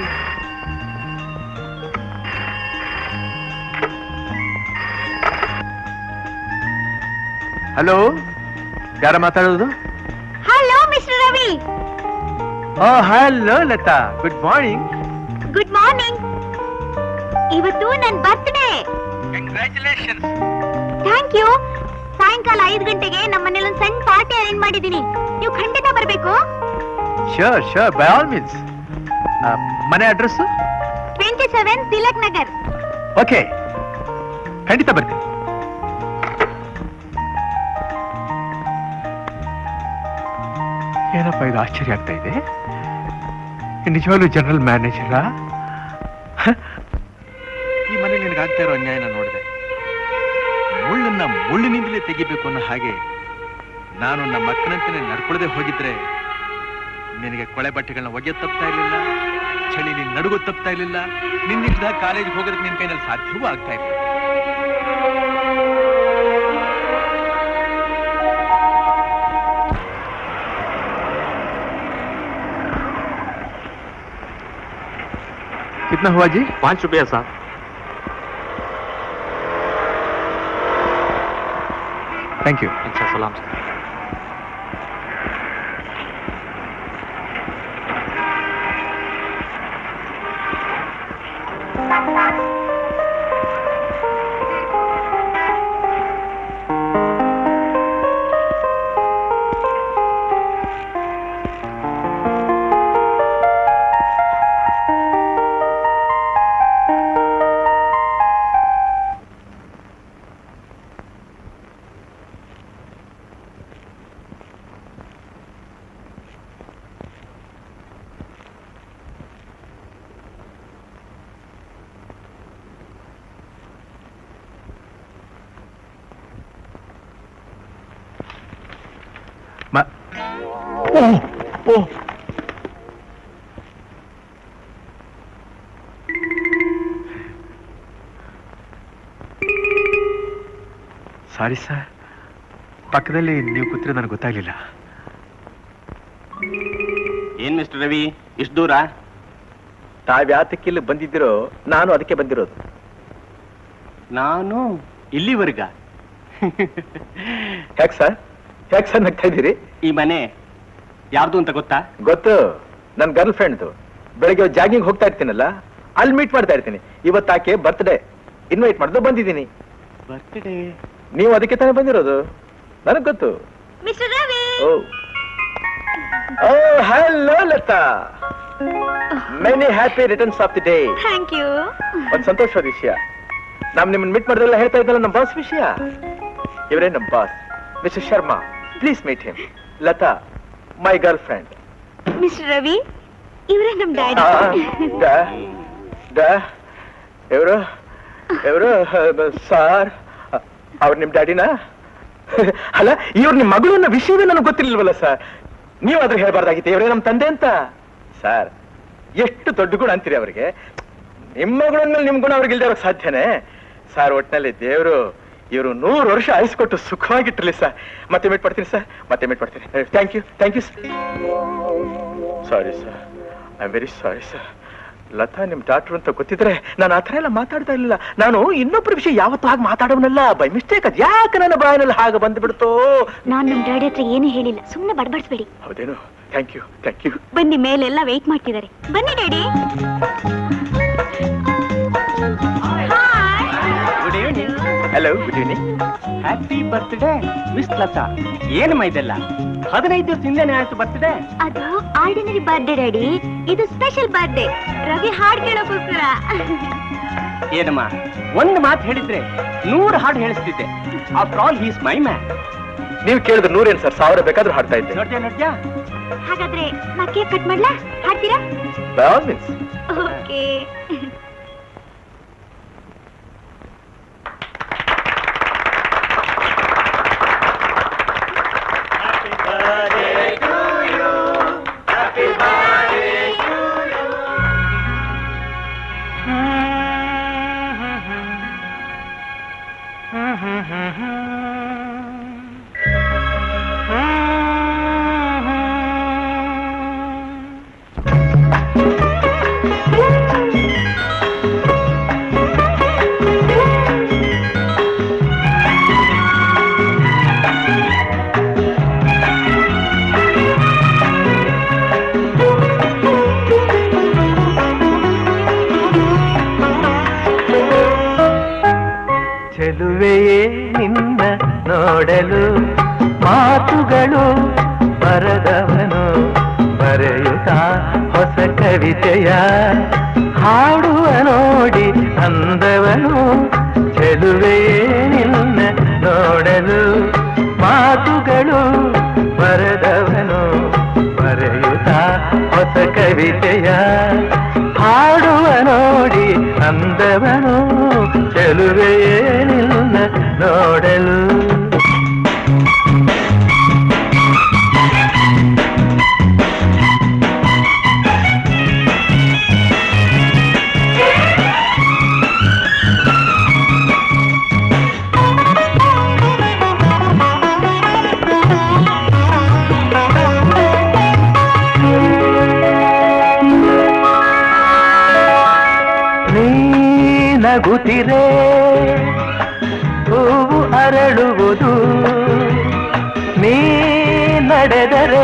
Hello. ಯಾರ ಮಾತಾಡೋದು? Hello mister Ravi. Oh, hello Latha. Good morning. Good morning. ಇವತ್ತು ನನ್ನ birthday. Congratulations. Thank you. ಸಾಯಂಕಾಲ 5 ಗಂಟೆಗೆ ನಮ್ಮ ಮನೇಲಿ ಒಂದು ಸಣ್ಣ ಪಾರ್ಟಿ ಅರೇಂಜ್ ಮಾಡಿದ್ದೀನಿ. ನೀವು ಖಂಡಿತ ಬರಬೇಕು. Sure, by all means. ಮನೆ ಅಡ್ರೆಸ್? 27 ತಿಲಕ್ ನಗರ್. ಓಕೆ, ಖಂಡಿತ ಬರ್ತೀನಿ. ಏನಪ್ಪ ಇದು ಆಶ್ಚರ್ಯ ಆಗ್ತಾ ಇದೆ. ನಿಜವಾಗ್ಲೂ ಜನರಲ್ ಮ್ಯಾನೇಜರಾ? ಈ ಮನೆ ನಿನಗಾಗ್ತಾ ಇರೋ ಅನ್ಯಾಯನ ನೋಡಿದೆ. ಮುಳ್ಳನ್ನ ಮುಳ್ಳಿನಿಂದಲೇ ತೆಗಿಬೇಕು ಅನ್ನೋ ಹಾಗೆ ನಾನು ನಮ್ಮ ಮಕ್ಕಳಂತೆ ನಡ್ಕೊಳ್ಳದೆ ಹೋಗಿದ್ರೆ ನಿನಗೆ ಕೊಳೆ ಬಟ್ಟೆಗಳನ್ನ ಒಗೆಯೋದು ತಪ್ತಾ ಇರಲಿಲ್ಲ, ಚಳಿ ನೀನು ನಡುಗೋದು ತಪ್ತಾ ಇರಲಿಲ್ಲ, ನಿನ್ನಿಂದ ಕಾಲೇಜಿಗೆ ಹೋಗೋದಕ್ಕೆ ನಿನ್ನ ಕೈನಲ್ಲಿ ಸಾಧ್ಯವೂ ಆಗ್ತಾ ಇಲ್ಲ. कितना हुआ जी? 5 रुपया साहब. Thank you. अच्छा, सलाम सर. ಸಾರಿ ಸರ್, ಪಕ್ಕದಲ್ಲಿ ನೀವು ಕೂತ್ರೆ ನನಗೆ ಗೊತ್ತಾಗ್ಲಿಲ್ಲ. ಏನ್ ಮಿಸ್ಟರ್ ರವಿ, ಇಷ್ಟು ದೂರ? ತಾವ್ಯಾತಕ್ಕೆ ಇಲ್ಲಿ ಬಂದಿದ್ದೀರೋ ನಾನು ಅದಕ್ಕೆ ಬಂದಿರೋದು. ನಾನು ಇಲ್ಲಿವರೆಗ? ಯಾಕೆ ಸರ್ ನಗ್ತಾ ಇದ್ದೀರಿ? ಈ ಮನೆ ಯಾರ್ದು ಅಂತ ಗೊತ್ತಾ? ಗೊತ್ತು, ನನ್ನ ಗರ್ಲ್ ಫ್ರೆಂಡ್ದು. ಬೆಳಗ್ಗೆ ಜಾಗಿಂಗ್ ಹೋಗ್ತಾ ಇರ್ತೀನಲ್ಲ, ಅಲ್ಲಿ ಮೀಟ್ ಮಾಡ್ತಾ ಇರ್ತೀನಿ. ಇವತ್ತಾಕೆ ಬರ್ತ್ಡೇ ಇನ್ವೈಟ್ ಮಾಡಿದ್ದು ಬಂದಿದ್ದೀನಿ. ಬರ್ತ್ಡೇ? ನೀವು ಅದಕ್ಕೆ ತಾನೇ ಬಂದಿರೋದು, ನನಗ್ ಗೊತ್ತು. Mister Ravi. Oh hello Latha, many happy returns of the day. Thank you. ಒಂದು ಸಂತೋಷವಾದ ವಿಷಯ, ನಾವು ನಿಮ್ಮನ್ನ ಮೀಟ್ ಮಾಡಿದ್ರೆಲ್ಲ ಹೇಳ್ತಾ ಇದ್ದಲ್ಲ ನಮ್ಮ ಬಾಸ್ ವಿಷಯ. ಇವರೇ ನಮ್ಮ boss, mister Sharma. Please meet him. Latha, my girlfriend. Mister Ravi, ಇವರೇ ನಮ್ ಡ್ಯಾಡಿ. ಇವರು ಸಾರ್, ಅವ್ರು ನಿಮ್ ಡ್ಯಾಡಿನಾ? ಅಲ್ಲ, ಇವ್ರು ನಿಮ್ ಮಗಳು ಅನ್ನೋ ವಿಷಯವೇ ನನಗೆ ಗೊತ್ತಿರ್ಲಿಲ್ವಲ್ಲ ಸರ್. ನೀವಾದ್ರೂ ಹೇಳ್ಬಾರ್ದಾಗಿತ್ತು ಇವರೇ ನಮ್ ತಂದೆ ಅಂತ. ಸರ್, ಎಷ್ಟು ದೊಡ್ಡ ಗುಣ ಅಂತೀರಿ ಅವ್ರಿಗೆ. ನಿಮ್ಮ ಮಗಳನ್ನ ನಿಮ್ ಗುಣ ಅವ್ರಿಗೆ ಇಲ್ದೇ ಇರೋಕ್ ಸಾಧ್ಯನೇ? ಸರ್, ಒಟ್ಟಿನಲ್ಲಿ ದೇವರು ಇವರು 100 ವರ್ಷ ಆಯಿಸ್ಕೊಟ್ಟು ಸುಖವಾಗಿಟ್ಟಿರ್ಲಿ ಸರ್. ಮತ್ತೆ ಮೀಟ್ ಮಾಡ್ತೀನಿ ಸರ್, ಮತ್ತೆ ಮೀಟ್ ಮಾಡ್ತೀನಿ. Thank you sorry sir, I am very sorry sir. Latha ನಿಮ್ ಡಾಕ್ಟರ್ ಅಂತ ಗೊತ್ತಿದ್ರೆ ನಾನು ಆ ಥರ ಎಲ್ಲ ಮಾತಾಡ್ತಾ ಇರಲಿಲ್ಲ. ನಾನು ಇನ್ನೊಬ್ಬರ ವಿಷಯ ಯಾವತ್ತೂ ಹಾಗೆ ಮಾತಾಡೋನಲ್ಲ, ಬೈ ಮಿಸ್ಟೇಕ್. ಅದು ಯಾಕೆ ನನ್ನ ಬಾಯಿನಲ್ಲಿ ಹಾಗೆ ಬಂದ್ಬಿಡ್ತೋ? ನಾನ್ ನಮ್ ಡ್ಯಾಡಿ ಹತ್ರ ಏನು ಹೇಳಿಲ್ಲ, ಸುಮ್ಮನೆ ಬಡಬಡಿಸ್ಬೇಡಿ. ಹೌದೇನು? Thank you. ಬನ್ನಿ, ಮೇಲೆಲ್ಲ ವೆಯ್ಟ್ ಮಾಡ್ತಿದ್ದಾರೆ. ಬನ್ನಿ daddy. Good evening. Hello, good evening. Happy birthday miss Latha. ಏನಮ್ಮ ಇದೆಲ್ಲ? 15 ದಿವಸ ಹಿಂದೆನೆ ಆಯ್ತು ಬರ್ತ್ಡೇ. ಅದು ಆರ್ಡಿನರಿ ಬರ್ಡೇ ಡ್ಯಾಡಿ, ಇದು ಸ್ಪೆಷಲ್ ಬರ್ಡೇ. ರವಿ ಹಾಡ್ ಕೇಳೋಕ್ಕೋಸ್ಕರ. ಏನಮ್ಮ, ಒಂದು ಮಾತು ಹೇಳಿದ್ರೆ 100 ಹಾಡು ಹೇಳಿಸ್ತಿದ್ದೆ. After all he is my man. ನೀವು ಕೇಳಿದ್ರೆ 100 ಏನು ಸರ್, 1000 ಬೇಕಾದ್ರೂ ಹಾಡ್ತಾ ಇದ್ದೆ. ನೋಡ್ಯಾ? ಹಾಗಾದ್ರೆ ನಾ ಕೇಕ್ ಕಟ್ ಮಾಡ್ಲಾ? ಹಾಡ್ತೀರಾ? By all means. ಓಕೆ. ಚೆಲುವೆಯೇ ನಿನ್ನ ನೋಡಲು ಮಾತುಗಳು ಬರದವನು ಬರೆಯುತ್ತಾ ಹೊಸ ಕವಿತೆಯ ಹಾಡುವ ನೋಡಿ ಅಂದವನು. ಚೆಲುವೆಯೇ ನಿನ್ನ ನೋಡಲು ಮಾತುಗಳು ಬರದವನು ಬರೆಯುತ್ತಾ ಹೊಸ ಕವಿತೆಯ ಹಾಡುವ ನೋಡಿ ಅಂದವನು. ಚೆಲುವೆಯೇ ನಿನ್ನ ನೋಡಲು. ನಗುತ್ತಿರೆ ಹೂವು ಅರಳುವುದು ನೀ ನಡೆದರೆ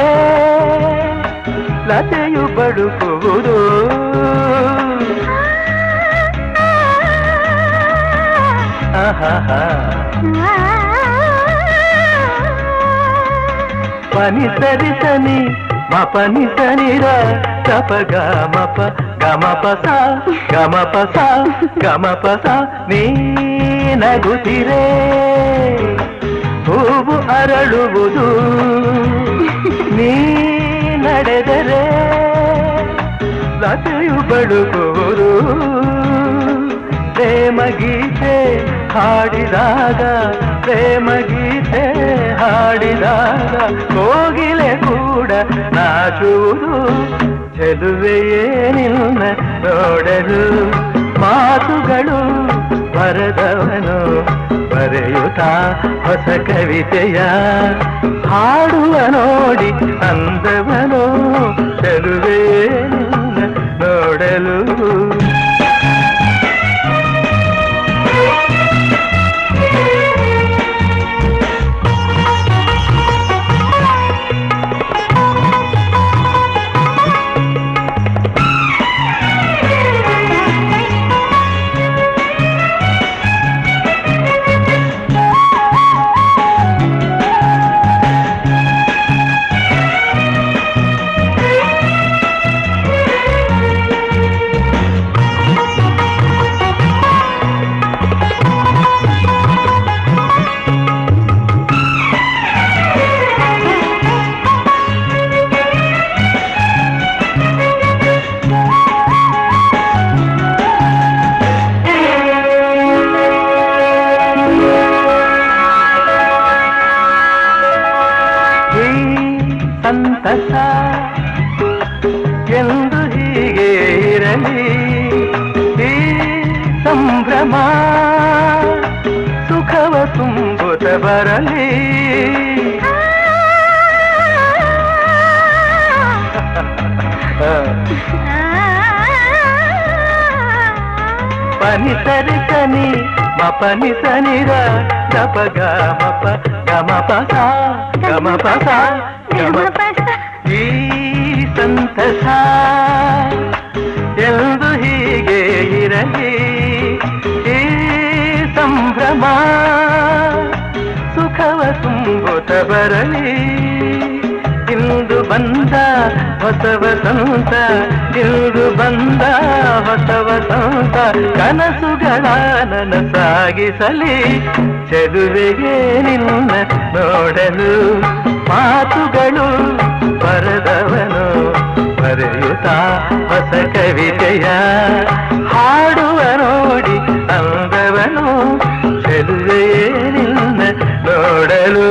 ಲತೆಯು ಬಡುಕುವುದು ಪನಿ ಸರಿ ಸನಿ ಮಪನಿ ಸನಿರ ತಪ ಗಮಪ ಗಮಪ ಸ ಗಮಪ ಸ ಗಮಪ ಸ ನೀ ನಗುತ್ತಿರೆ ಹೂವು ಅರಳುವುದು ನೀ ನಡೆದರೆ ಲತೆಯು ಬಡುಕುವುದು ಪ್ರೇಮ ಗೀತೆ ಹಾಡಿದಾಗ ಪ್ರೇಮ ಗೀತೆ ಹಾಡಿದಾಗ ಕೋಗಿಲೆ ಕೂಡ ನಾಚುವುದು ಚೆಲುವೆಯೇ ನಿನ್ನ ನೋಡಲು ಮಾತುಗಳು ಬರೆದವನು ಬರೆಯುತ್ತಾ ಹೊಸ ಕವಿತೆಯ ಹಾಡುವ ನೋಡಿ ಅಂದವನು ಚೆಲುವೆಯೇ ನಿನ್ನ ನೋಡಲು ಎಂದು ಹೀಗೆ ಇರಲಿ ಈ ಸಂಭ್ರಮ ಸುಖವ ತುಂಬುತ್ತ ಬರಲಿ ಪನಿ ಸರಿ ಸನಿ ಮಪನಿ ಸನಿರ ಗಪ ಗಮಪ ಗಮಪ ಸ ಗಮಪ ಸ ಗಮಪ ಈ ಸಂತಸ ಎಂದು ಹೀಗೆ ಇರಲಿ ಈ ಸಂಭ್ರಮ ಸುಖವ ತುಂಬುತ್ತ ಬರಲಿ ಇಂದು ಬಂದ ಹೊಸ ವಸಂತ ಇಂದು ಬಂದ ಹೊಸ ವಸಂತ ಕನಸುಗಳ ನನಸಾಗಿಸಲಿ ಚೆಲುವೆಗೆ ನಿನ್ನ ನೋಡಲು ಮಾತುಗಳು ಬರೆದವನು ಬರೆಯುತ್ತಾ ಹೊಸ ಕವಿತೆಯ ಹಾಡುವ ನೋಡಿ ಅಂದವನು ಚೆಲುವೆಯೇ ನಿನ್ನ ನೋಡಲು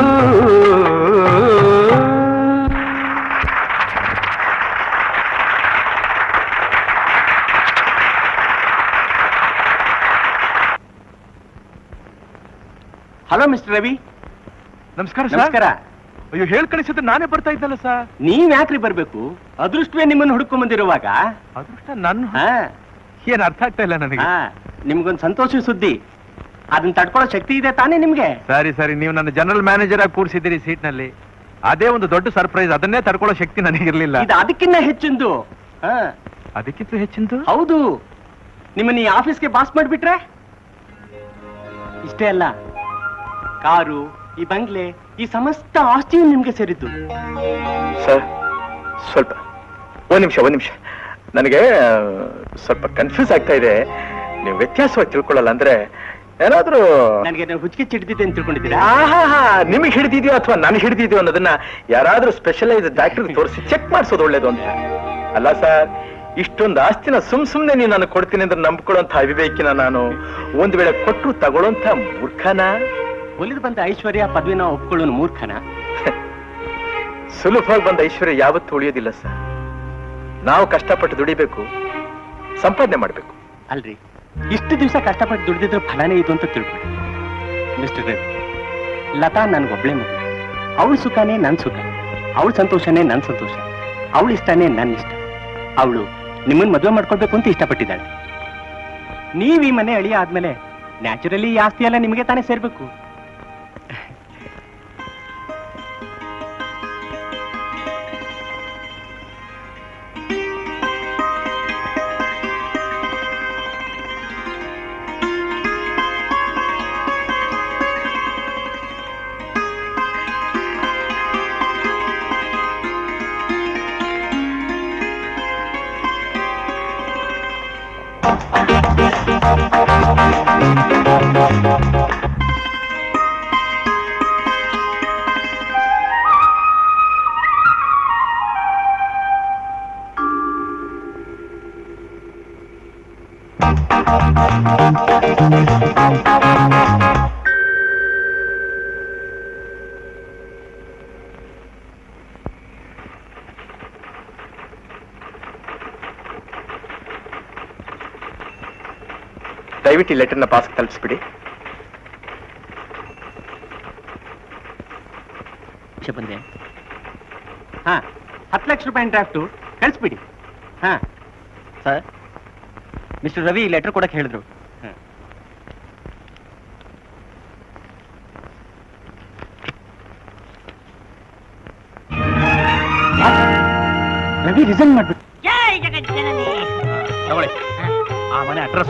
ಹಲೋ ಮಿಸ್ಟರ್ ರವಿ. ನಮಸ್ಕಾರ. ನಮಸ್ಕಾರ. ಅಯ್ಯೋ ಹೇಳ್ ಕಳಿಸಿದ್ರೆ ನಾನೇ ಬರ್ತಾ ಇದ್ದಲ್ಲ ಸರ್. ನೀವ್ ಯಾಕ್ರಿ ಬರ್ಬೇಕು? ಅದೃಷ್ಟವೇ ನಿಮ್ಮನ್ನು ಹುಡುಕೊಂಡ್ ಬಂದಿರುವಾಗ. ಅದೃಷ್ಟ ನನ್ನ ಏನ್ ಅರ್ಥ ಆಗ್ತಾ ಇಲ್ಲ ನನಗೆ. ನಿಮ್ಗೊಂದು ಸಂತೋಷ ಸುದ್ದಿ, ಅದನ್ನ ತಡ್ಕೊಳ್ಳೋ ಶಕ್ತಿ ಇದೆ ತಾನೇ ನಿಮ್ಗೆ? ಸರಿ ಸರಿ, ನೀವು ನನ್ನ ಜನರಲ್ ಮ್ಯಾನೇಜರ್ ಆಗಿ ಕೂರಿಸಿದ್ದೀರಿ ಸೀಟ್ ನಲ್ಲಿ, ಅದೇ ಒಂದು ದೊಡ್ಡ ಸರ್ಪ್ರೈಸ್. ಅದನ್ನೇ ತಡ್ಕೊಳ್ಳೋ ಶಕ್ತಿ ನನಗಿರ್ಲಿಲ್ಲ. ಇದು ಅದಕ್ಕಿಂತ ಹೆಚ್ಚಿಂದು. ಅದಕ್ಕಿಂತ ಹೆಚ್ಚಿಂದು? ಹೌದು. ನಿಮ್ಮನ್ನ ಈ ಆಫೀಸ್ಗೆ ಬಾಸ್ ಮಾಡ್ಬಿಟ್ರೆ ಇಷ್ಟೇ ಅಲ್ಲ, ಕಾರು, ಈ ಬಂಗ್ಲೆ, ಈ ಸಮಸ್ತ ಆಸ್ತಿಯು ನಿಮ್ಗೆ ಸೇರಿದ್ದು. ಸರ್ ಸ್ವಲ್ಪ ಒಂದ್ ನಿಮಿಷ ನನಗೆ ಸ್ವಲ್ಪ ಕನ್ಫ್ಯೂಸ್ ಆಗ್ತಾ ಇದೆ. ನೀವು ವ್ಯತ್ಯಾಸವಾಗಿ ತಿಳ್ಕೊಳ್ಳಲ್ಲ ಅಂದ್ರೆ ಏನಾದ್ರೂ ನನಗೆ ಹುಚ್ಚಿಗೆ ಚಿಡ್ದಿದೆ ಅಂತ ತಿಳ್ಕೊಂಡಿದ್ದೀರಾ? ನಿಮಗೆ ಹಿಡಿದಿದ್ಯೋ ಅಥವಾ ನನಗೆ ಹಿಡಿದಿದ್ಯೋ ಅನ್ನೋದನ್ನ ಯಾರಾದ್ರೂ ಸ್ಪೆಷಲೈಸ್ ಡಾಕ್ಟರ್ ತೋರಿಸಿ ಚೆಕ್ ಮಾಡಿಸೋದು ಒಳ್ಳೇದು ಅಂತ. ಅಲ್ಲ ಸರ್, ಇಷ್ಟೊಂದು ಆಸ್ತಿನ ಸುಮ್ನೆ ನೀನು ನಾನು ಕೊಡ್ತೀನಿ ಅಂದ್ರೆ ನಂಬ್ಕೊಳ್ಳೋಂಥ ಅವಿವೇಕಿನ ನಾನು? ಒಂದ್ ವೇಳೆ ಕೊಟ್ಟರು ತಗೊಳ್ಳೋಂಥ ಮೂರ್ಖನ? ಒಲಿದು ಬಂದ ಐಶ್ವರ್ಯ ಪದವಿನ ಒಪ್ಕೊಳ್ಳೋನು ಮೂರ್ಖನ? ಸುಲಭವಾಗಿ ಬಂದ ಐಶ್ವರ್ಯ ಯಾವತ್ತೂ ಉಳಿಯೋದಿಲ್ಲ ಸರ್. ನಾವು ಕಷ್ಟಪಟ್ಟು ದುಡಿಬೇಕು, ಸಂಪಾದನೆ ಮಾಡ್ಬೇಕು. ಅಲ್ರಿ, ಇಷ್ಟು ದಿವಸ ಕಷ್ಟಪಟ್ಟು ದುಡಿದಿದ್ರೆ ಫಲನೇ ಇದು ಅಂತ ತಿಳ್ಕೊಳ್ಳಿ ಮಿಸ್ಟರ್ ರವಿ. ಲತಾ ನನ್ಗೊಬ್ಳೆ ಮಗು. ಅವಳ ಸುಖನೇ ನನ್ ಸುಖ, ಅವಳ ಸಂತೋಷನೇ ನನ್ ಸಂತೋಷ, ಅವಳ ಇಷ್ಟನೇ ನನ್ನ ಇಷ್ಟ. ಅವಳು ನಿಮ್ಮನ್ನ ಮದುವೆ ಮಾಡ್ಕೊಳ್ಬೇಕು ಅಂತ ಇಷ್ಟಪಟ್ಟಿದ್ದಾಳೆ. ನೀವ್ ಈ ಮನೆ ಅಳಿಯ ಆದ್ಮೇಲೆ ನ್ಯಾಚುರಲಿ ಈ ಆಸ್ತಿ ಎಲ್ಲ ನಿಮಗೆ ತಾನೇ ಸೇರ್ಬೇಕು. ದಯವಿಟ್ಟು ಈ ಲೆಟರ್ನ ಪಾಸ್ ತಲುಪಿಸ್ಬಿಡಿ. ಬಂದೆ. ಹಾ, 10 ಲಕ್ಷ ರೂಪಾಯಿ ಡ್ರಾಫ್ಟು ಕಳಿಸ್ಬಿಡಿ. ಹಾ ಸರ್, ಮಿಸ್ಟರ್ ರವಿ ಲೆಟರ್ ಕೊಡಕ್ಕೆ ಹೇಳಿದ್ರು. ರವಿ ರಿಸೈನ್ ಮಾಡ್ಬಿಟ್ಟು ತಗೊಳ್ಳಿ ಆ ಮನೆ ಅಡ್ರೆಸ್.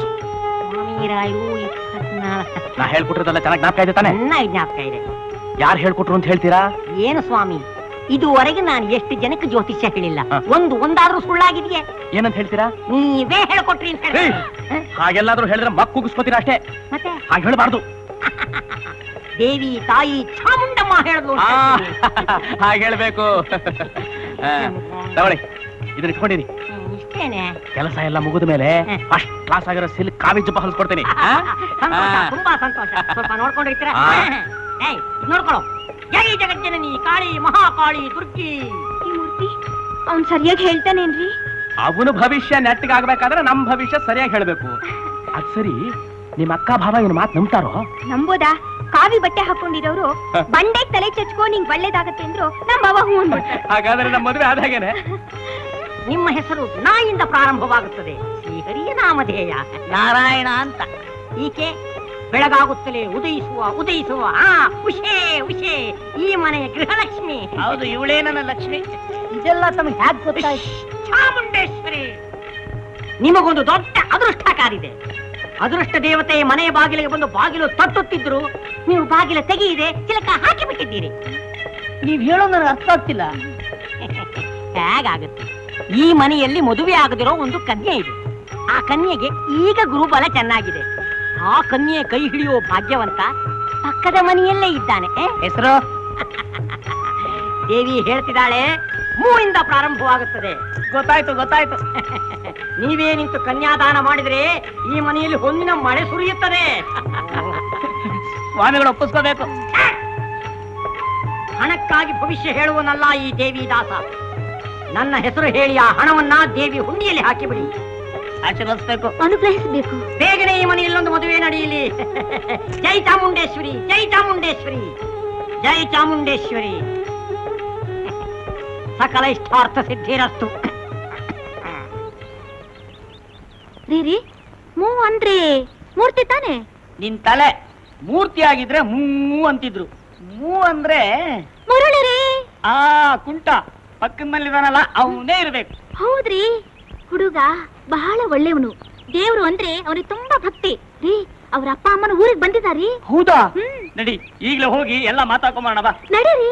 ನಾ ಹೇಳ್ಕೊಟ್ಟಿರೋದಲ್ಲ ಚೆನ್ನಾಗಿ ಜ್ಞಾಪಕ ಇದೆ ತಾನೆ? ಜ್ಞಾಪಕ ಇದೆ. ಯಾರು ಹೇಳ್ಕೊಟ್ರು ಅಂತ ಹೇಳ್ತೀರಾ? ಏನು ಸ್ವಾಮಿ, ಇದುವರೆಗೆ ನಾನು ಎಷ್ಟು ಜನಕ್ಕೆ ಜ್ಯೋತಿಷ್ಯ ಹೇಳಿಲ್ಲ, ಒಂದಾದ್ರೂ ಸುಳ್ಳಾಗಿದೆಯೇ? ಏನಂತ ಹೇಳ್ತೀರಾ? ನೀವೇ ಹೇಳ್ಕೊಟ್ರಿ ಅಂತ ಹೇಳಿ. ಹಾಗೆಲ್ಲಾದ್ರೂ ಹೇಳಿದ್ರೆ ಮಕ್ ಕುಗಿಸ್ಕೊತೀರಾ ಅಷ್ಟೇ, ಮತ್ತೆ ಹಾಗೆ ಹೇಳಬಾರ್ದು. ದೇವಿ ತಾಯಿ ಚಾಮುಂಡಮ್ಮ ಹೇಳಿದ್ಲು. ಹಾಗೆ ಹೇಳ್ಬೇಕು. ತಗೊಳ್ಳಿ ಇದನ್ನ ಇಟ್ಕೊಂಡಿರಿ. ಇಷ್ಟೇನೆ ಕೆಲಸ ಎಲ್ಲ ಮುಗಿದ ಮೇಲೆ ಫಸ್ಟ್ ಕ್ಲಾಸ್ ಆಗಿರೋ ಸಿಲ್ಕ್ ಕಾವಿ ಜಬ್ಬ ಹೊಲ್ಸ್ಕೊಡ್ತೀನಿ. ತುಂಬಾ ಸಂತೋಷ. ಸ್ವಲ್ಪ ನೋಡ್ಕೊಂಡಿರ್ತೀರಾ? ನೋಡ್ಕೊಳ್ಳೋ. ಜೈ ಜಗಜ್ಜನನಿ ಕಾಳಿ ಮಹಾಕಾಳಿ ದುರ್ಗಿ. ಈ ಮೂರ್ತಿ ಅವ್ನು ಸರಿಯಾಗಿ ಹೇಳ್ತಾನೇನ್ರಿ? ಅವನು ಭವಿಷ್ಯ ನೆಟ್ಟಗಾಗ್ಬೇಕಾದ್ರೆ ನಮ್ ಭವಿಷ್ಯ ಸರಿಯಾಗಿ ಹೇಳ್ಬೇಕು. ಅದ್ ಸರಿ, ನಿಮ್ ಅಕ್ಕ ಭಾವ ಇವನು ಮಾತು ನಂಬ್ತಾರೋ? ನಂಬೋದಾ? ಕಾವಿ ಬಟ್ಟೆ ಹಾಕೊಂಡಿರೋರು ಬಂಡೆ ತಲೆ ಚಚ್ಕೋ ನಿಂಗ್ ಒಳ್ಳೇದಾಗತ್ತೆ ಅಂದ್ರು ನಮ್ ಬಾವ ಹೂ ಅಂದ್ಬಿಟ್ರು. ಹಾಗಾದ್ರೆ ನಮ್ಮ ಮದುವೆ ಆದಾಗೇನೆ. ನಿಮ್ಮ ಹೆಸರು ನಾಯಿಂದ ಪ್ರಾರಂಭವಾಗುತ್ತದೆ. ಶ್ರೀಹರಿಯ ನಾಮಧೇಯ ನಾರಾಯಣ ಅಂತ. ಈಕೆ ಬೆಳಗಾಗುತ್ತಲೇ ಉದಯಿಸುವ ಉಷೇ ಉಷೇ ಈ ಮನೆಯ ಗೃಹಲಕ್ಷ್ಮಿ. ಹೌದು, ಇವಳೇ ನನ್ನ ಲಕ್ಷ್ಮಿ. ಇದೆಲ್ಲ ತಮಗೆ ಹ್ಯಾಕ್ ಗೊತ್ತಾಯ್ತು? ಚಾಮುಂಡೇಶ್ವರಿ ನಿಮಗೊಂದು ದೊಡ್ಡ ಅದೃಷ್ಟ ಕಾದಿದೆ. ಅದೃಷ್ಟ ದೇವತೆ ಮನೆಯ ಬಾಗಿಲಿಗೆ ಬಂದು ಬಾಗಿಲು ತಟ್ಟುತ್ತಿದ್ರು ನೀವು ಬಾಗಿಲು ತೆಗೆಯದೆ ಚಿಲಕ ಹಾಕಿ ಬಿಟ್ಟಿದ್ದೀರಿ. ನೀವ್ ಹೇಳೋದು ನನಗೆ ಅರ್ಥ ಆಗ್ತಿಲ್ಲ. ಹೇಗಾಗುತ್ತೆ? ಈ ಮನೆಯಲ್ಲಿ ಮದುವೆ ಆಗದಿರೋ ಒಂದು ಕನ್ಯೆ ಇದೆ. ಆ ಕನ್ಯೆಗೆ ಈಗ ಗುರುಬಲ ಚೆನ್ನಾಗಿದೆ. ಆ ಕನ್ಯೆ ಕೈ ಹಿಡಿಯೋ ಭಾಗ್ಯವಂತ ಪಕ್ಕದ ಮನೆಯಲ್ಲೇ ಇದ್ದಾನೆ. ಹೆಸರು ದೇವಿ ಹೇಳ್ತಿದ್ದಾಳೆ, ಮೂರಿಂದ ಪ್ರಾರಂಭವಾಗುತ್ತದೆ. ಗೊತ್ತಾಯ್ತು. ನೀವೇ ನಿಂತು ಕನ್ಯಾದಾನ ಮಾಡಿದ್ರೆ ಈ ಮನೆಯಲ್ಲಿ ಹೊನ್ನಿನ ಮಳೆ ಸುರಿಯುತ್ತದೆ. ಸ್ವಾಮಿಗಳು ಒಪ್ಪಿಸ್ಕೋಬೇಕು. ಹಣಕ್ಕಾಗಿ ಭವಿಷ್ಯ ಹೇಳುವನಲ್ಲ ಈ ದೇವಿ ದಾಸ. ನನ್ನ ಹೆಸರು ಹೇಳಿ ಆ ಹಣವನ್ನ ದೇವಿ ಹುಂಡಿಯಲ್ಲಿ ಹಾಕಿಬಿಡಿ. ಆಶೀರ್ವದಿಸಬೇಕು, ಅನುಗ್ರಹಿಸಬೇಕು. ಬೇಗನೆ ಈ ಮನೆಯಲ್ಲೊಂದು ಮದುವೆ ನಡೆಯಲಿ. ಜೈ ಚಾಮುಂಡೇಶ್ವರಿ, ಜೈ ಚಾಮುಂಡೇಶ್ವರಿ, ಜೈ ಚಾಮುಂಡೇಶ್ವರಿ. ಸಕಲ ಇಷ್ಟಾರ್ಥ ಸಿದ್ಧಿರಸ್ತು. ರೀ ಮೂ ಅಂದ್ರೆ ಮೂರ್ತಿ ತಾನೆ? ನಿನ್ ತಲೆ ಮೂರ್ತಿ ಆಗಿದ್ರೆ ಮೂ ಅಂತಿದ್ರು. ಮೂ ಅಂದ್ರೆ ಮುರಳಿ ರೀ. ಕುಂಟ ಪಕ್ಕದ ಮಲ್ಲಿದಾನಲ್ಲ ಅವನೇ ಇರ್ಬೇಕು. ಹೌದ್ರಿ, ಹುಡುಗ ಬಹಳ ಒಳ್ಳೆಯವನು. ದೇವ್ರು ಅಂದ್ರೆ ಅವ್ರಿಗೆ ತುಂಬಾ ಭಕ್ತಿ ರೀ. ಅವ್ರ ಅಪ್ಪ ಅಮ್ಮನ ಊರಿಗೆ ಬಂದಿದ್ದಾರಿ. ಹೌದಾ? ನಡಿ ಈಗ್ಲೇ ಹೋಗಿ ಎಲ್ಲ ಮಾತಾಡ್ಕೊಂಬರೋಣ ಬಾ. ನಡೀರಿ.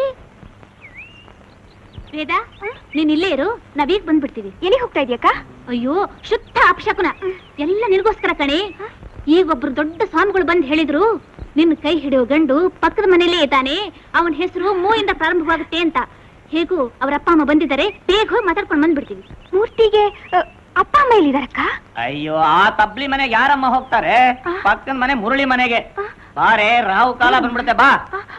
ವೇದ, ನೀನ್ ಇಲ್ಲೇ ಇರು, ನಾವೀಗ ಬಂದ್ಬಿಡ್ತೀವಿ. ಎಲ್ಲಿ ಹೋಗ್ತಾ ಇದೀಯಕ್ಕ? ಅಯ್ಯೋ ಶುದ್ಧ ಅಪಶಕುನ, ಎಲ್ಲ ನಿನಗೋಸ್ಕರ ಕಣೆ. ಈಗ ಒಬ್ರು ದೊಡ್ಡ ಸ್ವಾಮಿಗಳು ಬಂದ್ ಹೇಳಿದ್ರು, ನಿನ್ನ ಕೈ ಹಿಡಿಯೋ ಗಂಡು ಪಕ್ಕದ ಮನೇಲೇ ಇದ್ದಾನೆ, ಅವನ ಹೆಸರು ಮೂಯಿಂದ ಪ್ರಾರಂಭವಾಗುತ್ತೆ ಅಂತ. ಹೇಗೂ ಅವ್ರ ಅಪ್ಪ ಅಮ್ಮ ಬಂದಿದ್ದಾರೆ, ಬೇಗ ಹೋಗಿ ಮಾತಾಡ್ಕೊಂಡು ಬಂದ್ಬಿಡ್ತೀವಿ. ಮೂರ್ತಿಗೆ ಅಪ್ಪ ಅಮ್ಮ ಎಲ್ಲಿದಾರಕ್ಕ? ಅಯ್ಯೋ, ಆ ತಬ್ಲಿ ಮನೆಗೆ ಯಾರಮ್ಮ ಹೋಗ್ತಾರೆ? ಪಕ್ಕದ ಮನೆ ಮುರಳಿ ಮನೆಗೆ. ಬಾರೆ, ರಾವು ಕಾಲ ಬಂದ್ಬಿಡುತ್ತೆ ಬಾ.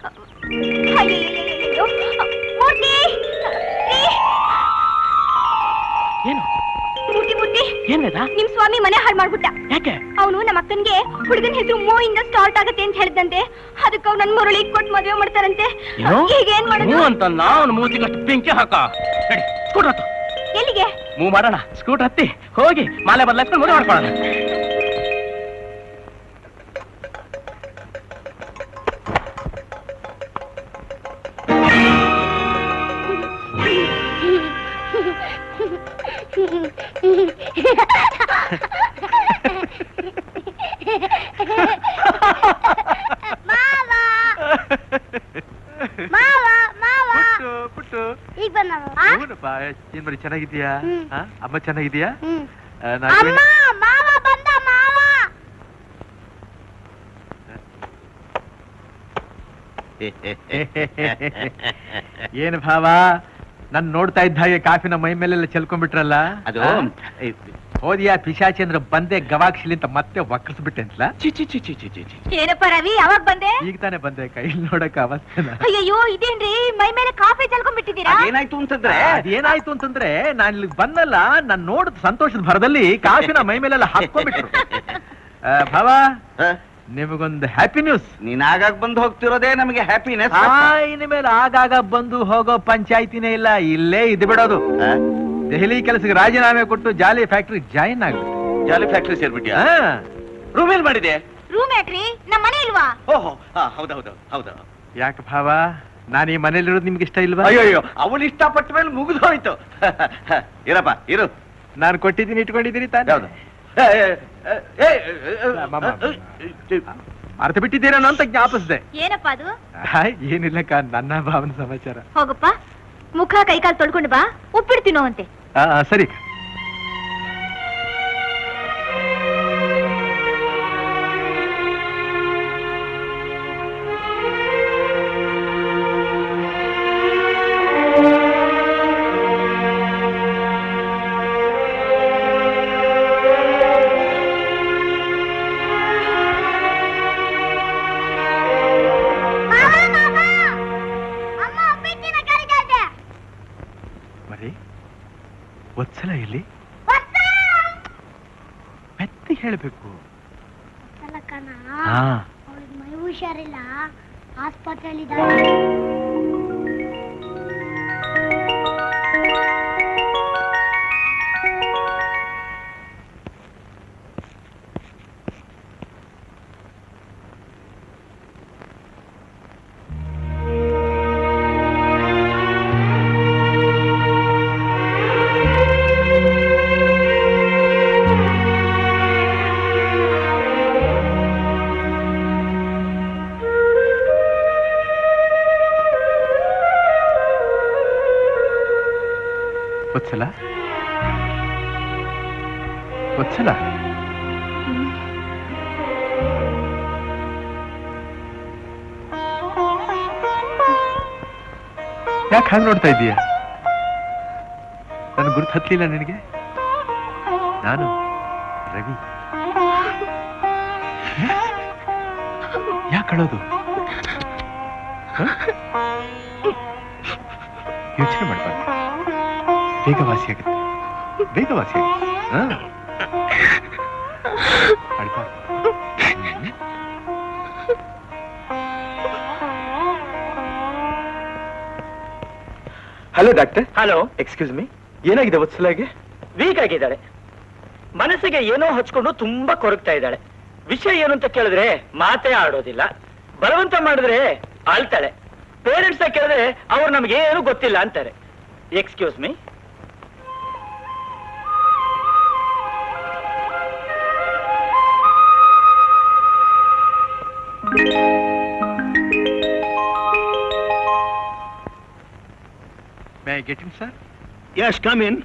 ಏನು ಮೂರ್ತಿ ಏನಿದ? ನಿಮ್ ಸ್ವಾಮಿ ಮನೆ ಹಾಳು ಮಾಡ್ಬಿಟ್ಟ. ಯಾಕೆ? ಅವನು ನಮ್ಮ ಅಕ್ಕನ್ಗೆ ಹುಡುಗನ ಹೆಸರು ಮೋ ಇಂದ ಸ್ಟಾರ್ಟ್ ಆಗತ್ತೆ ಅಂತ ಹೇಳಿದಂತೆ. ಅದಕ್ಕೆ ಅವ್ರು ನನ್ ಮುರಳಿ ಕೊಟ್ಟು ಮದುವೆ ಮಾಡ್ತಾರಂತೆ. ಈಗ ಏನ್ ಮಾಡೋದು ಅಂತ ನಾವು ಮೂತಿಗಷ್ಟು ಬೆಂಕಿ ಹಾಕ. ಸ್ಕೂಟರ್ ಹತ್ತು. ಎಲ್ಲಿಗೆ? ಮೂವ್ ಮಾಡೋಣ. ಸ್ಕೂಟರ್ ಹತ್ತಿ ಹೋಗಿ ಮಾಲೆ ಬದಲಾಯಿಸ್ಕೊಂಡು ಮದುವೆ ಮಾಡ್ಕೊಳ್ಳೋಣ. ಪುಟ್ಟು ಈಗ ಏನಪ್ಪ ಏನ್ ಬರೀ ಚೆನ್ನಾಗಿದ್ಯಾ ಅಮ್ಮ ಚೆನ್ನಾಗಿದ್ಯಾ ಮಾವ ಬಂದ ಮಾವ. ಏನ್ ಭಾವ ನನ್ ನೋಡ್ತಾ ಇದ್ದ ಹಾಗೆ ಕಾಫಿನ ಮೈ ಮೇಲೆಲ್ಲ ಚೆಲ್ಕೊಂಡ್ಬಿಟ್ರಲ್ಲ ಅದು ಹೋದಿಯಾ ಪಿಶಾಚಂದ್ರ ಬಂದೆ ಗವಾಕ್ಷಿಲಿ ಅಂತ ಮತ್ತೆ ವಕ್ರಿಸ್ಬಿಟ್ಟೆ ಅಂತಲ್ಲ. ಏನಪ್ಪ ರವಿ ಯಾವಾಗ ಬಂದೆ? ಈಗ ತಾನೇ ಬಂದೆ, ಕೈ ನೋಡಕ್ ಅವಸ್ಥೆನ. ಅಯ್ಯೋ ಇದೇನ್ರಿ ಮೈ ಮೇಲೆ ಕಾಫಿ ಚೆಲ್ಕೊಂಡ್ಬಿಟ್ಟಿದ್ದೀರಾ? ಏನಾಯ್ತು ಅಂತಂದ್ರೆ ಅದೇನಾಯ್ತು ಅಂತಂದ್ರೆ ನಾನ್ ಇಲ್ಲಿಗೆ ಬಂದಲ್ಲ, ನಾನ್ ನೋಡಿದ ಸಂತೋಷದ ಭರದಲ್ಲಿ ಕಾಫಿನ ಮೈ ಮೇಲೆಲ್ಲ ಹಾಕೊಂಡ್ಬಿಟ್ರು. ಭಾವ ನಿಮಗೊಂದು ಹ್ಯಾಪಿ ನ್ಯೂಸ್. ನೀನ್ ಆಗಾಗ ಬಂದು ಹೋಗ್ತಿರೋದೇ ನಮಗೆ ಹ್ಯಾಪಿನೆಸ್. ಇನ್ಮೇಲೆ ಆಗಾಗ ಬಂದು ಹೋಗೋ ಪಂಚಾಯ್ತಿನೇ ಇಲ್ಲ, ಇಲ್ಲೇ ಇದ್ ಬಿಡೋದು. ದೆಹಲಿ ಕೆಲಸಕ್ಕೆ ರಾಜೀನಾಮೆ ಕೊಟ್ಟು ಜಾಲಿ ಫ್ಯಾಕ್ಟ್ರಿ ಜಾಯಿನ್ ಆಗ್ಬಿಟ್ಟು. ಜಾಲಿ ಫ್ಯಾಕ್ಟ್ರಿ ಸೇರ್ಬಿಟ್ಯಾ? ರೂಮ್ ಏನ್ ಮಾಡಿದೆ? ರೂಮ್ ಯಾಕ್ರಿ, ನಮ್ಮ ಮನೆ ಇಲ್ವಾ? ಓಹೋ ಹೌದೌದು ಹೌದು. ಯಾಕೆ ಭಾವ ನಾನು ಈ ಮನೇಲಿರೋದು ನಿಮ್ಗೆ ಇಷ್ಟ ಇಲ್ವಾ? ಅಯ್ಯೋ ಅವಳು ಇಷ್ಟಪಟ್ಟ ಮೇಲೆ ಮುಗಿದು ಹೋಯ್ತು. ಇರಪ್ಪ ಇರು, ನಾನು ಕೊಟ್ಟಿದ್ದೀನಿ ಇಟ್ಕೊಂಡಿದ್ದೀನಿ ತಾನೆ. ಹೌದು. ಅರ್ಥ ಬಿಟ್ಟಿದ್ದೀರೇನೋ ಅಂತ ಜ್ಞಾಪಿಸ್ದೆ. ಏನಪ್ಪ ಅದು? ಏನಿಲ್ಲಕ್ಕ, ನನ್ನ ಭಾವನ ಸಮಾಚಾರ. ಹೋಗಪ್ಪ, ಮುಖ ಕೈಕಾಲು ತೊಳ್ಕೊಂಡು ಬಾ, ಉಪ್ಪಿಡ್ತೀನೋ ಅಂತೆ. ಸರಿ. ವತ್ಸಲ ಎಲ್ಲಿ? ಮೆತ್ತಿ ಹೇಳ್ಬೇಕು. ಮೈ ಹುಷಾರಿಲ್ಲ, ಆಸ್ಪತ್ರೆಯಲ್ಲಿ. ವತ್ಸಲ ವತ್ಸಲ, ಯಾಕೆ ಹಾಗೆ ನೋಡ್ತಾ ಇದ್ದೀಯ? ನನ್ ಗುರುತು ಹತ್ತಲಿಲ್ಲ ನಿನಗೆ? ನಾನು ರವಿ. ಯಾಕೆ ಅಳೋದು? ಯೋಚನೆ ಮಾಡ್ಬಾರ್ದು, ಬೇಗ ವಾಸಿ ಆಗುತ್ತೆ, ಬೇಗ ವಾಸಿ ಆಗುತ್ತೆ. Hello doctor. Hello, excuse me, ಏನಾಗಿದೆ ವತ್ಸಲಾಗೆ? ವೀಕ್ ಆಗಿದ್ದಾಳೆ, ಮನಸ್ಸಿಗೆ ಏನೋ ಹಚ್ಕೊಂಡು ತುಂಬಾ ಕೊರಗ್ತಾ ಇದ್ದಾಳೆ. ವಿಷಯ ಏನು ಅಂತ ಕೇಳಿದ್ರೆ ಮಾತೇ ಆಡೋದಿಲ್ಲ, ಬಲವಂತ ಮಾಡಿದ್ರೆ ಆಳ್ತಾಳೆ. ಪೇರೆಂಟ್ಸ್ ಕೇಳಿದ್ರೆ ಅವ್ರು ನಮ್ಗೆ ಏನು ಗೊತ್ತಿಲ್ಲ ಅಂತಾರೆ. Excuse me. May I get in, sir? Yes, come in.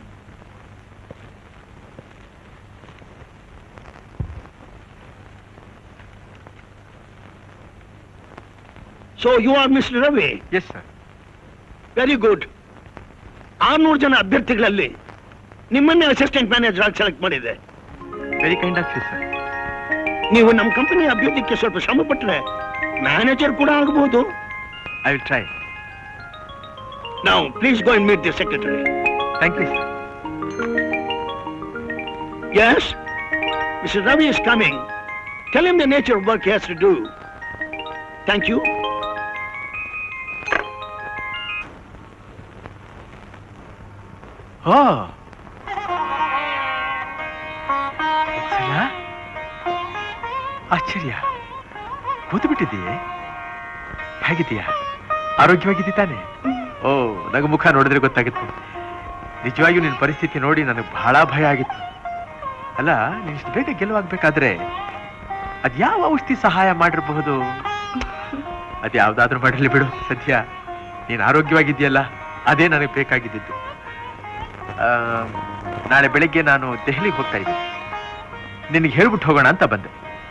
So you are Mr. Ravi? Yes, sir. Very good. 600 ಜನ ಅಭ್ಯರ್ಥಿಗಳಲ್ಲಿ ನಿಮ್ಮನ್ನೇ ಅಸಿಸ್ಟೆಂಟ್ ಮ್ಯಾನೇಜರ್ ಆಗಿ ಸೆಲೆಕ್ಟ್ ಮಾಡಿದೆ. Very kind of you, sir. ನೀವು ನಮ್ಮ ಕಂಪನಿ ಅಭಿವೃದ್ಧಿಗೆ ಸ್ವಲ್ಪ ಶ್ರಮ ಪಟ್ಟರೆ ಮ್ಯಾನೇಜರ್ ಕೂಡ ಆಗಬಹುದು. I will try. Now, please go and meet the secretary. Thank you, sir. Yes? Mr. Ravi is coming. Tell him the nature of work he has to do. Thank you. Oh. ಆಶ್ಚರ್ಯ, ಕೂತು ಬಿಟ್ಟಿದ್ದೀಯೇ? ಹೇಗಿದ್ದೀಯಾ? ಆರೋಗ್ಯವಾಗಿದ್ದೀ ತಾನೆ? ಓ, ನಗ ಮುಖ ನೋಡಿದ್ರೆ ಗೊತ್ತಾಗುತ್ತೆ. ನಿಜವಾಗಿಯೂ ನಿನ್ನ ಪರಿಸ್ಥಿತಿ ನೋಡಿ ನನಗೆ ಬಹಳ ಭಯ ಆಗಿತ್ತು. ಅಲ್ಲ, ನೀನು ಇಷ್ಟು ಬೇಗ ಗೆಲುವಾಗಬೇಕಾದ್ರೆ ಅದ್ಯಾವ ಔಷಧಿ ಸಹಾಯ ಮಾಡಿರಬಹುದು? ಅದ್ಯಾವ್ದಾದ್ರೂ ಮಾಡಿರ್ಲಿ ಬಿಡು. ಸದ್ಯ ನೀನು ಆರೋಗ್ಯವಾಗಿದೆಯಲ್ಲ, ಅದೇ ನನಗೆ ಬೇಕಾಗಿದ್ದು. ನಾಳೆ ಬೆಳಿಗ್ಗೆ ನಾನು ದೆಹಲಿಗೆ ಹೋಗ್ತಾ ಇದ್ದೀನಿ. ನಿನಗೆ ಹೇಳ್ಬಿಟ್ಟು ಹೋಗೋಣ ಅಂತ ಬಂದೆ.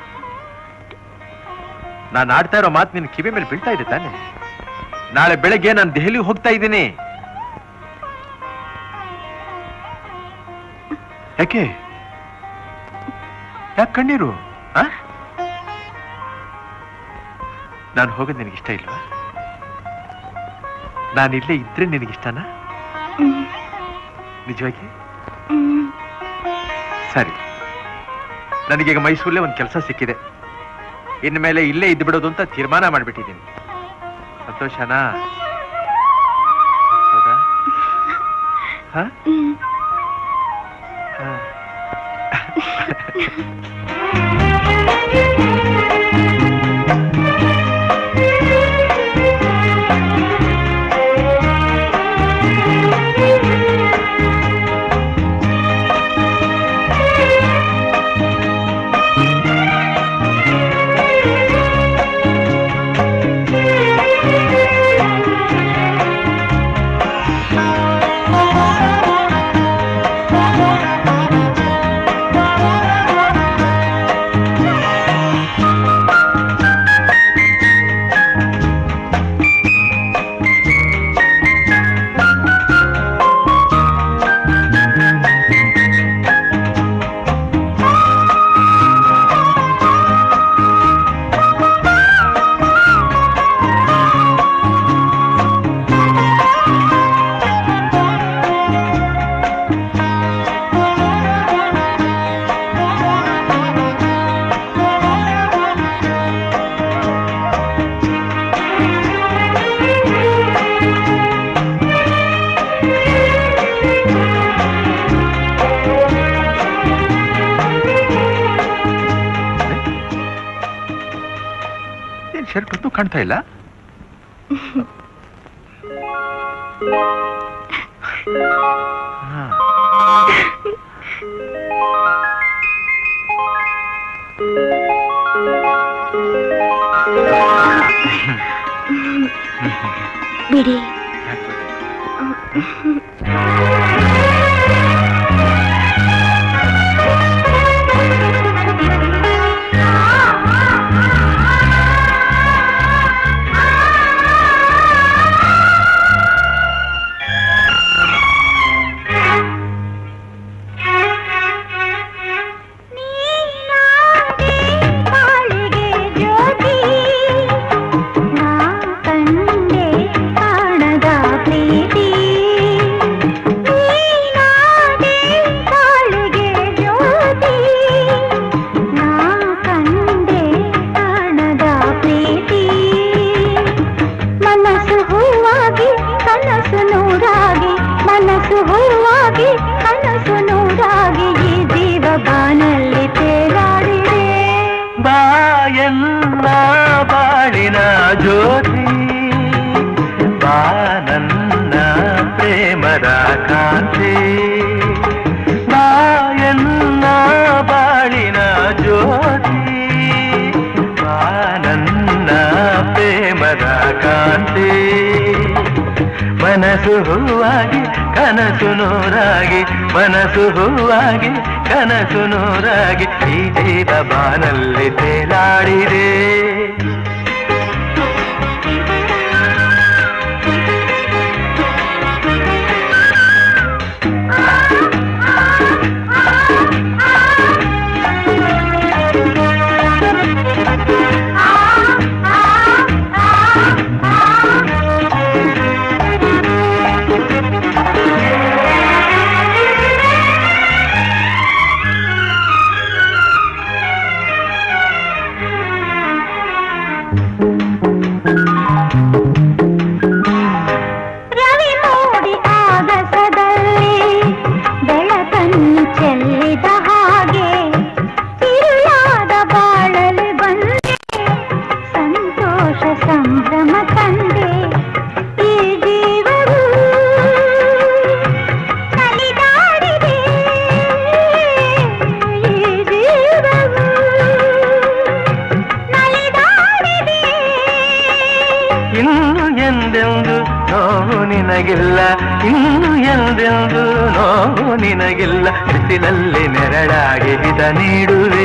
ನಾನು ಆಡ್ತಾ ಇರೋ ಮಾತು ನಿನ್ನ ಕಿವಿ ಮೇಲೆ ಬೀಳ್ತಾ ಇದೆ ತಾನೆ? ನಾಳೆ ಬೆಳಗ್ಗೆ ನಾನು ದೆಹಲಿಗೆ ಹೋಗ್ತಾ ಇದ್ದೀನಿ. ಯಾಕೆ ಕಣ್ಣೀರು? ನಾನು ಹೋಗೋದು ನಿನಗಿಷ್ಟ ಇಲ್ವಾ? ನಾನಿಲ್ಲೇ ಇದ್ರೆ ನಿನಗಿಷ್ಟನಾ? ನಿಜವಾಗಿ? ಸರಿ, ನನಗೀಗ ಮೈಸೂರಲ್ಲೇ ಒಂದು ಕೆಲಸ ಸಿಕ್ಕಿದೆ. ಇನ್ಮೇಲೆ ಇಲ್ಲೇ ಇದ್ದು ಬಿಡೋದು ಅಂತ ತೀರ್ಮಾನ ಮಾಡ್ಬಿಟ್ಟಿದ್ದೀನಿ. ಸಂತೋಷನಾ? ಹೌದಾ? ಹ? ಶರ್ಟ್ ಹೊತ್ತು ಕಾಣ್ತಾ ಇಲ್ಲ. ಬಿಡಿ. ಮನಸ್ಸು ಹೂವಾಗಿ ಕನಸು ನೂರಾಗಿ, ಮನಸ್ಸು ಹೂವಾಗಿ ಕನಸು ನೂರಾಗಿ ಈ ಜೀವ ಬಾನಲ್ಲಿ ತೇಲಾಡಿದೆ. ನೋವು ನಿನಗಿಲ್ಲ, ಇನ್ನು ಎಂದೆಂದು ನೋವು ನಿನಗಿಲ್ಲ. ಬಿಸಿಲಲ್ಲಿ ನೆರಳಾಗಿ ಹಿತ ನೀಡುವೆ.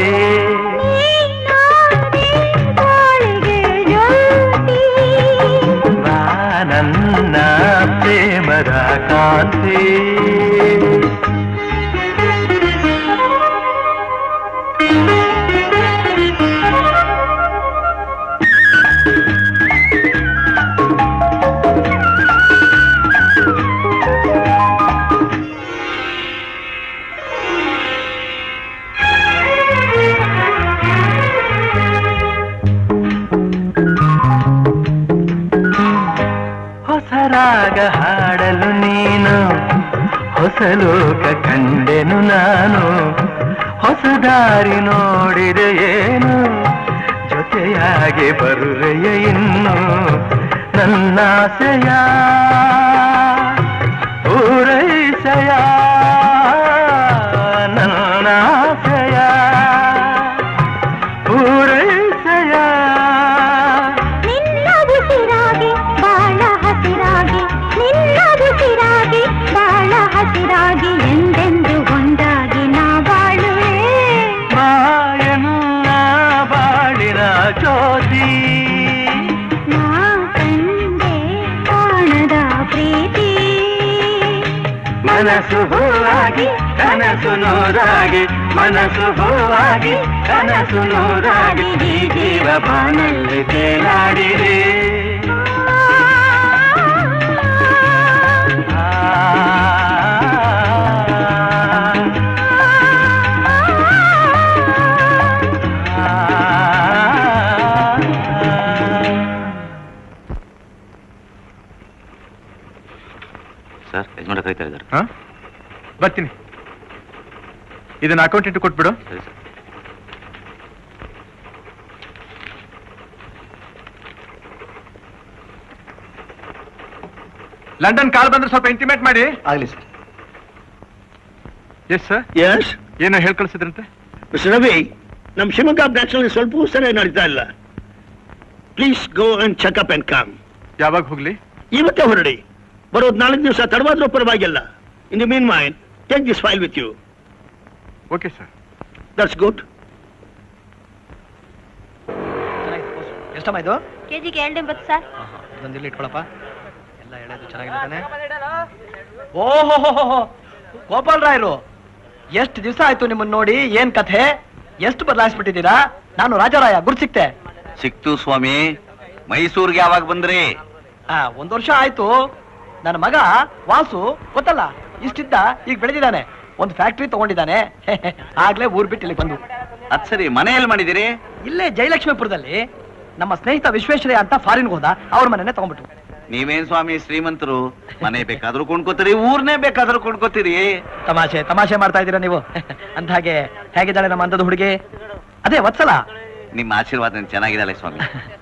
ಬಾ ನನ್ನ ಪ್ರೇಮದ ಕಾಂತಿ. ಹೊಸರಾಗ ಹಾಡಲು ನೀನು, ಹೊಸ ಲೋಕ ಕಂಡೆನು ನಾನು. ಹೊಸ ದಾರಿ ನೋಡಿದೆ ಏನು, ಜೊತೆಯಾಗಿ ಬರುವೆಯ ಇನ್ನು. ನನ್ನಾಸೆಯ ಪೂರೈಸೆಯ, ನನ್ನಾಸೆಯ ಪೂರೈಸೆಯ. ಹಸಿರಾಗಿ ಎಂದೆಂದು ಒಂದಾಗಿ ನಾ ಬಾಳುವೆ. ಬಾಯನ್ನ ಬಾಳಿನ ಜ್ಯೋತಿ, ನಾ ಕಂಡೆ ಕಾಣದ ಪ್ರೀತಿ. ಮನಸ್ಸು ಹೂವಾಗಿ ಕನಸು ನೂರಾಗಿ, ಮನಸ್ಸು ಹೂವಾಗಿ ಕನಸು ನೂರಾಗಿ. ಈ ಜೀವ ಬಾನಲ್ಲಿ ತೇಲಾಡಿದೆ. ಸರ್ ಯಜಮಾನ ಕರೀತಾ ಇದ್ದಾರೆ. ಬರ್ತೀನಿ. ಇದನ್ನ ಅಕೌಂಟೆಂಟ್ ಕೊಟ್ಬಿಡು. ಸರಿ ಸರ್. ಲಂಡನ್ ಕಾಲ್ ಬಂದ್ರೆ ಸ್ವಲ್ಪ ಇಂಟಿಮೇಟ್ ಮಾಡಿ. ಆಗ್ಲಿ ಸರ್. Yes sir. ಎಸ್. ಏನೋ ಹೇಳ್ ಕಳಿಸಿದ್ರಂತೆ. ಮಿಸ್ಟರ್ ರವಿ, ನಮ್ಮ ಶಿವಮೊಗ್ಗ ಬ್ರಾಂಚ್ ನಲ್ಲಿ ಸ್ವಲ್ಪ ಸರಿಯಾಗಿ ನಡೀತಾ ಇಲ್ಲ. Please go and checkup and come. ಯಾವಾಗ ಹೋಗ್ಲಿ? ಇವತ್ತೇ ಹೊರಡಿ. ಬರೋದು 4 ದಿವಸ ತಡವಾದ್ರೂ ಪರವಾಗಿಲ್ಲ. In the mean main take this file with you. Okay sir. That's good. ಎಷ್ಟಮ್ಮ ಇದು? ಕೆಜಿಗೆ 280 ಸರ್. ಇದೊಂದಿಲ್ಲಿ ಇಟ್ಕೊಳಪ್ಪ. ಎಲ್ಲ ಎಳೆದು ಚೆನ್ನಾಗಿರ್ತಾನೆ. ಓಹೋ ಗೋಪಾಲ್ ರಾಯರು, ಎಷ್ಟು ದಿವಸ ಆಯ್ತು ನಿಮ್ಮನ್ನ ನೋಡಿ. ಏನ್ ಕಥೆ? ಎಷ್ಟು ಬದಲಾಯಿಸ್ಬಿಟ್ಟಿದ್ದೀರಾ? ನಾನು ರಾಜರಾಯ ಗುರು ಸಿಕ್ತೆ. ಸಿಕ್ತು ಸ್ವಾಮಿ. ಮೈಸೂರಿಗೆ ಯಾವಾಗ ಬಂದ್ರಿ? 1 ವರ್ಷ ಆಯ್ತು. ನನ್ನ ಮಗ ವಾಸು ಗೊತ್ತಲ್ಲ, ಇಷ್ಟಿದ್ದ ಈಗ ಬೆಳೆದಿದ್ದಾನೆ. ಒಂದು ಫ್ಯಾಕ್ಟ್ರಿ ತಗೊಂಡಿದ್ದಾನೆ. ಆಗ್ಲೇ ಊರ್ ಬಿಟ್ಟು ಇಲ್ಲಿ ಬಂದು. ಅದ್ ಸರಿ, ಮನೆಯಲ್ಲಿ ಮಾಡಿದಿರಿ? ಇಲ್ಲೇ ಜಯಲಕ್ಷ್ಮೀಪುರದಲ್ಲಿ ನಮ್ಮ ಸ್ನೇಹಿತ ವಿಶ್ವೇಶ್ವರಯ್ಯ ಅಂತ ಫಾರಿನ್ಗೆ ಹೋದ. ಅವ್ರ ಮನೆನೇ ತಗೊಂಡ್ಬಿಟ್ರು. ನೀವೇನ್ ಸ್ವಾಮಿ ಶ್ರೀಮಂತರು, ಮನೆ ಬೇಕಾದ್ರೂ ಕೊಂಡ್ಕೋತೀರಿ, ಊರ್ನೇ ಬೇಕಾದ್ರೂ ಕೊಂಡ್ಕೋತೀರಿ. ತಮಾಷೆ ಮಾಡ್ತಾ ಇದ್ದೀರಾ ನೀವು. ಅಂದ ಹಾಗೆ ಹೇಗಿದ್ದಾಳೆ ನಮ್ಮ ಅಂದದ ಹುಡುಗಿ? ಅದೇ ವತ್ಸಲ. ನಿಮ್ಮ ಆಶೀರ್ವಾದ ಚೆನ್ನಾಗಿದ್ದಾಳೆ ಸ್ವಾಮಿ.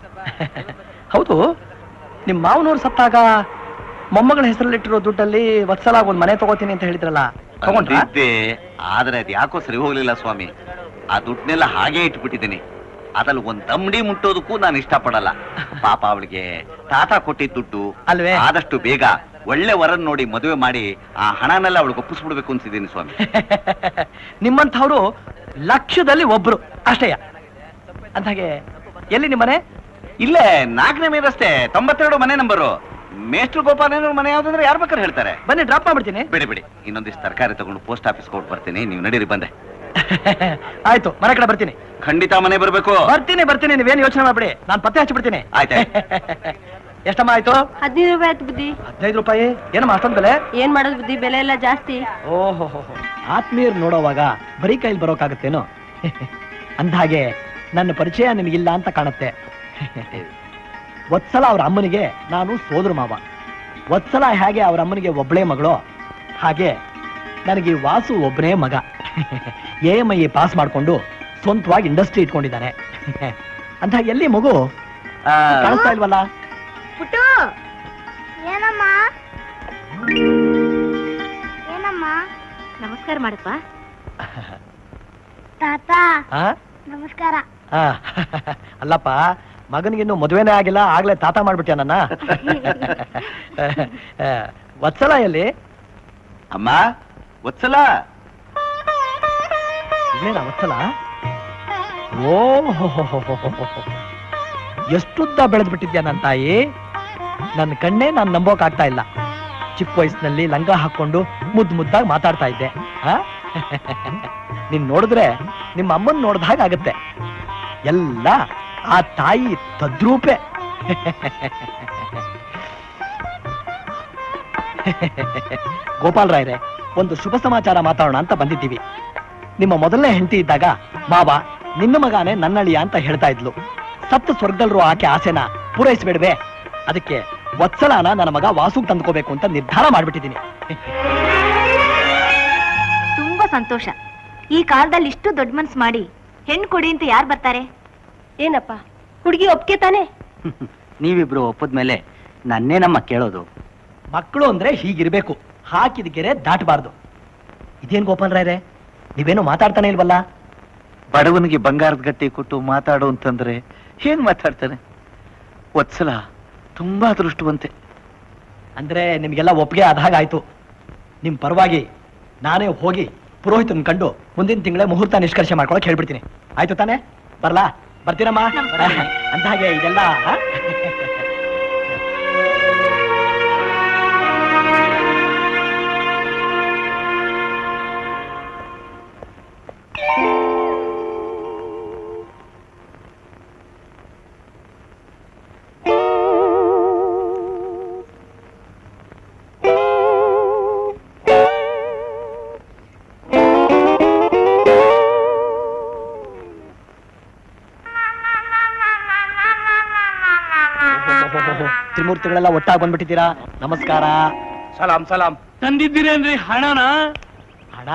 ಹೌದು, ನಿಮ್ ಮಾವನವ್ರು ಸತ್ತಾಗ ಮೊಮ್ಮಗಳ ಹೆಸರಲ್ಲಿಟ್ಟಿರೋ ದುಡ್ಡಲ್ಲಿ ವತ್ಸಲ ಒಂದ್ ಮನೆ ತಗೋತೀನಿ ಅಂತ ಹೇಳಿದ್ರಲ್ಲ, ತಗೊಂಡಿದ್ದೆ. ಆದ್ರೆ ಅದ್ ಯಾಕೋ ಸರಿ ಹೋಗ್ಲಿಲ್ಲ ಸ್ವಾಮಿ. ಆ ದುಡ್ಡನ್ನೆಲ್ಲ ಹಾಗೆ ಇಟ್ಬಿಟ್ಟಿದ್ದೀನಿ. ಅದ್ರಲ್ಲಿ ಒಂದ್ ತಂಬಡಿ ಮುಟ್ಟೋದಕ್ಕೂ ನಾನು ಇಷ್ಟಪಡಲ್ಲ. ಪಾಪ ಅವಳಿಗೆ ತಾತ ಕೊಟ್ಟಿದ್ದ ದುಡ್ಡು ಅಲ್ವೇ? ಆದಷ್ಟು ಬೇಗ ಒಳ್ಳೆ ವರನ್ ನೋಡಿ ಮದುವೆ ಮಾಡಿ ಆ ಹಣನೆಲ್ಲ ಅವಳಿಗೆ ಒಪ್ಪಿಸ್ಬಿಡ್ಬೇಕು ಅನ್ಸಿದ್ದೀನಿ ಸ್ವಾಮಿ. ನಿಮ್ಮಂಥವ್ರು ಲಕ್ಷದಲ್ಲಿ ಒಬ್ರು ಅಷ್ಟೇಯ. ಅಂದಾಗೆ ಎಲ್ಲಿ ನಿಮ್ಮನೆ? ಇಲ್ಲೇ 4ನೇ ಮೈಲ್ ರಸ್ತೆ 92 ಮನೆ ನಂಬರು. ಮೇಷ್ಟ್ರು ಗೋಪಾಲನವ್ರ ಮನೆ ಯಾವ್ದಂದ್ರೆ ಯಾರು ಬೇಕಾದ್ರೆ ಹೇಳ್ತಾರೆ. ಬನ್ನಿ, ಡ್ರಾಪ್ ಮಾಡ್ಬಿಡ್ತೀನಿ. ಬಿಡಿ ಇನ್ನೊಂದಿಷ್ಟು ತರಕಾರಿ ತಗೊಂಡು ಪೋಸ್ಟ್ ಆಫೀಸ್ ಕೊಟ್ಟು ಬರ್ತೀನಿ. ನೀವು ನಡೀರಿ. ಬಂದೆ. ಆಯ್ತು, ಮನೆ ಕಡೆ ಬರ್ತೀನಿ. ಖಂಡಿತ ಮನೆ ಬರ್ಬೇಕು. ಬರ್ತೀನಿ. ನೀವೇನು ಯೋಚನೆ ಮಾಡ್ಬಿಡಿ, ನಾನು ಪತ್ತೆ ಹಚ್ಚಿಬಿಡ್ತೀನಿ. ಆಯ್ತಾ? ಎಷ್ಟಮ್ಮ ಆಯ್ತು? 15 ರೂಪಾಯಿ ಆಯ್ತು ಬುದ್ಧಿ. 15 ರೂಪಾಯಿ? ಏನಮ್ಮ ಅಷ್ಟೊಂದು ಬೆಲೆ? ಏನ್ ಮಾಡೋದು ಬುದ್ಧಿ, ಬೆಲೆ ಎಲ್ಲ ಜಾಸ್ತಿ. ಓಹೋ, ಆತ್ಮೀಯರು ನೋಡೋವಾಗ ಬರೀ ಕೈಲಿ ಬರೋಕಾಗತ್ತೇನೋ? ಅಂದ್ಹಾಗೆ ನನ್ನ ಪರಿಚಯ ನಿಮಗಿಲ್ಲ ಅಂತ ಕಾಣುತ್ತೆ. ವತ್ಸಲ ಅವ್ರ ಅಮ್ಮನಿಗೆ ನಾನು ಸೋದರ ಮಾವ. ವತ್ಸಲ ಹೇಗೆ ಅವ್ರ ಅಮ್ಮನಿಗೆ ಒಬ್ಬಳೇ ಮಗಳು, ಹಾಗೆ ನನಗೆ ವಾಸು ಒಬ್ಬನೇ ಮಗ. AMI ಪಾಸ್ ಮಾಡ್ಕೊಂಡು ಸ್ವಂತವಾಗಿ ಇಂಡಸ್ಟ್ರಿ ಇಟ್ಕೊಂಡಿದ್ದಾನೆ. ಅಂತ ಎಲ್ಲಿ ಮಗು ಕಾಣಿಸ್ತಾ ಇಲ್ವಲ್ಲ? ಪುಟ್ಟು, ಏನಮ್ಮ ನಮಸ್ಕಾರ ಮಾಡಪ್ಪ. ತಾತ ನಮಸ್ಕಾರ. ಅಲ್ಲಪ್ಪ, ಮಗನಿಗಿನ್ನು ಮದುವೆನೇ ಆಗಿಲ್ಲ, ಆಗ್ಲೇ ತಾತ ಮಾಡ್ಬಿಟ್ಯ ನನ್ನ. ವತ್ಸಲ ಎಲ್ಲಿ? ಅಮ್ಮ ವತ್ಸಲ ಇಲ್ಲೇನಾ ವತ್ಸಲ? ಓ ಎಷ್ಟುದ್ದ ಬೆಳೆದ್ಬಿಟ್ಟಿದ್ಯಾ ನನ್ನ ತಾಯಿ. ನನ್ನ ಕಣ್ಣೇ ನಾನು ನಂಬೋಕ್ ಆಗ್ತಾ ಇಲ್ಲ. ಚಿಕ್ಕ ವಯಸ್ಸಿನಲ್ಲಿ ಲಂಗ ಹಾಕೊಂಡು ಮುದ್ದಾಗಿ ಮಾತಾಡ್ತಾ ಇದ್ದೆ. ನೀನ್ ನೋಡಿದ್ರೆ ನಿಮ್ಮ ಅಮ್ಮನ್ ನೋಡ್ದ ಹಾಗಾಗತ್ತೆ. ಎಲ್ಲ ಆ ತಾಯಿ ತದ್ರೂಪೆ. ಗೋಪಾಲ್ ರಾಯ್ರೆ, ಒಂದು ಶುಭ ಸಮಾಚಾರ ಮಾತಾಡೋಣ ಅಂತ ಬಂದಿದ್ದೀವಿ. ನಿಮ್ಮ ಮೊದಲನೇ ಹೆಂಡತಿ ಇದ್ದಾಗ ಮಾವ ನಿನ್ನ ಮಗಾನೆ ನನ್ನಳಿಯ ಅಂತ ಹೇಳ್ತಾ ಇದ್ಲು. ಸಪ್ತ ಸ್ವರ್ಗದಲ್ರು ಆಕೆ ಆಸೆನ ಪೂರೈಸಬೇಡ್ವೆ. ಅದಕ್ಕೆ ವತ್ಸಲಾನ ನನ್ನ ಮಗ ವಾಸುಗ್ ತಂದ್ಕೋಬೇಕು ಅಂತ ನಿರ್ಧಾರ ಮಾಡ್ಬಿಟ್ಟಿದ್ದೀನಿ. ತುಂಬಾ ಸಂತೋಷ. ಈ ಕಾಲದಲ್ಲಿ ಇಷ್ಟು ದೊಡ್ಡ ಮನ್ಸು ಮಾಡಿ ಹೆಣ್ಣು ಕೊಡಿ ಅಂತ ಯಾರು ಬರ್ತಾರೆ? ಏನಪ್ಪ ಹುಡುಗಿ ಒಪ್ಕೆ ತಾನೆ? ನೀವಿಬ್ರು ಒಪ್ಪದ್ಮೇಲೆ ನನ್ನೇನಮ್ಮ ಕೇಳೋದು? ಮಕ್ಕಳು ಅಂದ್ರೆ ಹೀಗಿರ್ಬೇಕು, ಹಾಕಿದ ಗೆರೆ ದಾಟಬಾರ್ದು. ಇದೇನ್ ಗೋಪಾಲ್ ರಾಯ್ರೆ, ನೀವೇನು ಮಾತಾಡ್ತಾನೆ ಇಲ್ವಲ್ಲ? ಬಡವನಿಗೆ ಬಂಗಾರದ ಗಟ್ಟಿ ಕೊಟ್ಟು ಮಾತಾಡು ಅಂತಂದ್ರೆ ಏನ್ ಮಾತಾಡ್ತಾನೆ? ವತ್ಸಲ ತುಂಬಾ ಅದೃಷ್ಟವಂತೆ. ಅಂದ್ರೆ ನಿಮ್ಗೆಲ್ಲ ಒಪ್ಪಿಗೆ ಆದ ಹಾಗಾಯ್ತು. ನಿಮ್ ಪರವಾಗಿ ನಾನೇ ಹೋಗಿ ಪುರೋಹಿತನ್ ಕಂಡು ಮುಂದಿನ ತಿಂಗಳೇ ಮುಹೂರ್ತ ನಿಷ್ಕರ್ಷೆ ಮಾಡ್ಕೊಳಕ್ ಹೇಳ್ಬಿಡ್ತೀನಿ. ಆಯ್ತು ತಾನೆ? ಬರ್ಲಾ? ಬರ್ತೀರಮ್ಮ? ಅಂತ ಹಾಗೆ ಇದೆಲ್ಲ ತ್ರಿಮೂರ್ತಿಗಳೆಲ್ಲ ಒಟ್ಟಾಗಿ ಬಂದ್ಬಿಟ್ಟಿದ್ದೀರಾ. ನಮಸ್ಕಾರ. ಸಲಾಂ ಸಲಾಂ. ತಂದಿದ್ದೀರೇನ್ರಿ ಹಣನ? ಹಣ?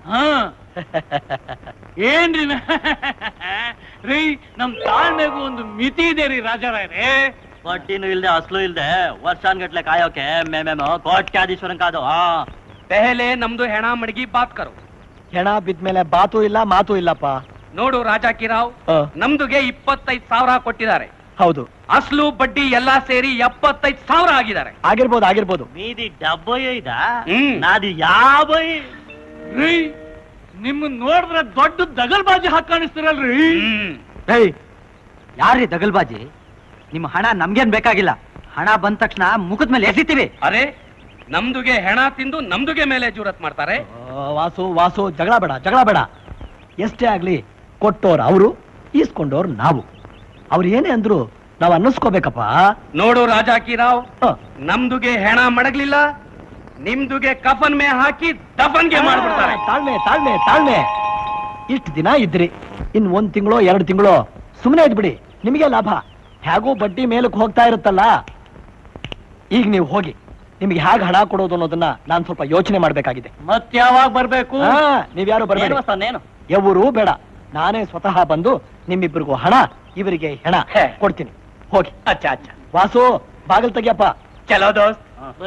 ಏನ್ರಿ ರೀ, ನಮ್ ತಾಳ್ಮೆಗೂ ಒಂದು ಮಿತಿ ಇದೆ ರೀ ರಾಜಾರಾಯ್ರೆ. ಬಡ್ಡಿನೂ ಇಲ್ದೆ ಅಸ್ಲು ಇಲ್ದೆ ವರ್ಷಾನ್ಗಟ್ಲೆ ಕಾಯೋಕೆ ಮೇಮೇಮೋ ಕೋಟ್ಯಾಧೀಶ್ವರನ್ ಕಾದು. ಪೆಹಲೆ ನಮ್ದು ಹೆಣ ಮಡಗಿ ಬಾತ್ ಕರು. ಹೆಣ ಬಿದ್ಮೇಲೆ ಬಾತು ಇಲ್ಲ ಮಾತು ಇಲ್ಲಪ್ಪ. ನೋಡು ರಾಜಾಕಿರಾವ್, ನಮ್ದುಗೆ 25,000 ಕೊಟ್ಟಿದ್ದಾರೆ. ಹೌದು. ಅಸ್ಲು ಬಡ್ಡಿ ಎಲ್ಲಾ ಸೇರಿ 75,000 ಆಗಿದ್ದಾರೆ. ಆಗಿರ್ಬೋದು ಆಗಿರ್ಬೋದು. ಮೀದಿ 75 ನಾದಿ 50. ರೀ, ನಿಮ್ ನೋಡಿದ್ರೆ ದೊಡ್ಡ ದಗಲ್ಬಾಜಿ ಹಾಕಿ ಕಾಣಿಸ್ತಿರಲ್ರಿ. ಯಾರ್ರಿ ದಗಲ್ಬಾಜಿ? ನಿಮ್ಮ ಹಣ ನಮ್ಗೇನ್ ಬೇಕಾಗಿಲ್ಲ. ಹಣ ಬಂದ ತಕ್ಷಣ ಮುಖದ ಮೇಲೆ ಎಸಿತೀವಿ. ಅರೆ, ನಮ್ದುಗೆ ಹೆಣ ತಿಂದು ನಮ್ದುಗೆ ಮೇಲೆ ಜೂರತ್ ಮಾಡ್ತಾರೆ. ವಾಸು ವಾಸು, ಜಗಳ ಬೇಡ. ಎಷ್ಟೇ ಆಗ್ಲಿ ಕೊಟ್ಟೋರ್ ಅವರು, ಈಸ್ಕೊಂಡೋರ್ ನಾವು. ಅವ್ರು ಏನೇ ಅಂದ್ರು ನಾವ್ ಅನ್ನಿಸ್ಕೋಬೇಕಪ್ಪ. ನೋಡು ರಾಜಾಕಿರಾವ್, ನಮ್ದುಗೆ ಹೆಣ ಮಡಗ್ಲಿಲ್ಲ, ನಿಮ್ದುಗೆ ಕಫನ್ ಮೇ ಹಾಕಿ ದಫನ್ಗೆ ಮಾಡ್ಬಿಡ್ತಾರೆ. ತಾಳ್ಮೆ. ಇಷ್ಟು ದಿನ ಇದ್ರಿ, ಇನ್ 1 ತಿಂಗಳು 2 ತಿಂಗಳು ಸುಮ್ಮನೆ ಇದ್ಬಿಡಿ, ನಿಮಗೆ ಲಾಭ. ಹೇಗೂ ಬಡ್ಡಿ ಮೇಲಕ್ಕೆ ಹೋಗ್ತಾ ಇರುತ್ತಲ್ಲ. ಈಗ ನೀವು ಹೋಗಿ, ನಿಮ್ಗೆ ಹೇಗೆ ಹಣ ಕೊಡೋದು ಅನ್ನೋದನ್ನ ನಾನು ಸ್ವಲ್ಪ ಯೋಚನೆ ಮಾಡ್ಬೇಕಾಗಿದೆ. ಮತ್ ಯಾವಾಗ ಬರ್ಬೇಕು? ನೀವ್ಯಾರು ಬರ್ಬೇಡಿ, ಎವರೂ ಬೇಡ. ನಾನೇ ಸ್ವತಃ ಬಂದು ನಿಮ್ಮಿಬ್ಬರಿಗೂ ಹಣ, ಇವರಿಗೆ ಹೆಣ ಕೊಡ್ತೀನಿ. ಹೋಗಿ. ಅಚ್ಚಾ. ವಾಸು, ಬಾಗಿಲು ತೆಗಿಯಪ್ಪ. ಚಲೋ ದೋಸ್ತ್.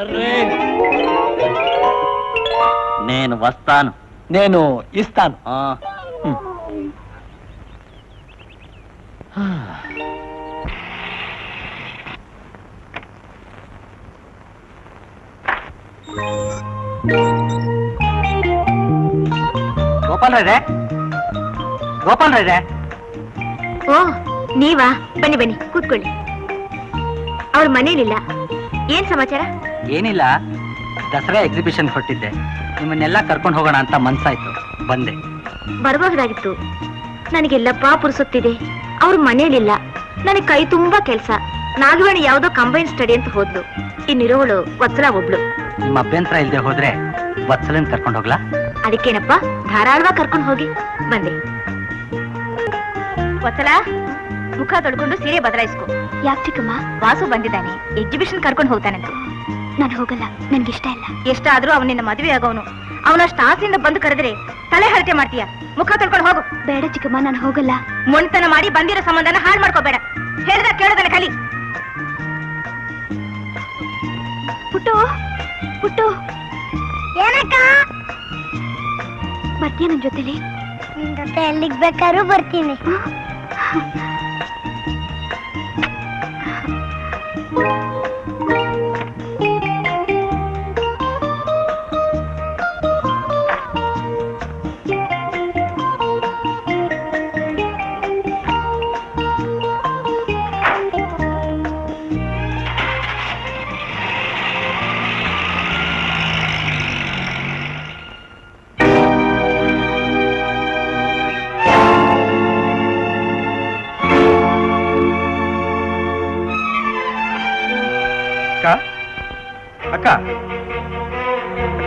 ನೇನು ವಸ್ತಾನು, ನೇನು ಇಸ್ತಾನು. ಗೋಪಾಲ್ ರಾಯ್ರೆ. ಓ, ನೀವಾ? ಬನ್ನಿ ಕೂತ್ಕೊಳ್ಳಿ. ಅವ್ರ ಮನೇಲಿಲ್ಲ. ಏನ್ ಸಮಾಚಾರ? ಏನಿಲ್ಲ, ದಸರಾ ಎಕ್ಸಿಬಿಷನ್ ಹೊರಟಿದ್ದೆ. ನಿಮ್ಮನ್ನೆಲ್ಲ ಕರ್ಕೊಂಡು ಹೋಗೋಣ ಅಂತ ಮನ್ಸಾಯ್ತು, ಬಂದೆ. ಬರಬಹುದಾಗಿತ್ತು. ನನಗೆಲ್ಲಪ್ಪ ಪುರುಸುತ್ತಿದೆ. ಅವ್ರ ಮನೇಲಿಲ್ಲ. ನನಗೆ ಕೈ ತುಂಬಾ ಕೆಲ್ಸ. ನಾಗವೇಣಿ ಯಾವ್ದೋ ಕಂಬೈನ್ ಸ್ಟಡಿ ಅಂತ ಹೋದ್ಲು. ಇನ್ನಿರೋವಳು ವತ್ಸಲ ಒಬ್ಳು. ನಿಮ್ಮ ಅಭ್ಯಂತರ ಇಲ್ದೆ ಹೋದ್ರೆ ವತ್ಸಲನ್ ಕರ್ಕೊಂಡು ಹೋಗ್ಲಾ? ಅದಕ್ಕೇನಪ್ಪ, ಧಾರಾಳವಾಗಿ ಕರ್ಕೊಂಡು ಹೋಗಿ. ಬಂದೆ. ವತ್ಸಲ, ಮುಖ ತೊಳ್ಕೊಂಡು ಸೀರೆ ಬದಲಾಯಿಸ್ಕೊ. ಯಾಕೆ ಚಿಕ್ಕಮ್ಮ? ವಾಸು ಬಂದಿದ್ದಾನೆ, ಎಕ್ಸಿಬಿಷನ್ ಕರ್ಕೊಂಡು ಹೋಗ್ತಾನಂತೆ. ನಾನು ಹೋಗಲ್ಲ, ನನ್ಗಿಷ್ಟ ಇಲ್ಲ. ಎಷ್ಟಾದ್ರೂ ಅವನಿನ್ನ ಮದುವೆ ಆಗೋನು. ಅವನಷ್ಟು ಆಸೆಯಿಂದ ಬಂದು ಕರೆದ್ರೆ ತಲೆ ಹರಟೆ ಮಾಡ್ತೀಯ. ಮುಖ ತೊಳ್ಕೊಂಡು ಹೋಗು. ಬೇಡ ಚಿಕ್ಕಮ್ಮ, ನಾನು ಹೋಗಲ್ಲ. ಮೊಂಡ್ತನ ಮಾಡಿ ಬಂದಿರೋ ಸಂಬಂಧನ ಹಾಳು ಮಾಡ್ಕೋಬೇಡ. ಹೇಳ್ದ ಕೇಳೋದನ್ನ ಕಲಿ. ಪುಟ್ಟು ಏನಕ್ಕ? ಬರ್ತೀಯ ನನ್ ಜೊತೆಲಿ? ನಿನ್ ಜೊತೆ ಎಲ್ಲಿಗ್ ಬೇಕಾದ್ರೂ ಬರ್ತೀನಿ. ಅಕ್ಕ ಅಕ್ಕ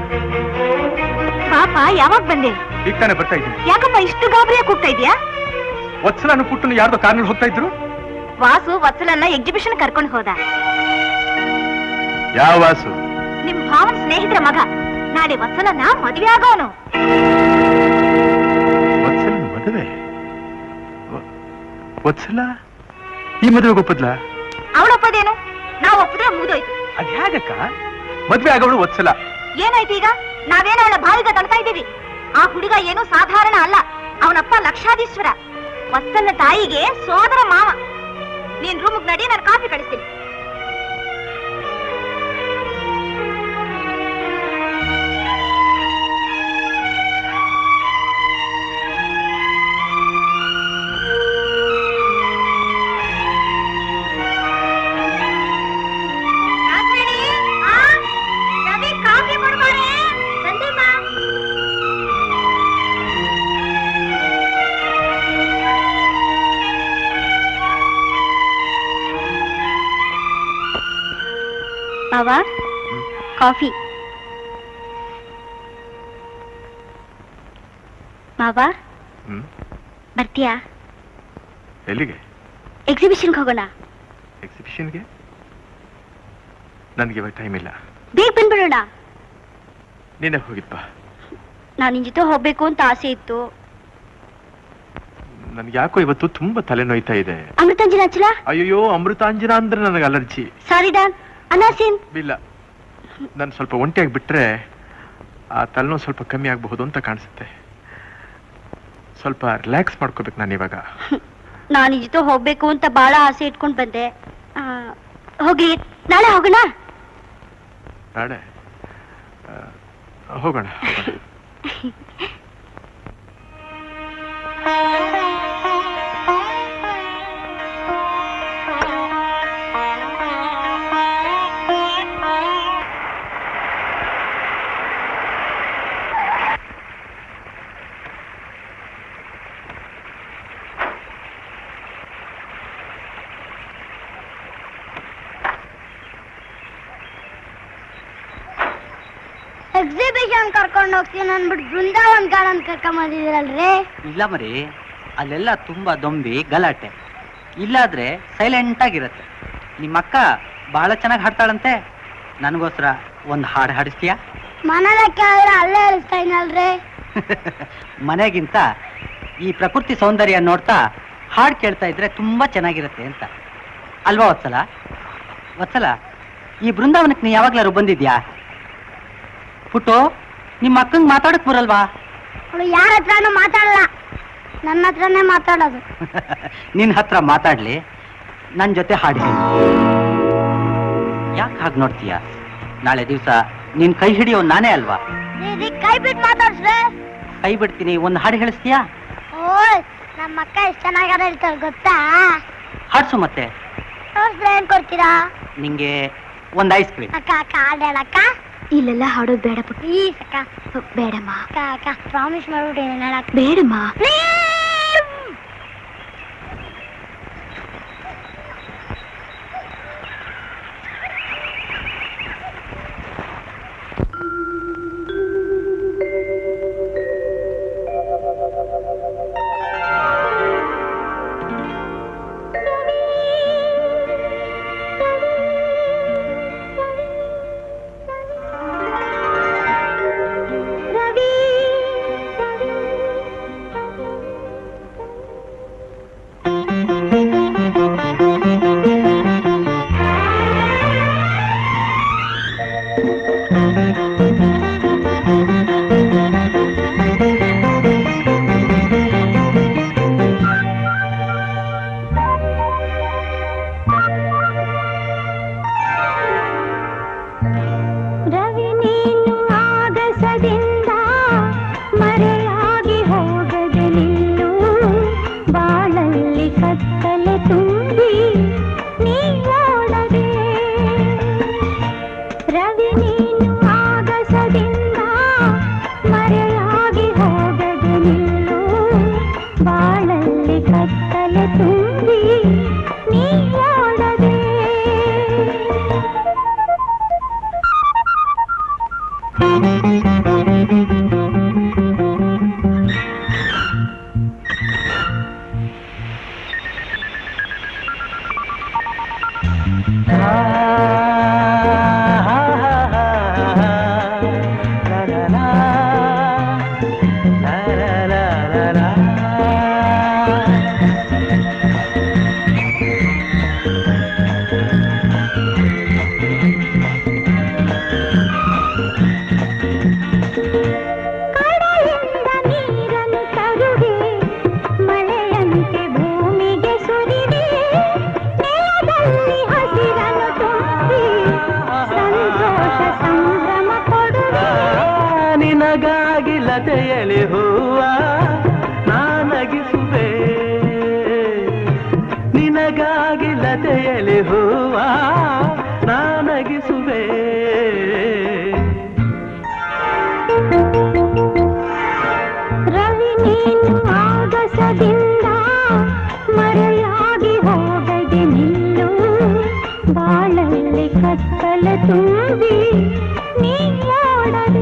ಪಾಪ ಯಾವಾಗ ಬಂದೆ? ಈಗ ತಾನೇ ಬರ್ತಾ ಇದ್ದೀನಿ. ಯಾಕಪ್ಪ ಇಷ್ಟು ಗಾಬರಿಯಾಗಿ ಕೂಗ್ತಾ ಇದೀಯಾ? ವತ್ಸಲಾನು ಪುಟ್ಟನು ಯಾರ್ದೋ ಕಾರ್ನಲ್ಲಿ ಹೋಗ್ತಾ ಇದ್ರು. ವಾಸು ವತ್ಸಲನ್ನ ಎಕ್ಸಿಬಿಷನ್ ಕರ್ಕೊಂಡು ಹೋದ. ಯಾವ ವಾಸು? ನಿಮ್ ಭಾವನ ಸ್ನೇಹಿತರ ಮಗ. ನಾಳೆ ವತ್ಸಲನ್ನ ಮದುವೆ ಆಗೋನು. ವತ್ಸಲನ ಮದುವೆ? ವತ್ಸಲ ಈ ಮದುವೆಗೆ ಒಪ್ಪದ್ಲ? ಅವಳೊಪ್ಪದೇನು? ನಾವು ಒಪ್ಪಿದ್ರೆ ಮುಗಿದೋಯ್ತು. ಅದ್ ಹೇಗಕ್ಕ? ಮದ್ವೆ ಆಗೋಳು ವತ್ಸಲ. ಏನಾಯ್ತು ಈಗ? ನಾವೇನೋ ಅವಳ ಬಾವಿಗ ತಳ್ತಾ ಇದ್ದೀವಿ. ಆ ಹುಡುಗ ಏನು ಸಾಧಾರಣ ಅಲ್ಲ. ಅವನಪ್ಪ ಲಕ್ಷಾಧೀಶ್ವರ. ವತ್ಸಲ ತಾಯಿಗೆ ಸೋದರ ಮಾವ. ನೀನ್ ರೂಮ್ಗೆ ನಡಿ, ನಾನು ಕಾಫಿ ಕಳಿಸ್ತೀನಿ. ಮಾವ, ಕಾಫಿ. ಮಾವ ಬರ್ತೀಯಾ? ಎಲ್ಲಿಗೆ? ಎಕ್ಸಿಬಿಷನ್ಗೆ ಹೋಗೋಣ. ಎಕ್ಸಿಬಿಷನ್ಗೆ? ನನಗೆ ಇವಾಗ ಟೈಮ್ ಇಲ್ಲ. ಬೇಗ ಬಂದ್ಬಿಡೋಣ. ನೀನೇ ಹೋಗಿಪ್ಪ. ನಾನು ನಿನ್ ಜೊತೆ ಹೋಗ್ಬೇಕು ಅಂತ ಆಸೆ ಇತ್ತು. ನನ್ಗೆ ಯಾಕೋ ಇವತ್ತು ತುಂಬಾ ತಲೆ ನೋಯ್ತಾ ಇದೆ. ಅಮೃತಾಂಜನ ಹಚ್ಚಲ? ಅಯ್ಯೋ, ಅಮೃತಾಂಜನ ಅಂದ್ರೆ ನನಗೆ ಅಲರ್ಜಿ. ಸಾರಿ ಡಾನ್. ಅನಾಸಿನ್? ಇಲ್ಲ, ನಾನು ಸ್ವಲ್ಪ ಒಂಟಿಯಾಗಿ ಬಿಟ್ರೆ ಆ ತಲೆನೋವು ಸ್ವಲ್ಪ ಕಮ್ಮಿ ಆಗಬಹುದು ಅಂತ ಕಾಣಿಸುತ್ತೆ. ಸ್ವಲ್ಪ ರಿಲ್ಯಾಕ್ಸ್ ಮಾಡ್ಕೋಬೇಕು ನಾನು ಇವಾಗ. ನಾನು ನಿನ್ ಜೊತೆ ಹೋಗ್ಬೇಕು ಅಂತ ಬಹಳ ಆಸೆ ಇಟ್ಕೊಂಡು ಬಂದೆ. ಹೋಗಿ ನಾಳೆ ಹೋಗೋಣ. ನಾಳೆ ಹೋಗೋಣ. ಎಕ್ಸಿಬಿಷನ್ ಕರ್ಕೊಂಡು ಹೋಗ್ತೀನಿ ಅಂದ್ಬಿಟ್ಟು ಬೃಂದಾವನ್ ಗಾರ್ಡನ್ ಕರ್ಕೊಂಬಂದಿದ್ದೀರಲ್ರಿ? ಇಲ್ಲ ಮರಿ, ಅಲ್ಲೆಲ್ಲ ತುಂಬಾ ದೊಂಬಿ ಗಲಾಟೆ. ಇಲ್ಲಾದ್ರೆ ಸೈಲೆಂಟ್ ಆಗಿರತ್ತೆ. ನಿಮ್ಮಕ್ಕ ಬಹಳ ಚೆನ್ನಾಗಿ ಹಾಡ್ತಾಳಂತೆ. ನನಗೋಸ್ಕರ ಒಂದು ಹಾಡು ಹಾಡಿಸ್ತೀಯಾ? ಮನೇಲೆ ಕೇಳಿದ್ರೆ ಅಲ್ಲೇ ಇರಿಸ್ತಾ ಇನಲ್ರಿ. ಮನೆಗಿಂತ ಈ ಪ್ರಕೃತಿ ಸೌಂದರ್ಯ ನೋಡ್ತಾ ಹಾಡು ಕೇಳ್ತಾ ಇದ್ರೆ ತುಂಬಾ ಚೆನ್ನಾಗಿರತ್ತೆ ಅಂತ ಅಲ್ವಾ ವತ್ಸಲ? ವತ್ಸಲ, ಈ ಬೃಂದಾವನಕ್ಕೆ ನೀ ಯಾವಾಗ್ಲಾರು ಬಂದಿದ್ಯಾ? ಪುಟ್ಟು, ನಿಮ್ಮ ಅಕ್ಕಂಗ್ ಮಾತಾಡಕ್ ಬರಲ್ವಾ? ಅವಳು ಯಾರ ಹತ್ರನೂ ಮಾತಾಡಲ್ಲ, ನನ್ನ ಹತ್ರನೇ ಮಾತಾಡೋದು. ನಿನ್ ಹತ್ರ ಮಾತಾಡ್ಲಿ, ನನ್ ಜೊತೆ ಹಾಡಿ ಹೇಳಿ. ಯಾಕೆ ಹಾಗೆ ನೋಡ್ತೀಯ? ನಾಳೆ ದಿವಸ ನಿನ್ ಕೈ ಹಿಡಿಯೋ ನಾನೇ ಅಲ್ವಾ? ಕೈ ಬಿಟ್ಟು ಮಾತಾಡ್ಸ್ರೆ? ಕೈ ಬಿಡ್ತೀನಿ, ಒಂದು ಹಾಡು ಹೇಳಿಸ್ತೀಯಾ? ಓಯ್, ನಮ್ಮ ಅಕ್ಕ ಎಷ್ಟು ಚೆನ್ನಾಗಿ ಹೇಳ್ತಾಳೆ ಗೊತ್ತಾ? ಹಾಡ್ಸು ಮತ್ತೆ. ಏನ್ ಕೊಡ್ತೀರಾ? ನಿಂಗೆ ಒಂದು ಐಸ್ ಕ್ರೀಮ್. ಅಕ್ಕ ಅಕ್ಕ ಹಾಡು ಹೇಳಕ್ಕ? ಇಲ್ಲೆಲ್ಲ ಹಾಡೋದು ಬೇಡ ಪುಟ್ಟ. ಪ್ಲೀಸ್ ಅಕ್ಕ. ಬೇಡಮ್ಮ. ಅಕ್ಕ ಅಕ್ಕ ಪ್ರಾಮಿಸ್ ಮಾಡ್ಬಿಟ್ಟೇನೆ ಹೇಳಕ್ಕ. ಬೇಡಮ್ಮ. ಲತೆಯಲಿ ಹೂವ ನಾನಗಿಸುವೆ ನಿನಗಾಗಿ ಲತೆಯಲಿ ಹೂವ ನಾನಗಿಸುವೆ ರವಿ ನೀನು ಆಗಸದಿಂದ ಮರೆಯಾಗಿ ಹೋಗದೆ ನಿಲ್ಲು ಬಾಳಲ್ಲಿ ಕತ್ತಲ ತುಂಬಿ ನೀ ಓಡದೆ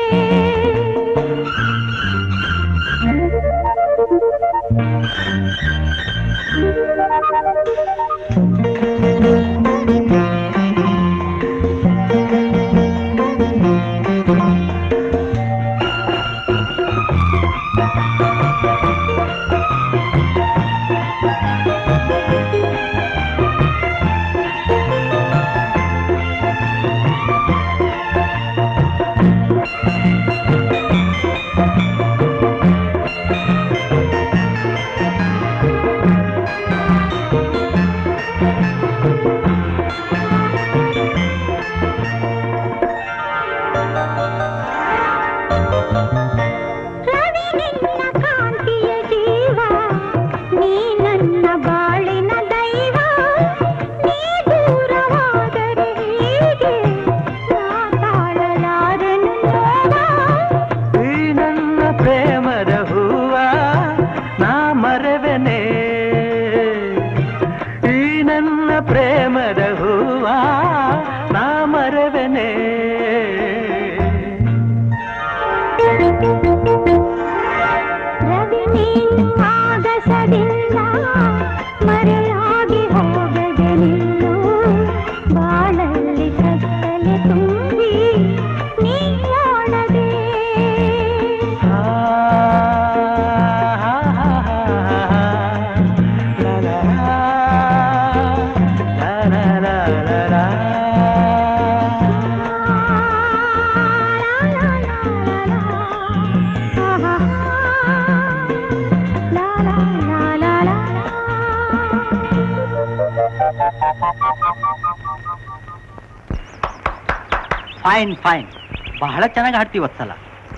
ಫೈನ್ ಫೈನ್, ಬಹಳ ಚೆನ್ನಾಗಿ ಹಾಡ್ತೀವಿ ವತ್ಸಲ.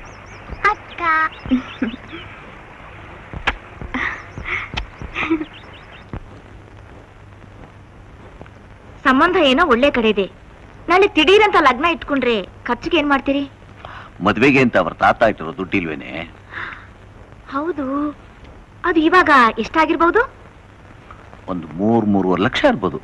ಅಕ್ಕ ಸಂಬಂಧ ಏನೋ ಒಳ್ಳೆ ಕಡೆ ಇದೆ. ನಾಳೆ ತಿಡೀರಂತ ಲಗ್ನ ಇಟ್ಕೊಂಡ್ರೆ ಖರ್ಚಿಗೆ ಏನ್ ಮಾಡ್ತೀರಿ? ಮದ್ವೆಗೆ ಅಂತ ಅವ್ರ ತಾತ ಇಟ್ಟಿರೋ ದುಡ್ಡಿಲ್ವೇನೆ? ಹೌದು, ಅದು ಇವಾಗ ಎಷ್ಟಾಗಿರ್ಬಹುದು? ಒಂದು 3-3.5 ಲಕ್ಷ ಇರ್ಬೋದು.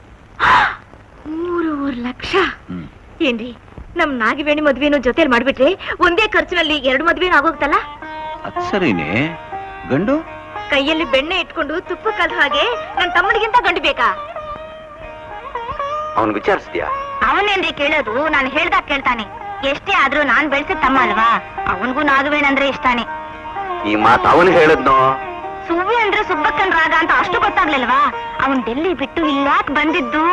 3 ಲಕ್ಷ? ಏನ್ರಿ, ನಮ್ ನಾಗಿವೇಣಿ ಮದ್ವೆನೂ ಜೊತೆಲಿ ಮಾಡ್ಬಿಟ್ರೆ ಒಂದೇ ಖರ್ಚಿನಲ್ಲಿ 2 ಮದ್ವೆನೂ ಆಗೋಗ್ತಲ್ಲ? ಅದ್ ಸರಿನೇ. ಗಂಡು ಕೈಯಲ್ಲಿ ಬೆಣ್ಣೆ ಇಟ್ಕೊಂಡು ತುಪ್ಪ ಕಲ್ದ ಹಾಗೆ ನನ್ ತಮ್ಮನಿಗಿಂತ ಗಂಡು ಬೇಕಾ? ಅವನ್ ವಿಚಾರಿಸ್ತೀಯಾ? ಅವನೇನ್ರಿ ಕೇಳೋದು, ನಾನು ಹೇಳ್ದಾಗ ಕೇಳ್ತಾನೆ. ಎಷ್ಟೇ ಆದ್ರೂ ನಾನ್ ಬೆಳೆಸಿದ ತಮ್ಮ ಅಲ್ವಾ, ಅವನ್ಗೂ ನಾಗವೇಣಂದ್ರೆ ಇಷ್ಟಾನೆ. ಈ ಮಾತು ಅವನು ಹೇಳದ್ನೋ? ಸುವ್ವಿ ಅಂದ್ರೆ ಸುಬ್ಬಕ್ಕನ್ ರಾಗ ಅಂತ ಅಷ್ಟು ಗೊತ್ತಾಗ್ಲಿಲ್ವಾ? ಅವನ್ ಡೆಲ್ಲಿ ಬಿಟ್ಟು ಇಲ್ಲಾಕ್ ಬಂದಿದ್ದು?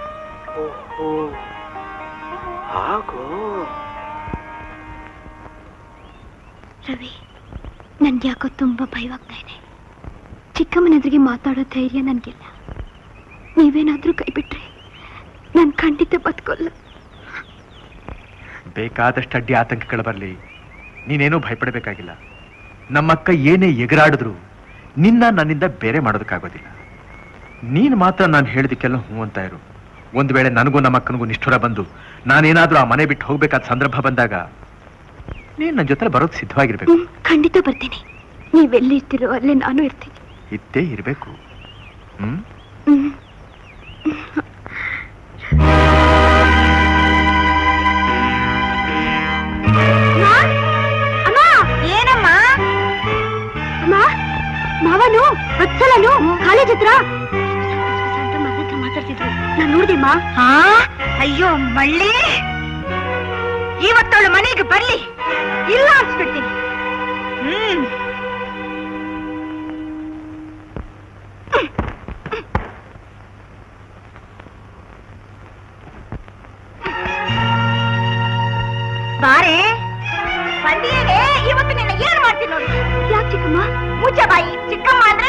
ರವಿ, ನನ್ಗೆ ಯಾಕೋ ತುಂಬಾ ಭಯವಾಗ್ತಾ ಇದೆ. ಚಿಕ್ಕಮ್ಮನ ಎದುರಿಗೆ ಮಾತಾಡೋ ಧೈರ್ಯ ನನ್ಗಿಲ್ಲ. ನೀವೇನಾದ್ರೂ ಕೈ ಬಿಟ್ರೆ ನಾನು ಖಂಡಿತ ಬದುಕೋಲ್ಲ. ಬೇಕಾದಷ್ಟು ಅಡ್ಡಿ ಆತಂಕಗಳು ಬರಲಿ, ನೀನೇನೂ ಭಯಪಡಬೇಕಾಗಿಲ್ಲ. ನಮ್ಮಕ್ಕ ಏನೇ ಎಗರಾಡಿದ್ರು ನಿನ್ನ ನನ್ನಿಂದ ಬೇರೆ ಮಾಡೋದಕ್ಕಾಗೋದಿಲ್ಲ. ನೀನು ಮಾತ್ರ ನಾನು ಹೇಳಿದಕ್ಕೆಲ್ಲ ಹ್ಞೂ ಅಂತ ಇರು. ಒಂದು ವೇಳೆ ನನಗೂ ನಮ್ಮಕ್ಕನಿಗೂ ನಿಷ್ಠುರ ಬಂದು ನಾನೇನಾದ್ರೂ ಆ ಮನೆ ಬಿಟ್ಟು ಹೋಗ್ಬೇಕಾದ ಸಂದರ್ಭ ಬಂದಾಗ ನೀನು ನನ್ನ ಜೊತೆ ಬರೋದು ಸಿದ್ಧವಾಗಿರ್ಬೇಕು. ಖಂಡಿತ ಬರ್ತೀನಿ. ನೀವೆಲ್ಲಿ ಇರ್ತೀರೋ ಅಲ್ಲೇ ನಾನು ಇರ್ತೀನಿ. ಇದ್ದೇ ಇರಬೇಕು. ಏನಮ್ಮ? ಮಾವನು ವತ್ಸಲನು ಕಾಲೇಜ್ ಹತ್ರ ಮಾತಾಡ್ತಿದ್ರು, ನಾನು ನೋಡ್ದೆಮ್ಮ. ಅಯ್ಯೋ ಮಳ್ಳಿ, ಇವತ್ತವಳು ಮನೆಗೆ ಬರ್ಲಿ, ಇಲ್ಲ ಅನ್ಸ್ಬಿಡ್ತೀನಿ. ಬಾರೆ ಬಂದಿಯೇ, ಇವತ್ತು ನಿನ್ನ ಏನ್ ಮಾಡ್ತೀನಿ ನೋಡಿ. ಯಾಕೆ ಚಿಕ್ಕಮ್ಮ? ಮುಚ್ಚ ಬಾಯಿ. ಚಿಕ್ಕಮ್ಮ ಅಂದ್ರೆ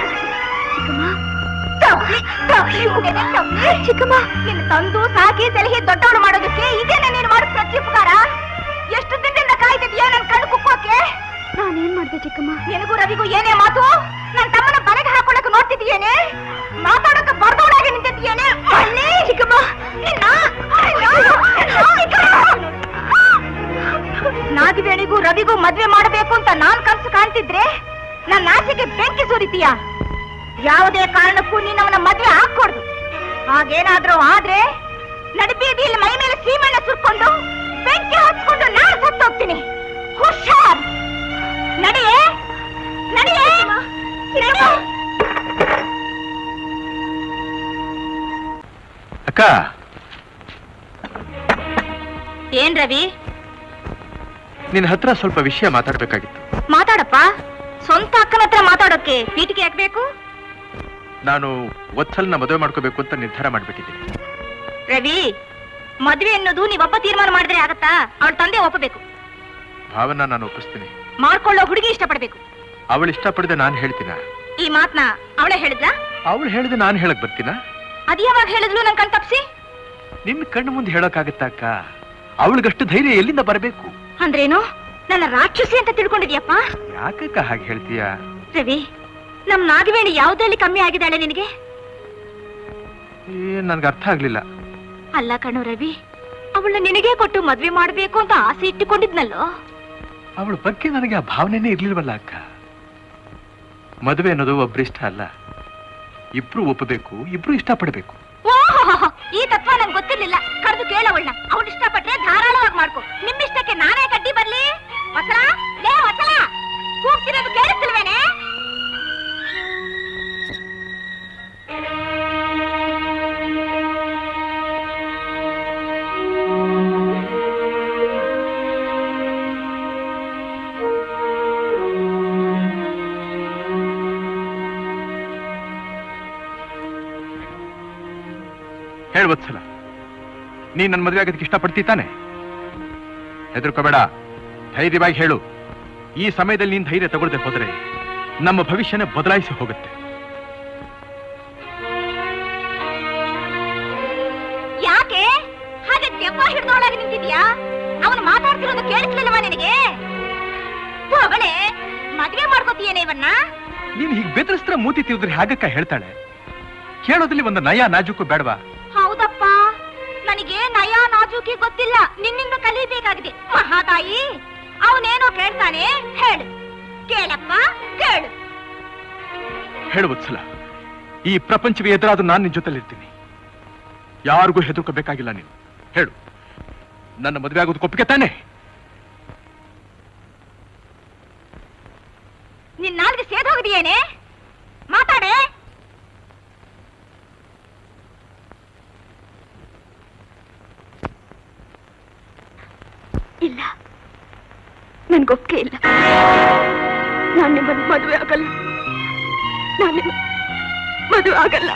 ಚಿಕ್ಕಮ್ಮ, ನಿನ್ನ ತಂದು ಸಾಕಿ ಸಲಹೆ ದೊಡ್ಡವಳು ಮಾಡೋದಕ್ಕೆ ಇದೇನೆ ನೀನು ಮಾಡೋ ಪ್ರತ್ಯುಪಕಾರ. ಎಷ್ಟು ದಿನದಿಂದ ಕಾಯ್ತಿದ್ಯಾ ನನ್ ಕಣ್ಣು ಕುಕ್ಕೋಕೆ? ನಾನೇನ್ ಮಾಡ್ದೆ ಚಿಕ್ಕಮ್ಮ? ನಿನಗೂ ರವಿಗೂ ಏನೇ ಮಾತು? ನನ್ನ ತಮ್ಮನ ಬಲೆಗೆ ಹಾಕೊಳ್ಳಕ್ಕೆ ನೋಡ್ತಿದ್ದೀಯೇನೆ? ಮಾತಾಡಕ್ಕೆ ಬರ್ದವಳಾಗಿ ನಿಂತಿದ್ದೀಯೇನೆ? ಅಲ್ಲಿ ಚಿಕ್ಕಮ್ಮ ನಾಗವೇಣಿಗೂ ರವಿಗೂ ಮದ್ವೆ ಮಾಡಬೇಕು ಅಂತ ನಾನ್ ಕನಸು ಕಾಣ್ತಿದ್ರೆ ನನ್ನ ಆಸೆಗೆ ಬೆಂಕಿ ಸುರಿತೀಯ. ಯಾವುದೇ ಕಾರಣಕ್ಕೂ ನೀನ್ ಅವನ ಮದ್ವೆ ಹಾಕೊಡ್ದು. ಹಾಗೇನಾದ್ರೂ ಆದ್ರೆ ನಡುಬೀದಿಯಲ್ಲಿ ಮೈ ಮೇಲೆ ಸೀಮೆಣ್ಣೆ ಸುರ್ಕೊಂಡು ಬೆಂಕಿ ಹಚ್ಕೊಂಡು ನಾನು ಸತ್ತೋಗ್ತೀನಿ. ಹುಷಾರ್, ನಡೆಯೇ ನಡೆಯೇ. ಅಕ್ಕ, ಏನ್ ರವಿ? ನಿನ್ನ ಹತ್ರ ಸ್ವಲ್ಪ ವಿಷಯ ಮಾತಾಡ್ಬೇಕಾಗಿತ್ತು. ಮಾತಾಡಪ್ಪ. ಸ್ವಂತ ಅಕ್ಕನ ಹತ್ರ ಮಾತಾಡೋಕೆ ಪೀಟಿಗೆ ಹಾಕ್ಬೇಕು? ನಾನು ವತ್ಸಲ್ನ ಮದುವೆ ಮಾಡ್ಕೋಬೇಕು ಅಂತ ನಿರ್ಧಾರ ಮಾಡ್ಬಿಟ್ಟಿದ್ದೀನಿ. ರವಿ, ಮದ್ವೆ ಅನ್ನೋದು ನೀವೊಬ್ಬ ತೀರ್ಮಾನ ಮಾಡಿದ್ರೆ ಆಗತ್ತಾ? ಅವಳ ತಂದೆ ಒಪ್ಪಬೇಕು. ಭಾವನ ನಾನು ಒಪ್ಪಿಸ್ತೀನಿ. ಮಾಡ್ಕೊಳ್ಳೋ ಹುಡುಗಿ ಇಷ್ಟಪಡ್ಬೇಕು. ಅವಳು ಇಷ್ಟಪಡದೆ ನಾನು ಹೇಳ್ತೀನ? ಈ ಮಾತ್ನ ಅವಳೇ ಹೇಳಿದ್ಲಾ? ಅವಳು ಹೇಳಿದೆ ನಾನು ಹೇಳಕ್ ಬರ್ತೀನ? ಅದ್ ಯಾವಾಗ ಹೇಳಿದ್ಲು ನನ್ ಕಣ್ ತಪ್ಸಿ? ನಿನ್ನ ಕಣ್ಣು ಮುಂದೆ ಹೇಳೋಕ್ಕಾಗತ್ತ ಅಕ್ಕ? ಅವಳಿಗಷ್ಟು ಧೈರ್ಯ ಎಲ್ಲಿಂದ ಬರಬೇಕು? ಅಂದ್ರೇನು? ನನ್ನ ರಾಕ್ಷಸಿ ಅಂತ ತಿಳ್ಕೊಂಡಿದ್ಯಪ್ಪ? ಯಾಕಕ್ಕ ಹಾಗೆ ಹೇಳ್ತೀಯ? ರವಿ, ನಮ್ ನಾಗವೇಣಿ ಯಾವ್ದ್ರಲ್ಲಿ ಕಮ್ಮಿ ಆಗಿದ್ದಾಳೆ ನಿನಗೆ? ನನ್ಗೆ ಅರ್ಥ ಆಗ್ಲಿಲ್ಲ. ಅಲ್ಲ ಕಣೋ ರವಿ, ಅವಳನ್ನ ನಿನಗೆ ಕೊಟ್ಟು ಮದ್ವೆ ಮಾಡ್ಬೇಕು ಅಂತ ಆಸೆ ಇಟ್ಟುಕೊಂಡಿದ್ನಲ್ಲೋ. ಅವಳ ಬಗ್ಗೆ ನನಗೆ ಆ ಭಾವನೆನೇ ಇರ್ಲಿಲ್ವಲ್ಲ ಅಕ್ಕ. ಮದುವೆ ಅನ್ನೋದು ಒಬ್ರಿಷ್ಟ ಅಲ್ಲ, ಇಬ್ರು ಒಪ್ಪಬೇಕು, ಇಬ್ರು ಇಷ್ಟಪಡಬೇಕು. ಓಹೋ, ಈ ತತ್ವ ನಂಗೆ ಗೊತ್ತಿರ್ಲಿಲ್ಲ. ಕರೆದು ಕೇಳವಳನ್ನ. ಅವಳು ಇಷ್ಟಪಟ್ರೆ ಧಾರಾಳವಾಗಿ ಮಾಡ್ಕೊ. ನಿಮ್ಮಿಷ್ಟಕ್ಕೆ ನಾನೇ ಕಡ್ಡಿ ಬರ್ಲಿ? ವಸಲ, ಲೇ ವಸಲ, ಕೂಗ್ತಿರೋದು ಕೇಳಿಸ್ತಿಲ್ವೇನೆ? ಹೇಳ್ವತ್ಸಲ, ನೀನ್ ನನ್ನ ಮದುವೆ ಆಗೋದಕ್ಕೆ ಇಷ್ಟಪಡ್ತೀ ತಾನೆ? ಹೆದರ್ಕೋಬೇಡ, ಧೈರ್ಯವಾಗಿ ಹೇಳು. ಈ ಸಮಯದಲ್ಲಿ ನೀನ್ ಧೈರ್ಯ ತಗೊಳ್ದೆ ಹೋದ್ರೆ ನಮ್ಮ ಭವಿಷ್ಯನೇ ಬದಲಾಯಿಸಿ ಹೋಗುತ್ತೆ. ಯಾಕೆ ಹಾಗೆ ದೆವ್ವ ಹಿಡಿದೊಳಗೆ ನಿಂತಿದ್ಯಾ? ಅವನು ಮಾತಾಡ್ತಿರೋದು ಕೇಳಿಸ್ಲಿಲ್ವಾ ನಿನಗೆ? ಅವಳೆ ಮದ್ವೆ ಮಾಡ್ಕೋತೀಯೇನೆ ಇವನ್ನ? ನೀನ್ ಹೀಗೆ ಬೆದರಿಸ್ತ್ರ ಮೂತಿ ತಿವಿದ್ರೆ ಹಾಗಕ್ಕ ಹೇಳ್ತಾಳೆ? ಕೇಳೋದ್ರಲ್ಲಿ ಒಂದು ನಯ ನಾಜೂಕು ಬೇಡವಾ? ಹೌದಪ್ಪ, ನನಗೆ ನಯಾ ನಾಜೂಕಿ ಗೊತ್ತಿಲ್ಲ, ನಿನ್ನಿಂದ ಕಲಿಬೇಕಾಗಿದೆ. ಮಹಾತಾಯಿ, ಅವನೇನೋ ಕೇಳ್ತಾನೆ, ಹೇಳು. ಕೇಳಪ್ಪ, ಕೇಳು. ಹೇಳು ವತ್ಸಲ, ಈ ಪ್ರಪಂಚವೇ ಎದುರಾದ್ರೂ ನಾನು ನಿನ್ ಜೊತೆಲಿರ್ತೀನಿ. ಯಾರಿಗೂ ಹೆದರ್ಕೋಬೇಕಾಗಿಲ್ಲ. ನೀನು ಹೇಳು, ನನ್ನ ಮದುವೆ ಆಗೋದು ಒಪ್ಪಿಗೆ ತಾನೆ? ನಿನ್ನ ನಾಲ್ಗೆ ಸೇದ್ ಹೋಗಿದೆಯೇನೆ? ಮಾತಾಡೆ. ಇಲ್ಲ, ನನ್ಗೊಪ್ಪಿಗೆ ಇಲ್ಲ. ನಾನು ನಿಮ್ಮನ್ನು ಮದುವೆ ಆಗಲ್ಲ. ನಾನು ನಿಮ್ಮ ಮದುವೆ ಆಗಲ್ಲ.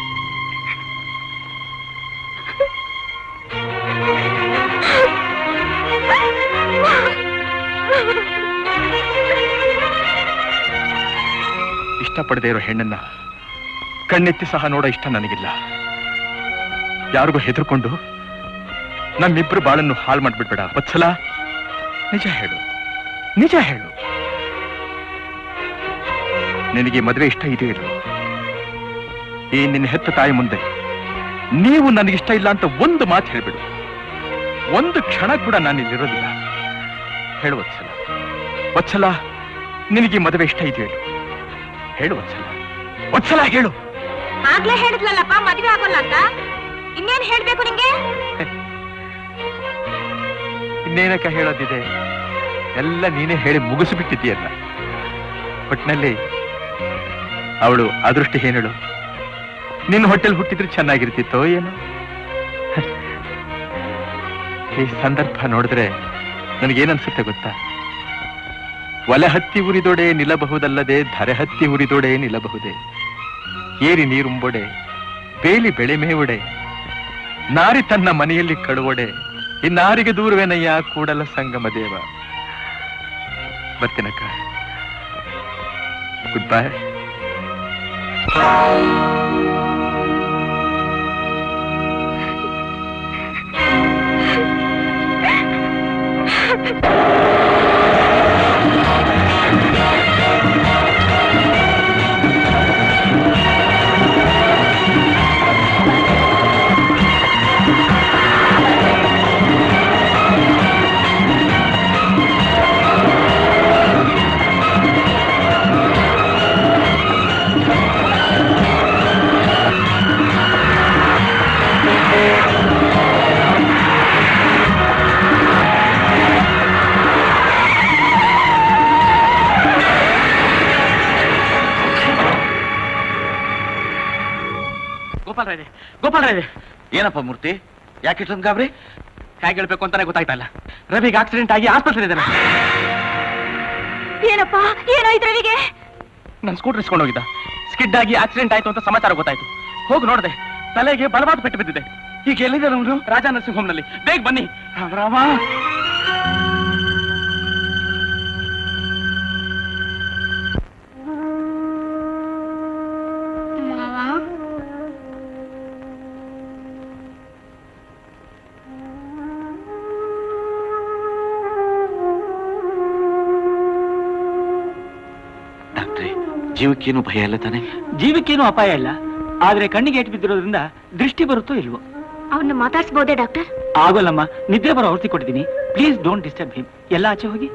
ಇಷ್ಟಪಡದೇ ಇರೋ ಹೆಣ್ಣನ್ನ ಕಣ್ಣೆತ್ತಿ ಸಹ ನೋಡೋ ಇಷ್ಟ ನನಗಿಲ್ಲ. ಯಾರಿಗೂ ಹೆದರ್ಕೊಂಡು ನಮ್ಮಿಬ್ರು ಬಾಳನ್ನು ಹಾಳು ಮಾಡ್ಬಿಡ್ಬೇಡ ವತ್ಸಲ. ನಿಜ ಹೇಳು, ನಿಜ ಹೇಳು. ನಿನಗೆ ಮದುವೆ ಇಷ್ಟ ಇದೆಯೋ ಇಲ್ಲ? ಈ ನಿನ್ನ ಹೆತ್ತ ತಾಯಿ ಮುಂದೆ ನೀವು ನನಗಿಷ್ಟ ಇಲ್ಲ ಅಂತ ಒಂದು ಮಾತು ಹೇಳ್ಬಿಡು. ಒಂದು ಕ್ಷಣ ಕೂಡ ನಾನು ಇಲ್ಲಿರೋದಿಲ್ಲ. ಹೇಳು ವತ್ಸಲ. ವತ್ಸಲ, ನಿನಗೆ ಮದುವೆ ಇಷ್ಟ ಇದೆಯೋ ಇಲ್ಲ? ಹೇಳು ವತ್ಸಲ. ವತ್ಸಲ ಹೇಳು. ಆಗ್ಲೇ ಹೇಳಿದ್ಲಲ್ಲಪ್ಪ ಮದುವೆ ಆಗೋಲ್ಲ ಅಂತ. ಇನ್ನೇನ್ ಹೇಳ್ಬೇಕು ನಿಂಗೆ? ಇನ್ನೇನಕ್ಕ ಹೇಳೋದಿದೆ? ಎಲ್ಲ ನೀನೇ ಹೇಳಿ ಮುಗಿಸಿಬಿಟ್ಟಿದ್ದೀಯಲ್ಲ. ಒಟ್ಟಿನಲ್ಲಿ ಅವಳು ಅದೃಷ್ಟ ಏನೇಳು? ನಿನ್ನ ಹೊಟ್ಟೆಲ್ ಹುಟ್ಟಿದ್ರೆ ಚೆನ್ನಾಗಿರ್ತಿತ್ತೋ ಏನೋ. ಈ ಸಂದರ್ಭ ನೋಡಿದ್ರೆ ನನಗೇನನ್ಸುತ್ತೆ ಗೊತ್ತಾ? ಒಲೆ ಹತ್ತಿ ಉರಿದೊಡೆ ನಿಲ್ಲಬಹುದಲ್ಲದೆ ಧರೆ ಹತ್ತಿ ಉರಿದೊಡೆ ನಿಲ್ಲಬಹುದೇ. ಏರಿ ನೀರುಂಬೊಡೆ ಬೇಲಿ ಬೆಳೆ ಮೇವೊಡೆ ನಾರಿ ತನ್ನ ಮನೆಯಲ್ಲಿ ಕಳುವೊಡೆ ಇನ್ನಾರಿಗೆ ದೂರವೇನಯ್ಯ ಕೂಡಲ ಸಂಗಮ ದೇವ. ಬರ್ತೀನಕ್ಕ. Good bye. ಗೋಪಾಲ್ ರೈ ಏನಪ್ಪ ಮೂರ್ತಿ, ಯಾಕೆ ಇಷ್ಟೊಂದು ಗಾಬರಿ? ಹೇಗೆ ಹೇಳ್ಬೇಕು ಅಂತಾನೆ ಗೊತ್ತಾಯ್ತಾ ಇಲ್ಲ. ರವಿಗೆ ಆಕ್ಸಿಡೆಂಟ್ ಆಗಿ ಆಸ್ಪತ್ರೆ ಇದ್ದಾನೆ. ಏನಪ್ಪ ಏನಾಯ್ತು ರವಿಗೆ? ನನ್ನ ಸ್ಕೂಟರ್ ಇಸ್ಕೊಂಡು ಹೋಗಿದ್ದ. ಸ್ಕಿಡ್ ಆಗಿ ಆಕ್ಸಿಡೆಂಟ್ ಆಯ್ತು ಅಂತ ಸಮಾಚಾರ ಗೊತ್ತಾಯ್ತು. ಹೋಗಿ ನೋಡಿದೆ, ತಲೆಗೆ ಬಲವಾದ ಪೆಟ್ಟು ಬಿದ್ದಿದೆ. ಈಗ ಎಲ್ಲಿದ್ದಾರೆ ಅವನು? ರಾಜಾ ನರ್ಸಿಂಗ್ ಹೋಮ್ ನಲ್ಲಿ. ಬೇಗ ಬನ್ನಿ. ರಾಮ ಜೀವಕ್ಕೇನು ಭಯ ಇಲ್ಲ ತಾನೆ? ಜೀವಕ್ಕೇನು ಅಪಾಯ ಇಲ್ಲ, ಆದ್ರೆ ಕಣ್ಣಿಗೆ ಏಟು ಬಿದ್ದಿರೋದ್ರಿಂದ ದೃಷ್ಟಿ ಬರುತ್ತೋ ಇಲ್ವೋ? ಅವನ್ನ ಮಾತಾಡ್ಸ್ಬೋದೇ ಡಾಕ್ಟರ್? ಆಗೋಲ್ಲಮ್ಮ, ನಿದ್ದೆ ಬರೋ ಔಷಧಿ ಕೊಟ್ಟಿದ್ದೀನಿ. Please don't disturb him. ಎಲ್ಲ ಆಚೆ ಹೋಗಿ.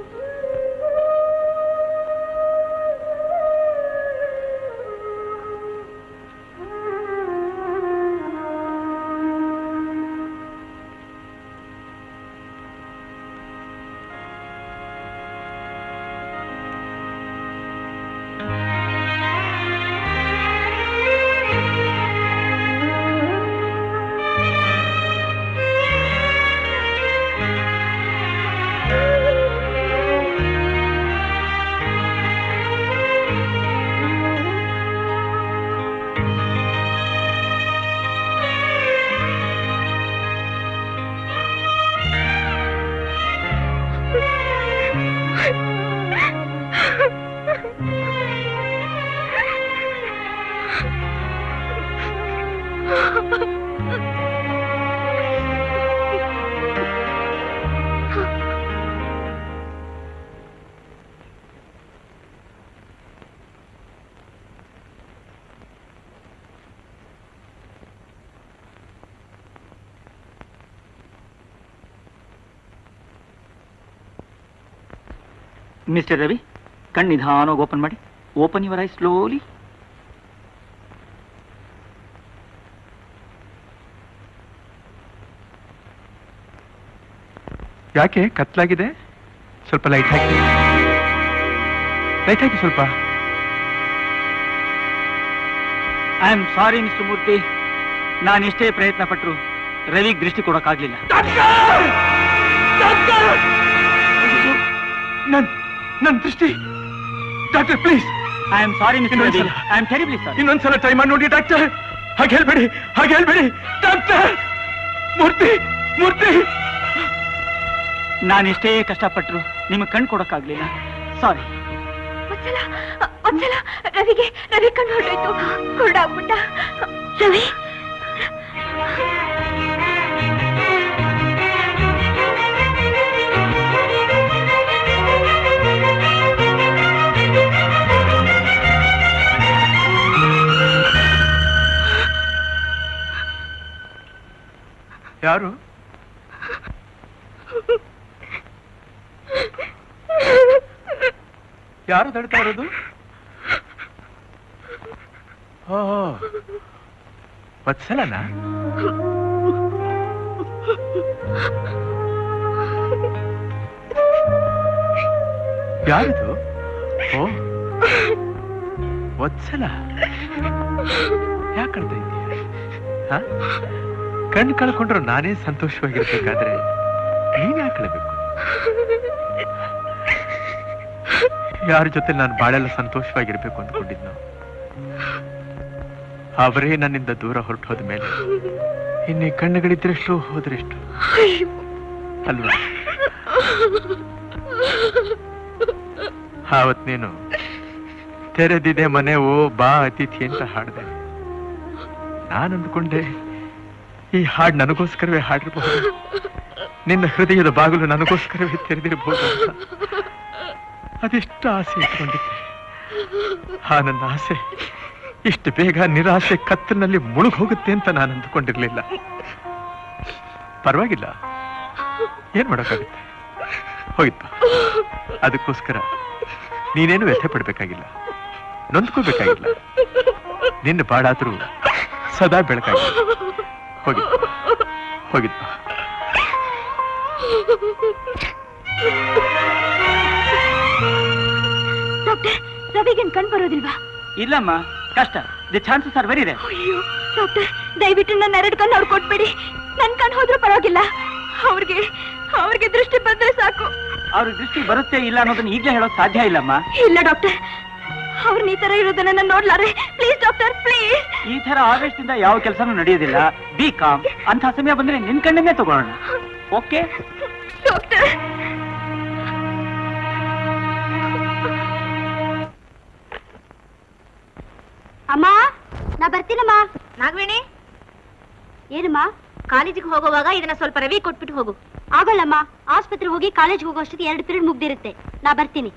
ಮಿಸ್ಟರ್ ರವಿ, ಕಣ್ಣು ನಿಧಾನವಾಗಿ ಓಪನ್ ಮಾಡಿ. Open your eye slowly. ಯಾಕೆ ಕತ್ಲಾಗಿದೆ? ಸ್ವಲ್ಪ ಲೈಟ್ ಹಾಕಿ, ಲೈಟ್ ಹಾಕಿ ಸ್ವಲ್ಪ. I am sorry mister Murthy, ನಾನು ಎಷ್ಟೇ ಪ್ರಯತ್ನ ಪಟ್ಟರು ರವಿಗೆ ದೃಷ್ಟಿ ಕೊಡೋಕ್ಕಾಗ್ಲಿಲ್ಲ. ನನ್ನ ದೃಷ್ಟಿ doctor please. I am sorry mister Ravi, I am terribly sorry. ಇನ್ನೊಂದ್ಸಲ ಟ್ರೈ ಮಾಡಿ ನೋಡಿ ಡಾಕ್ಟರ್. ಹಾಗೆ ಹೇಳ್ಬೇಡಿ, ಹಾಗೆ ಹೇಳ್ಬೇಡಿ ಡಾಕ್ಟರ್. ಮೂರ್ತಿ ಮೂರ್ತಿ, ನಾನು ಎಷ್ಟೇ ಕಷ್ಟಪಟ್ಟರು ನಿಮಗೆ ಕಣ್ಣು ಕೊಡೋಕ್ಕಾಗ್ಲಿಲ್ಲ. ಸಾರಿ. ಒಂದ್ಸಲ ರವಿ ಕಣ್ಣು ಹೊರಟೋಯ್ತು, ಕುರುಡಾಗ್ಬಿಟ್ಟ. ರವಿ ಯಾರು? ಯಾರು ತಡ್ತಾ ಇರೋದು? ವತ್ಸಲನಾ? ಯಾರಿದು? ಓ ವತ್ಸಲ, ಯಾಕೆ ಕಳ್ತಾ ಇದೀಯ? ಕಣ್ಣು ಕಳ್ಕೊಂಡ್ರು ನಾನೇ ಸಂತೋಷವಾಗಿರ್ಬೇಕಾದ್ರೆ ನೀನ್ ಯಾಕೆ ಕಳ್ಬೇಕು? ಯಾರ ಜೊತೆ ನಾನು ಬಾಳೆಲ್ಲ ಸಂತೋಷವಾಗಿರ್ಬೇಕು ಅಂದ್ಕೊಂಡಿದ್ನೋ ಅವರೇ ನನ್ನಿಂದ ದೂರ ಹೊರಟು ಹೋದ ಮೇಲೆ ಇನ್ನೀ ಕಣ್ಣುಗಳಿದ್ರೆಷ್ಟು ಹೋದ್ರೆಷ್ಟು ಅಲ್ವಾ? ಆವತ್ ನೀನು ತೆರೆದಿದೆ ಮನೆ ಓ ಬಾ ಅತಿಥಿ ಅಂತ ಹಾಡ್ದೆ. ನಾನು ಅಂದ್ಕೊಂಡೆ ಈ ಹಾಡು ನನಗೋಸ್ಕರವೇ ಹಾಡಿರಬಹುದು, ನಿನ್ನ ಹೃದಯದ ಬಾಗಿಲು ನನಗೋಸ್ಕರವೇ ತೆರೆದಿರಬಹುದು ಅಂತ. ಅದೆಷ್ಟು ಆಸೆ ಇಟ್ಕೊಂಡಿದ್ದೆ. ಆ ನನ್ನ ಆಸೆ ಇಷ್ಟು ಬೇಗ ನಿರಾಶೆ ಕತ್ತಲಿನಲ್ಲಿ ಮುಳುಗ್ ಹೋಗುತ್ತೆ ಅಂತ ನಾನು ಅಂದುಕೊಂಡಿರ್ಲಿಲ್ಲ. ಪರವಾಗಿಲ್ಲ, ಏನ್ ಮಾಡೋಕ್ಕಾಗುತ್ತೆ, ಹೋಗಿದ್ಪ. ಅದಕ್ಕೋಸ್ಕರ ನೀನೇನು ವ್ಯಥೆ ಪಡ್ಬೇಕಾಗಿಲ್ಲ, ನೊಂದ್ಕೋಬೇಕಾಗಿಲ್ಲ. ನಿನ್ನ ಬಾಳಾದ್ರೂ ಸದಾ ಬೆಳಕಾಗಿಲ್ಲ. ಹೋಗಿದ್ಪ ಹೋಗಿದ್ಪ. ಡಾಕ್ಟರ್, ರವಿಗೇನ್ ಕಣ್ ಬರೋದಿಲ್ವಾ? ಇಲ್ಲಮ್ಮ, ಕಷ್ಟ. The chances are very rare. ಅಯ್ಯೋ ಡಾಕ್ಟರ್, ದಯವಿಟ್ಟು ನನ್ನ 2 ಕಣ್ಣು ಅವ್ರು ಕೊಟ್ಬಿಡಿ. ನನ್ ಕಣ್ಣು ಹೋದ್ರೂ ಪರವಾಗಿಲ್ಲ. ಅವ್ರಿಗೆ ದೃಷ್ಟಿ ಬಂದ್ರೆ ಸಾಕು. ಅವ್ರಿಗೆ ದೃಷ್ಟಿ ಬರುತ್ತೆ ಇಲ್ಲ ಅನ್ನೋದನ್ನ ಈಗಲೇ ಹೇಳೋಕ್ ಸಾಧ್ಯ ಇಲ್ಲಮ್ಮ. ಇಲ್ಲ ಡಾಕ್ಟರ್, ಅವ್ರನ್ನ ಈ ತರ ಇರೋದನ್ನ ನಾನು ನೋಡ್ಲಾರೆ. Please doctor, please. ಈ ತರ ಆವೇಶದಿಂದ ಯಾವ ಕೆಲಸನೂ ನಡೆಯೋದಿಲ್ಲ. Be calm. ಅಂತ ಸಮಯ ಬಂದ್ರೆ ನಿನ್ ಕಣ್ಣನ್ನೇ ತಗೊಳ್ಳೋಣ. Okay doctor? ಅಮ್ಮ, ನಾ ಬರ್ತೀನಮ್ಮ. ನಾಗವೇಣಿ, ಏನಮ್ಮ? ಕಾಲೇಜಿಗೆ ಹೋಗುವಾಗ ಇದನ್ನ ಸ್ವಲ್ಪ ರವಿ ಕೊಟ್ಬಿಟ್ಟು ಹೋಗು. ಆಗಲ್ಲಮ್ಮ, ಆಸ್ಪತ್ರೆಗೆ ಹೋಗಿ ಕಾಲೇಜ್ಗೆ ಹೋಗೋ ಅಷ್ಟೊತ್ತಿಗೆ 2 ಪೀರಿಯಡ್ ಮುಗ್ದಿರುತ್ತೆ. ನಾ ಬರ್ತೀನಿ.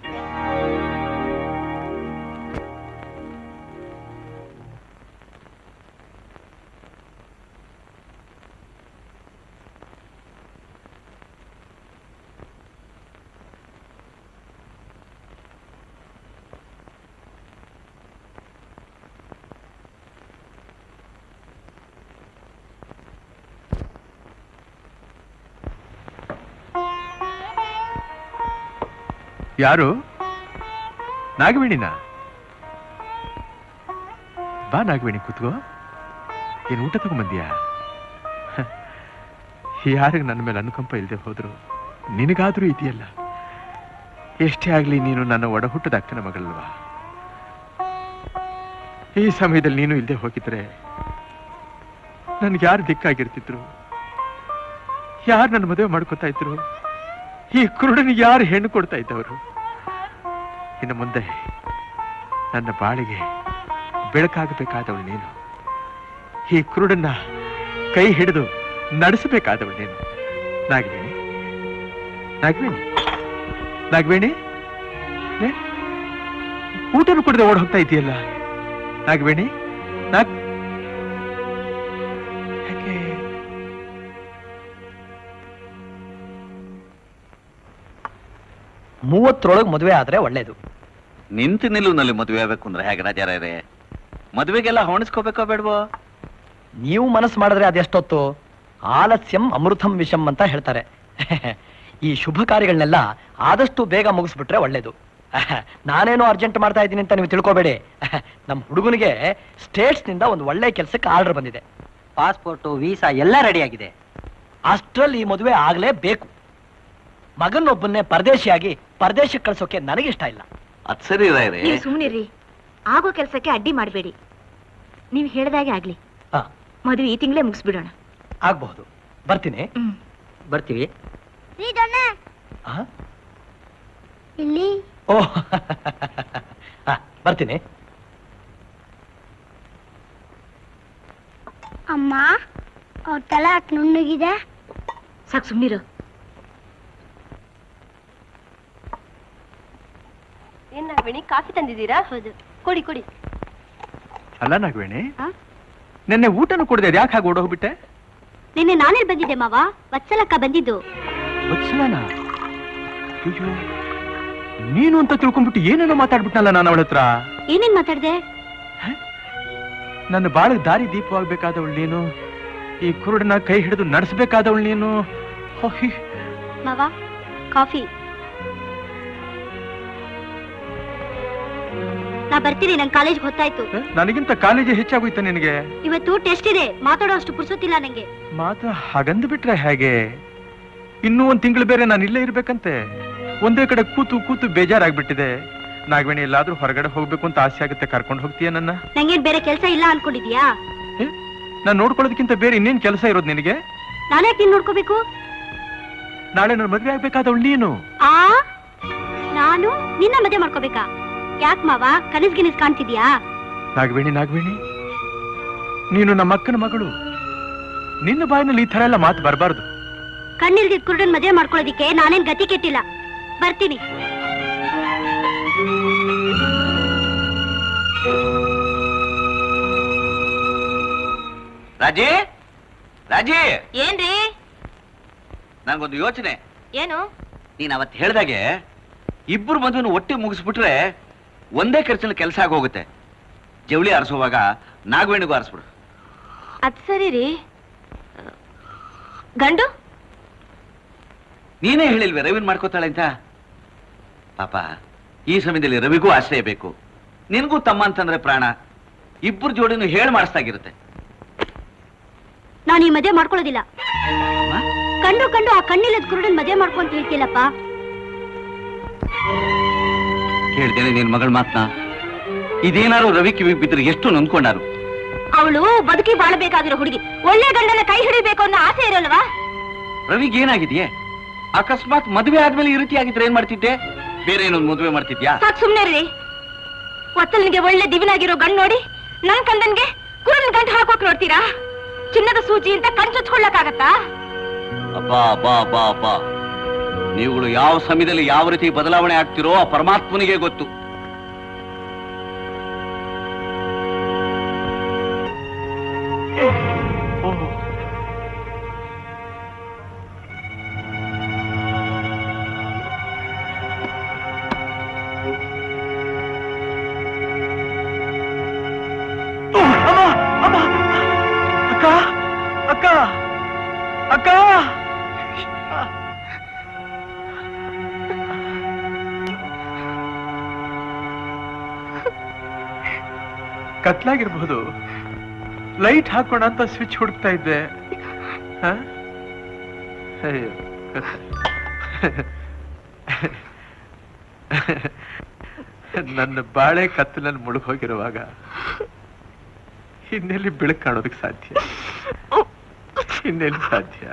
ಯಾರು? ನಾಗವೇಣಿನ? ಬಾ ನಾಗವೇಣಿ, ಕೂತ್ಕೋ. ಏನ್ ಊಟ ತಗೊಂಬಂದ್ಯಾ? ಯಾರಿಗೆ ನನ್ನ ಮೇಲೆ ಅನುಕಂಪ ಇಲ್ಲದೆ ಹೋದ್ರು ನಿನಗಾದ್ರೂ ಇದೆಯಲ್ಲ. ಎಷ್ಟೇ ಆಗ್ಲಿ ನೀನು ನನ್ನ ಒಡ ಹುಟ್ಟದ ಅಕ್ಕನ ಮಗಳಲ್ವಾ? ಈ ಸಮಯದಲ್ಲಿ ನೀನು ಇಲ್ಲದೆ ಹೋಗಿದ್ರೆ ನನ್ಗೆ ಯಾರು ದಿಕ್ಕಾಗಿರ್ತಿದ್ರು? ಯಾರು ನನ್ನ ಮದುವೆ ಮಾಡ್ಕೊತಾ ಇದ್ರು? ಈ ಕುರುಡನಿಗೆ ಯಾರು ಹೆಣ್ಣು ಕೊಡ್ತಾ ಇದ್ದವರು? ಇನ್ನು ಮುಂದೆ ನನ್ನ ಬಾಳಿಗೆ ಬೆಳಕಾಗಬೇಕಾದವಳು ನೀನು. ಈ ಕುರುಡನ್ನ ಕೈ ಹಿಡಿದು ನಡೆಸಬೇಕಾದವಳು ನೀನು. ನಾಗವೇಣಿ, ನಾಗವೇಣಿ, ನಾಗವೇಣಿ, ಊಟನು ಕೊಡದೆ ಓಡ್ ಹೋಗ್ತಾ ಇದೆಯಲ್ಲ ನಾಗವೇಣಿ. ಯಾಕೆ? 30ರೊಳಗೆ ಮದುವೆ ಆದ್ರೆ ಒಳ್ಳೇದು. ನಿಂತು ನಿಲುವಿನಲ್ಲಿ ಮದುವೆ ಆಗ್ಬೇಕು ಅಂದ್ರೆ ಹೇಗೆ ರಾಜಾರೇ? ಮದುವೆಗೆಲ್ಲ ಹೊಣಿಸ್ಕೋಬೇಕೋ ಬೇಡವೋ? ನೀವು ಮನಸ್ಸು ಮಾಡಿದ್ರೆ ಅದೆಷ್ಟೊತ್ತು? ಆಲಸ್ಯಂ ಅಮೃತಂ ವಿಷಂ ಅಂತ ಹೇಳ್ತಾರೆ. ಈ ಶುಭ ಕಾರ್ಯಗಳನ್ನೆಲ್ಲ ಆದಷ್ಟು ಬೇಗ ಮುಗಿಸ್ಬಿಟ್ರೆ ಒಳ್ಳೇದು. ನಾನೇನೋ ಅರ್ಜೆಂಟ್ ಮಾಡ್ತಾ ಇದ್ದೀನಿ ಅಂತ ನೀವು ತಿಳ್ಕೊಬೇಡಿ. ನಮ್ಮ ಹುಡುಗನಿಗೆ ಸ್ಟೇಟ್ಸ್ ನಿಂದ ಒಂದು ಒಳ್ಳೆ ಕೆಲಸಕ್ಕೆ ಆರ್ಡರ್ ಬಂದಿದೆ. ಪಾಸ್ಪೋರ್ಟು, ವೀಸಾ ಎಲ್ಲ ರೆಡಿ ಆಗಿದೆ. ಅಷ್ಟ್ರಲ್ಲಿ ಈ ಮದುವೆ ಆಗ್ಲೇಬೇಕು. ಮಗನೊಬ್ಬನ್ನೇ ಪರದೇಶಿಯಾಗಿ ಪರದೇಶಕ್ಕೆ ಕಳ್ಸೋಕೆ ನನಗಿಷ್ಟ ಇಲ್ಲ. ಅದ್ ಸರಿ ರಾಯ್ರೆ. ನೀವು ಸುಮ್ಮನಿರಿ. ಆಗೋ ಕೆಲಸಕ್ಕೆ ಅಡ್ಡಿ ಮಾಡಬೇಡಿ. ನೀವು ಹೇಳ್ದಾಗೆ ಆಗ್ಲಿ. ಮದುವೆ ಈ ತಿಂಗಳೇ ಮುಗಿಸ್ಬಿಡೋಣ. ಆಗ್ಬಹುದು. ಬರ್ತೀನಿ. ಬರ್ತೀವಿ. ಇಲ್ಲಿ ಓ ಬರ್ತೀನಿ. ಅಮ್ಮ, ಅವ್ರ ತಲೆ ಯಾಕೆ ನುಣ್ಣಗಿದೆ? ಸಾಕು ಸುಮ್ಮನಿರು. ಏನ್ ನಾಗವೇಣಿ, ಕಾಫಿ ತಂದಿದ್ದೀರಾ? ಹೌದು, ಕೊಡಿ ಕೊಡಿ. ಅಲ್ಲ ನಾಗವೇಣಿ, ನಿನ್ನೆ ಊಟನು ಕೊಡದೆ ಯಾಕೆ ಹಾಗೆ ಓಡೋಗ್ಬಿಟ್ಟೆ? ನಿನ್ನೆ ನಾನೇ ಬಂದಿದ್ದೆ ಮಾವ. ವತ್ಸಲಕ್ಕ ಬಂದಿದ್ದು. ವತ್ಸಲಾನ? ಅಯ್ಯೋ, ನೀನು ಅಂತ ತಿಳ್ಕೊಂಡ್ಬಿಟ್ಟು ಏನೇನೋ ಮಾತಾಡ್ಬಿಟ್ನಲ್ಲ ನಾನು ಅವಳ ಹತ್ರ. ಏನೇನ್ ಮಾತಾಡ್ದೆ? ನನ್ನ ಬಾಳ ದಾರಿ ದೀಪವಾಗ್ಬೇಕಾದವಳು ನೀನು. ಈ ಕುರುಡನ ಕೈ ಹಿಡಿದು ನಡೆಸಬೇಕಾದವಳು ನೀನು. ಮಾವ, ಕಾಫಿ. ನಾ ಬರ್ತೀನಿ, ನಂಗೆ ಕಾಲೇಜ್ ಗೊತ್ತಾಯ್ತು. ನನಗಿಂತ ಕಾಲೇಜೇ ಹೆಚ್ಚಾಗೋಯ್ತ ನಿನಗೆ? ಇವತ್ತು ಟೆಸ್ಟ್ ಇದೆ, ಮಾತಾಡೋ ಅಷ್ಟು ಪುರ್ಸೊತ್ತಿಲ್ಲ ನಂಗೆ. ಮಾತು ಹಾಗಂದು ಬಿಟ್ರೆ ಹೇಗೆ? ಇನ್ನೂ 1 ತಿಂಗಳು ಬೇರೆ ನಾನು ಇಲ್ಲೇ ಇರ್ಬೇಕಂತೆ. ಒಂದೇ ಕಡೆ ಕೂತು ಕೂತು ಬೇಜಾರಾಗ್ಬಿಟ್ಟಿದೆ. ನಾಗವೇಣಿ, ಎಲ್ಲಾದ್ರೂ ಹೊರಗಡೆ ಹೋಗ್ಬೇಕು ಅಂತ ಆಸೆ ಆಗುತ್ತೆ. ಕರ್ಕೊಂಡು ಹೋಗ್ತೀಯ ನನ್ನ? ನಂಗೇನ್ ಬೇರೆ ಕೆಲಸ ಇಲ್ಲ ಅನ್ಕೊಂಡಿದ್ಯಾ? ನಾನ್ ನೋಡ್ಕೊಳ್ಳೋದಕ್ಕಿಂತ ಬೇರೆ ಇನ್ನೇನ್ ಕೆಲಸ ಇರೋದು ನಿನಗೆ? ನಾನೇ ಯಾಕೆ ನೋಡ್ಕೋಬೇಕು? ನಾಳೆ ನನ್ನ ಮದ್ವೆ ಆಗ್ಬೇಕಾದವಳು ನೀನು. ನಾನು ನಿನ್ನ ಮದುವೆ ಮಾಡ್ಕೋಬೇಕಾ? ಯಾಕೆ ಮಾವ, ಕನಸ್ಗಿನಿಸ್ ಕಾಣ್ತಿದ್ಯಾ? ನಾಗವೇಣಿ, ನಾಗವೇಣಿ, ನೀನು ನಮ್ಮ ಅಕ್ಕನ ಮಗಳು. ನಿನ್ನ ಬಾಯಿನಲ್ಲಿ ಈ ತರ ಎಲ್ಲ ಮಾತು ಬರಬಾರ್ದು. ಕಣ್ಣಿಲ್ದಿದ್ ಕುರುಡನ್ ಮದುವೆ ಮಾಡ್ಕೊಳ್ಳೋದಿಕ್ಕೆ ನಾನೇನ್ ಗತಿ ಕೆಟ್ಟಿಲ್ಲ. ಬರ್ತೀನಿ. ರಾಜಿ, ರಾಜಿ, ಏನ್ರಿ? ನಂಗೊಂದು ಯೋಚನೆ. ಏನು? ನೀನ್ ಅವತ್ತು ಹೇಳ್ದಾಗೆ ಇಬ್ಬರು ಮದುವೆನ ಒಟ್ಟಿ ಮುಗಿಸ್ಬಿಟ್ರೆ ಒಂದೇ ಖರ್ಚಿನ ಕೆಲಸ ಆಗೋಗುತ್ತೆ. ಜವಳಿ ಆರಿಸುವಾಗ ನಾಗವೇಣಿಗೂ ಆರಿಸ್ಬಿಡು. ಅದ್ ಸರಿ ರೀ. ಗಂಡು? ನೀನೇ ಹೇಳಿಲ್ವೇ ರವಿನ್ ಮಾಡ್ಕೋತಾಳೆ ಅಂತ? ಪಾಪ, ಈ ಸಮಯದಲ್ಲಿ ರವಿಗೂ ಆಶ್ರಯ ಬೇಕು. ನಿನಗೂ ತಮ್ಮ ಅಂತಂದ್ರೆ ಪ್ರಾಣ. ಇಬ್ಬರು ಜೋಡಿನೂ ಹೇಳಿ ಮಾಡಿಸ್ದಾಗಿರುತ್ತೆ. ನಾನು ಈ ಮದುವೆ ಮಾಡ್ಕೊಳ್ಳೋದಿಲ್ಲ. ಕಂಡು ಕಂಡು ಆ ಕಣ್ಣಿಲ್ಲದ ಕುರುಡನ್ ಮದುವೆ ಮಾಡ್ಕೊಂತ ಹೇಳ್ತಿಲ್ಲಪ್ಪ. ಕೇಳ್ದೇನೆ ನಿನ್ ಮಗಳ ಮಾತ್ನ? ಇದೇನಾರು ರವಿ ಕಿವಿ ಬಿದ್ದರೆ ಎಷ್ಟು ನೊಂದ್ಕೊಂಡಾರು. ಅವಳು ಬದುಕಿ ಬಾಳಬೇಕಾಗಿರೋ ಹುಡುಗಿ, ಒಳ್ಳೆ ಗಂಡನ ಕೈ ಹಿಡಿಬೇಕು ಅನ್ನೋ ಆಸೆ ಇರೋಲ್ವಾ? ರವಿಗೆ ಏನಾಗಿದೆಯೇ? ಅಕಸ್ಮಾತ್ ಮದುವೆ ಆದ್ಮೇಲೆ ಈ ರೀತಿ ಆಗಿದ್ರೆ ಏನ್ ಮಾಡ್ತಿದ್ದೆ? ಬೇರೆ ಏನೊಂದು ಮದುವೆ ಮಾಡ್ತಿದ್ಯಾ? ಸಾಕು ಸುಮ್ನೆ ರೀ. ಒತ್ತಲ್ನಿಗೆ ಒಳ್ಳೆ ದಿವಿನಾಗಿರೋ ಗಂಡು ನೋಡಿ ನನ್ ಕಂದನ್ಗೆ ಕುರುಡನ್ ಗಂಟು ಹಾಕೋಕ್ ನೋಡ್ತೀರಾ? ಚಿನ್ನದ ಸೂಜಿ ಅಂತ ಕಣ್ಚೊಚ್ಕೊಳ್ಳಕ್ಕಾಗತ್ತಾ? ಅಬ್ಬಾ ಅಬ್ಬಾ ಅಬ್ಬಾ ಅಬ್ಬಾ, ನೀವುಗಳು ಯಾವ ಸಮಯದಲ್ಲಿ ಯಾವ ರೀತಿ ಬದಲಾವಣೆ ಆಗ್ತಿರೋ ಆ ಪರಮಾತ್ಮನಿಗೆ ಗೊತ್ತು. ಅಕ್ಕ ಅಕ್ಕ ಕತ್ಲಾಗಿರ್ಬಹುದು. ಲೈಟ್ ಹಾಕೋಣ ಅಂತ ಸ್ವಿಚ್ ಹುಡುಕ್ತಾ ಇದ್ದೆ. ನನ್ನ ಬಾಳೆ ಕತ್ತಲಲ್ಲಿ ಮುಳುಗ್ ಹೋಗಿರುವಾಗ ಇನ್ನೆಲ್ಲಿ ಬೆಳಕು ಕಾಣೋದಕ್ಕೆ ಸಾಧ್ಯ? ಇನ್ನೆಲ್ಲಿ ಸಾಧ್ಯ?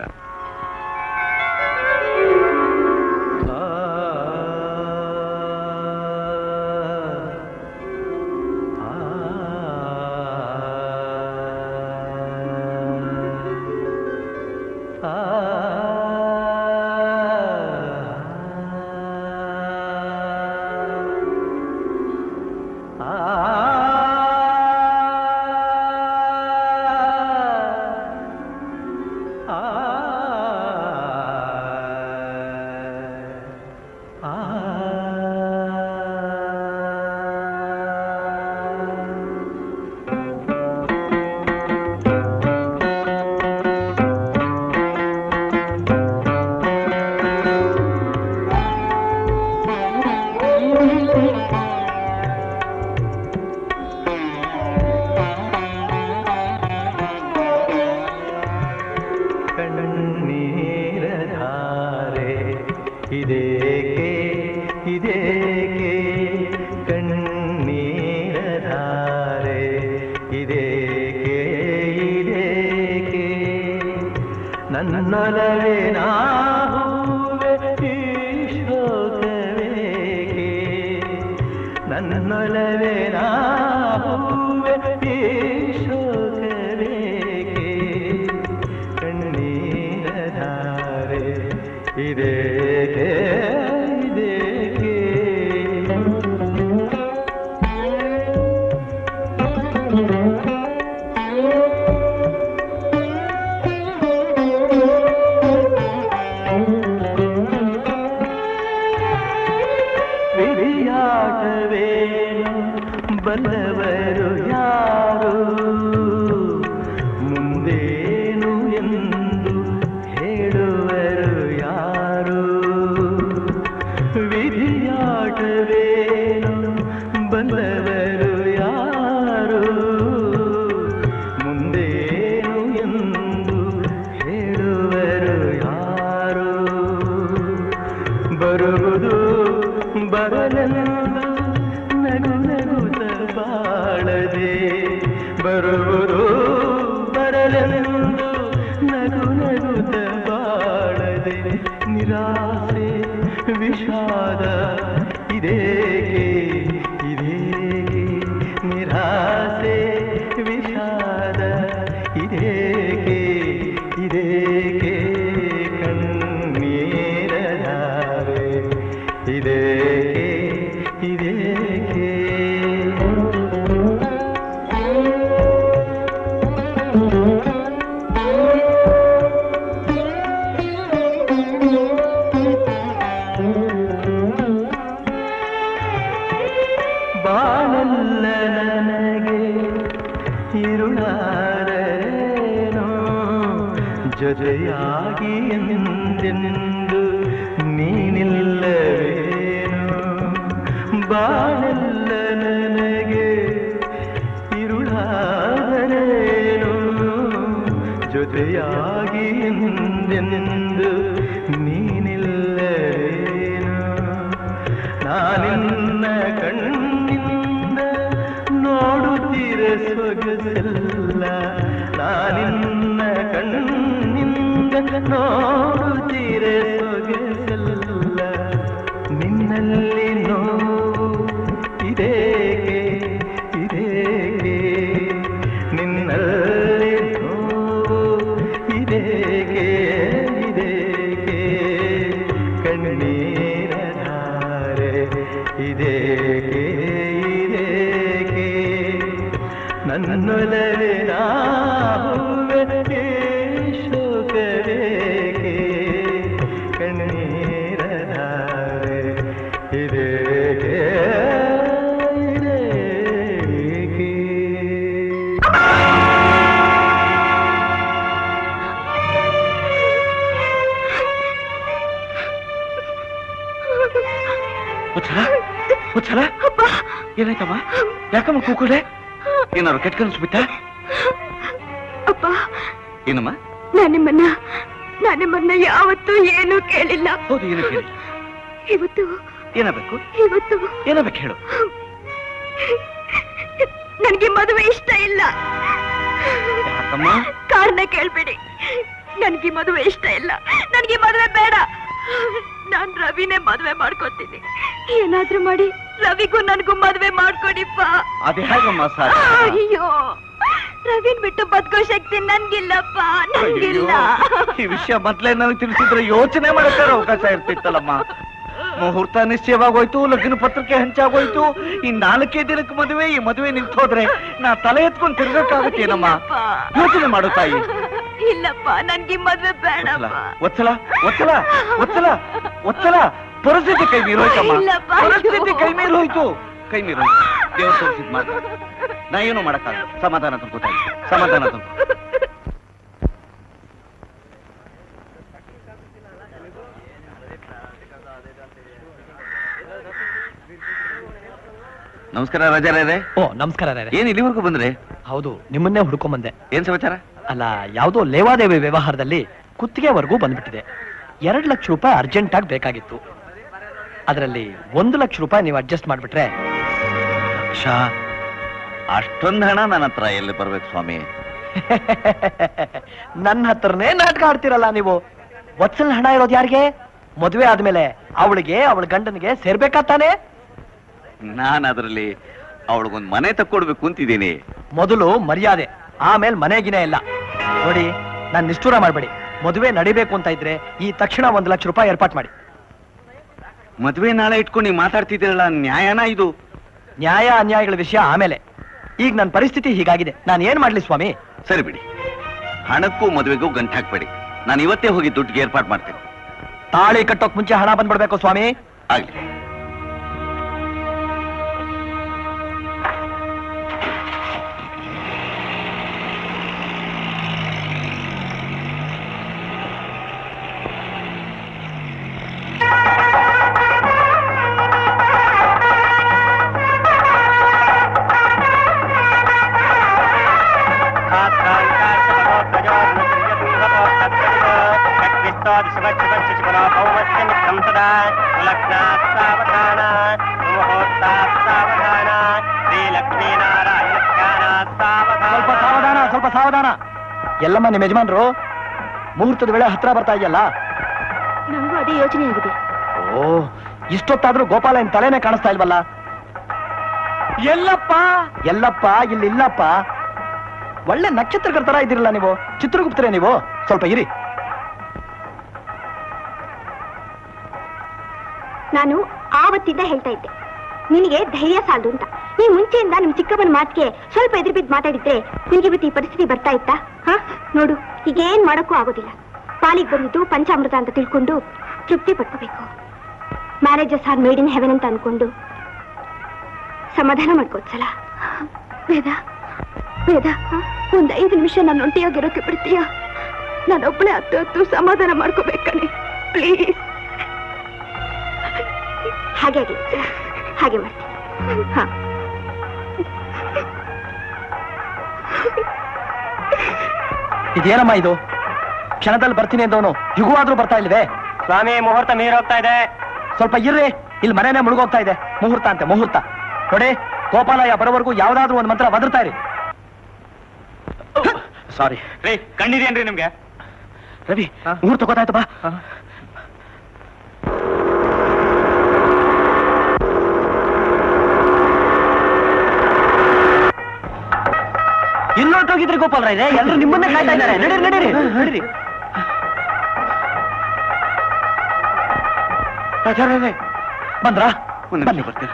ಜೊತೆಯಾಗಿ ಎಂದೆಂದು ನೀನಿಲ್ಲವೇನು ಬಾಳೆಲ್ಲ ನನಗೆ ಇರುಳಾದರೇನು ಜೊತೆಯಾಗಿ ಎಂದೆಂದು ನೀನಿಲ್ಲವೇನು ನಾನಿನ್ನ ಕಣ್ಣಿಂದ ನೋಡುತ್ತೀರೆ ಸೊಗಸೆಲ್ಲ ನಾನಿನ್ನ ಕಣ್ಣಿಂದ ನೋಡುತ್ತೀರೆ ಸೊಗಸೆಲ್ಲ ನಿನ್ನಲ್ಲಿ ನೋವು ಇದೇಕೆ ಇದೇಕೆ ನಿನ್ನಲ್ಲಿ ನೋವು ಇದೇಕೆ ಇದೇಕೆ ಕಣ್ಣೀರ ಧಾರೆ ಇದೇಕೆ ಇದೇಕೆ ನನ್ನೊಲವಿನ ಹೂವೆ ಶೋಕವೇಕೆ ಕಣ್ಣೀರ ಧಾರೆ ಇದೇಕೆ ಇದೇಕೆ ಹುಚ್ಚಲ ಏನಾಯ್ತಮ್ಮ ಯಾಕಮ್ಮ ಕೂಕುಡೆ ಏನಾದ್ರು ಕೆಟ್ಟ ಕನಸು ಬಿಟ್ಟ ಅಪ್ಪ ಏನಮ್ಮ ನಾನು ನಿಮ್ಮನ್ನ ಯಾವತ್ತೂ ಏನೂ ಕೇಳಿಲ್ಲ. ಹೌದು ಏನು ಕೇಳಿ ಇವತ್ತು ಏನಾಗಬೇಕು ಏನಾಗಬೇಕು ಹೇಳು. ನನಗೆ ಮದುವೆ ಇಷ್ಟ ಇಲ್ಲ. ಯಾಕಮ್ಮ ಕಾರಣ ಕೇಳ್ಬೇಡಿ. ನನಗೆ ಮದುವೆ ಇಷ್ಟ ಇಲ್ಲ. ನನಗೆ ಮದುವೆ ಬೇಡ. ನಾನ್ ರವಿನೇ ಮದುವೆ ಮಾಡ್ಕೊತೀನಿ. ಏನಾದ್ರೂ ಮಾಡಿ ರವಿಗೂ ನನಗೂ ಮದುವೆ ಮಾಡ್ಕೊಡಿಪ್ಪ. ಅದೇ ಹೇಗಮ್ಮ ಸಾಧ್ಯ? ಅಯ್ಯೋ ರವಿನ್ ಬಿಟ್ಟು ಬದುಕೋ ಶಕ್ತಿ ನನ್ಗಿಲ್ಲಪ್ಪ, ನನ್ಗಿಲ್ಲ. ಈ ವಿಷಯ ಮೊದ್ಲೇ ನನಗೆ ತಿಳಿಸಿದ್ರೆ ಯೋಚನೆ ಮಾಡಕ್ಕೆ ಅವಕಾಶ ಇರ್ತಿತ್ತಲ್ಲಮ್ಮ. ಮುಹೂರ್ತ ನಿಶ್ಚಯವಾಗೋಯ್ತು, ಲಗ್ನ ಪತ್ರಿಕೆ ಹಂಚಾಗೋಯ್ತು. ಈ 4 ದಿನಕ್ಕೆ ಮದುವೆ. ಈ ಮದುವೆ ನಿಂತು ಹೋದ್ರೆ ನಾ ತಲೆ ಎತ್ಕೊಂಡು ತಿರ್ಗಕ್ಕಾಗತ್ತೇನಮ್ಮ? ಯೋಚನೆ ಮಾಡು ತಾಯಿ. ಇಲ್ಲಪ್ಪ ನನ್ಗೆ ಮದುವೆ ಬೇಡಪ್ಪ. ಒತ್ತಲ ಒತ್ತಲ ಒತ್ತಲ ಒತ್ತಲ ಪರಿಸ್ಥಿತಿ ಕೈ ಮೀರೋಯ್ತಮ್ಮ. ಪರಿಸ್ಥಿತಿ ಕೈ ಮೀರೋಯ್ತು, ಕೈ ಮೀರೋಯ್ತು. ದೇವ್ರ ತೋರಿಸಿದ್ ಮಾತು ನಾ ಏನು ಮಾಡಕ್ಕಾಗಲ್ಲ. ಸಮಾಧಾನ ತಂದ್ಕೋ ತಾಯಿ, ಸಮಾಧಾನ ತಂದ್ಕೋ. ನಮಸ್ಕಾರ ರಾಜಾರೇ. ಓ ನಮಸ್ಕಾರ ರೇ. ಏನ್ ಇಲ್ಲಿವರೆಗೂ ಬಂದ್ರೆ? ಹೌದು, ನಿಮ್ಮನ್ನೇ ಹುಡ್ಕೊಂಡ್ ಬಂದೆ. ಏನ್ ಸಮಾಚಾರ? ಅಲ್ಲ, ಯಾವುದೋ ಲೇವಾದೇವಿ ವ್ಯವಹಾರದಲ್ಲಿ ಕುತ್ತಿಗೆವರೆಗೂ ಬಂದ್ಬಿಟ್ಟಿದೆ. 2 ಲಕ್ಷ ರೂಪಾಯಿ ಅರ್ಜೆಂಟ್ ಆಗಿ ಬೇಕಾಗಿತ್ತು. ಅದರಲ್ಲಿ 1 ಲಕ್ಷ ರೂಪಾಯಿ ನೀವು ಅಡ್ಜಸ್ಟ್ ಮಾಡ್ಬಿಟ್ರೆ. ಲಕ್ಷ? ಅಷ್ಟೊಂದು ಹಣ ನನ್ನ ಹತ್ರ ಎಲ್ಲಿ ಬರ್ಬೇಕು ಸ್ವಾಮಿ? ನನ್ನ ಹತ್ರನೇ ನಾಟಕ ಆಡ್ತಿರಲ್ಲ ನೀವು. ವತ್ಸಲ್ ಹಣ ಇರೋದು ಯಾರಿಗೆ? ಮದುವೆ ಆದ್ಮೇಲೆ ಅವಳಿಗೆ, ಅವಳ ಗಂಡನಿಗೆ ಸೇರ್ಬೇಕಾತಾನೆ. ನಾನು ಅದರಲ್ಲಿ ಅವಳಿಗೊಂದು ಮನೆ ತಕ್ಕೊಡ್ಬೇಕು ಅಂತಿದ್ದೀನಿ. ಮೊದಲು ಮರ್ಯಾದೆ, ಆಮೇಲೆ ಮನೆಗಿನೇ ಇಲ್ಲ. ನೋಡಿ, ನಾನು ನಿಷ್ಠೂರ ಮಾಡ್ಬೇಡಿ. ಮದುವೆ ನಡಿಬೇಕು ಅಂತ ಇದ್ರೆ ಈ ತಕ್ಷಣ 1 ಲಕ್ಷ ರೂಪಾಯಿ ಏರ್ಪಾಟ್ ಮಾಡಿ. ಮದುವೆ ನಾಳೆ ಇಟ್ಕೊಂಡು ನೀವು ಮಾತಾಡ್ತಿದ್ದೀರಲ್ಲ, ನ್ಯಾಯನಾ ಇದು? ನ್ಯಾಯ ಅನ್ಯಾಯಗಳ ವಿಷಯ ಆಮೇಲೆ. ಈಗ ನನ್ನ ಪರಿಸ್ಥಿತಿ ಹೀಗಾಗಿದೆ, ನಾನು ಏನ್ ಮಾಡ್ಲಿ ಸ್ವಾಮಿ? ಸರಿ ಬಿಡಿ, ಹಣಕ್ಕೂ ಮದುವೆಗೂ ಗಂಟು ಹಾಕ್ಬೇಡಿ. ನಾನು ಇವತ್ತೇ ಹೋಗಿ ದುಡ್ಡಿಗೆ ಏರ್ಪಾಟ್ ಮಾಡ್ತೇನೆ. ತಾಳಿ ಕಟ್ಟೋಕ್ ಮುಂಚೆ ಹಣ ಬಂದ್ಬಿಡ್ಬೇಕು ಸ್ವಾಮಿ. ಆಗ್ಲಿ. ಸ್ವಲ್ಪ ಸಾವಧಾನ. ಎಲ್ಲಮ್ಮ ನಿಮ್ಮ ಯಜಮಾನ್ರು ಮುಹೂರ್ತದ ವೇಳೆ ಹತ್ರ ಬರ್ತಾ ಇದೆಯಲ್ಲ. ನಂಗೂ ಅದೇ ಯೋಚನೆ ಆಗಿದೆ. ಓ, ಇಷ್ಟೊತ್ತಾದ್ರೂ ಗೋಪಾಲ ಇನ್ ತಲೆನೇ ಕಾಣಿಸ್ತಾ ಇಲ್ವಲ್ಲ? ಎಲ್ಲಪ್ಪ ಎಲ್ಲಪ್ಪ ಇಲ್ಲಿ ಇಲ್ಲಪ್ಪ. ಒಳ್ಳೆ ನಕ್ಷತ್ರಗಳ ತರ ಇದ್ದೀರಲ್ಲ ನೀವು. ಚಿತ್ರಗುಪ್ತರೇ ನೀವು? ಸ್ವಲ್ಪ ಇರಿ. ನಾನು ಆವತ್ತಿಂದ ಹೇಳ್ತಾ ಇದ್ದೆ, ನಿನಗೆ ಧೈರ್ಯ ಸಾಲದು ಅಂತ. ಈ ಮುಂಚೆಯಿಂದ ನಿಮ್ ಚಿಕ್ಕಪ್ಪನ ಮಾತಿಗೆ ಸ್ವಲ್ಪ ಎದುರು ಬಿದ್ದು ಮಾತಾಡಿದ್ರೆ ನಿನ್ಗೆ ಇವತ್ತು ಈ ಪರಿಸ್ಥಿತಿ ಬರ್ತಾ ಇತ್ತಾ? ಹಾ, ನೋಡು, ಈಗ ಏನ್ ಮಾಡೋಕ್ಕೂ ಆಗೋದಿಲ್ಲ. ಪಾಲಿಗೆ ಬಂದಿದ್ದು ಪಂಚಾಮೃತ ಅಂತ ತಿಳ್ಕೊಂಡು ತೃಪ್ತಿ ಪಡ್ಕೋಬೇಕು. Marriages are made in heaven ಅಂತ ಅನ್ಕೊಂಡು ಸಮಾಧಾನ ಮಾಡ್ಕೋದ್ಸಲ. ವೇದ ವೇದ, ಒಂದ್ 5 ನಿಮಿಷ ನಾನು ಒಂಟಿಯಾಗಿರೋಕೆ ಬಿಡ್ತೀಯ? ನಾನೊಬ್ಬಳೇ ಹತ್ತು ಸಮಾಧಾನ ಮಾಡ್ಕೋಬೇಕಾನೆ, ಪ್ಲೀಸ್. ಹಾಗೆ ಹಾಗೆ ಮಾಡ್ತೀನಿ. ಹಾ, ಇದೇನಮ್ಮ ಇದು? ಕ್ಷಣದಲ್ಲಿ ಬರ್ತೀನಿ ಅಂದವನು ಹಿಗೂ ಆದ್ರೂ ಬರ್ತಾ ಇಲ್ವೇ? ಸ್ವಾಮಿ, ಮುಹೂರ್ತ ಮೀರೋಗ್ತಾ ಇದೆ. ಸ್ವಲ್ಪ ಇರ್ರಿ, ಇಲ್ಲಿ ಮನೆನೇ ಮುಳುಗೋಗ್ತಾ ಇದೆ. ಮುಹೂರ್ತ ಅಂತೆ ಮುಹೂರ್ತ. ನೋಡಿ, ಗೋಪಾಲಯ್ಯ ಬರೋವರೆಗೂ ಯಾವ್ದಾದ್ರೂ ಒಂದು ಮಂತ್ರ ಒದರ್ತಾ ಇರಿ. ಸಾರಿ ರೀ, ಕಣ್ಣಿದೇನ್ರಿ ನಿಮ್ಗೆ? ರವಿ, ಮುಹೂರ್ತ ಗೊತ್ತಾಯ್ತು ಬಾ. ಇನ್ನೊಟ್ಟೋಗಿದ್ರಿ ಗೋಪಾಲರಾಯ್ರೆ, ಎಲ್ಲರೂ ನಿಮ್ಮನ್ನೇ ಕಾಯ್ತಾ ಇದ್ದಾರೆ. ನಡೀರಿ ನಡೀರಿ ನಡೀರಿ. ಬಂದ್ರಾ? ಬನ್ನಿ, ಬರ್ತೀರ.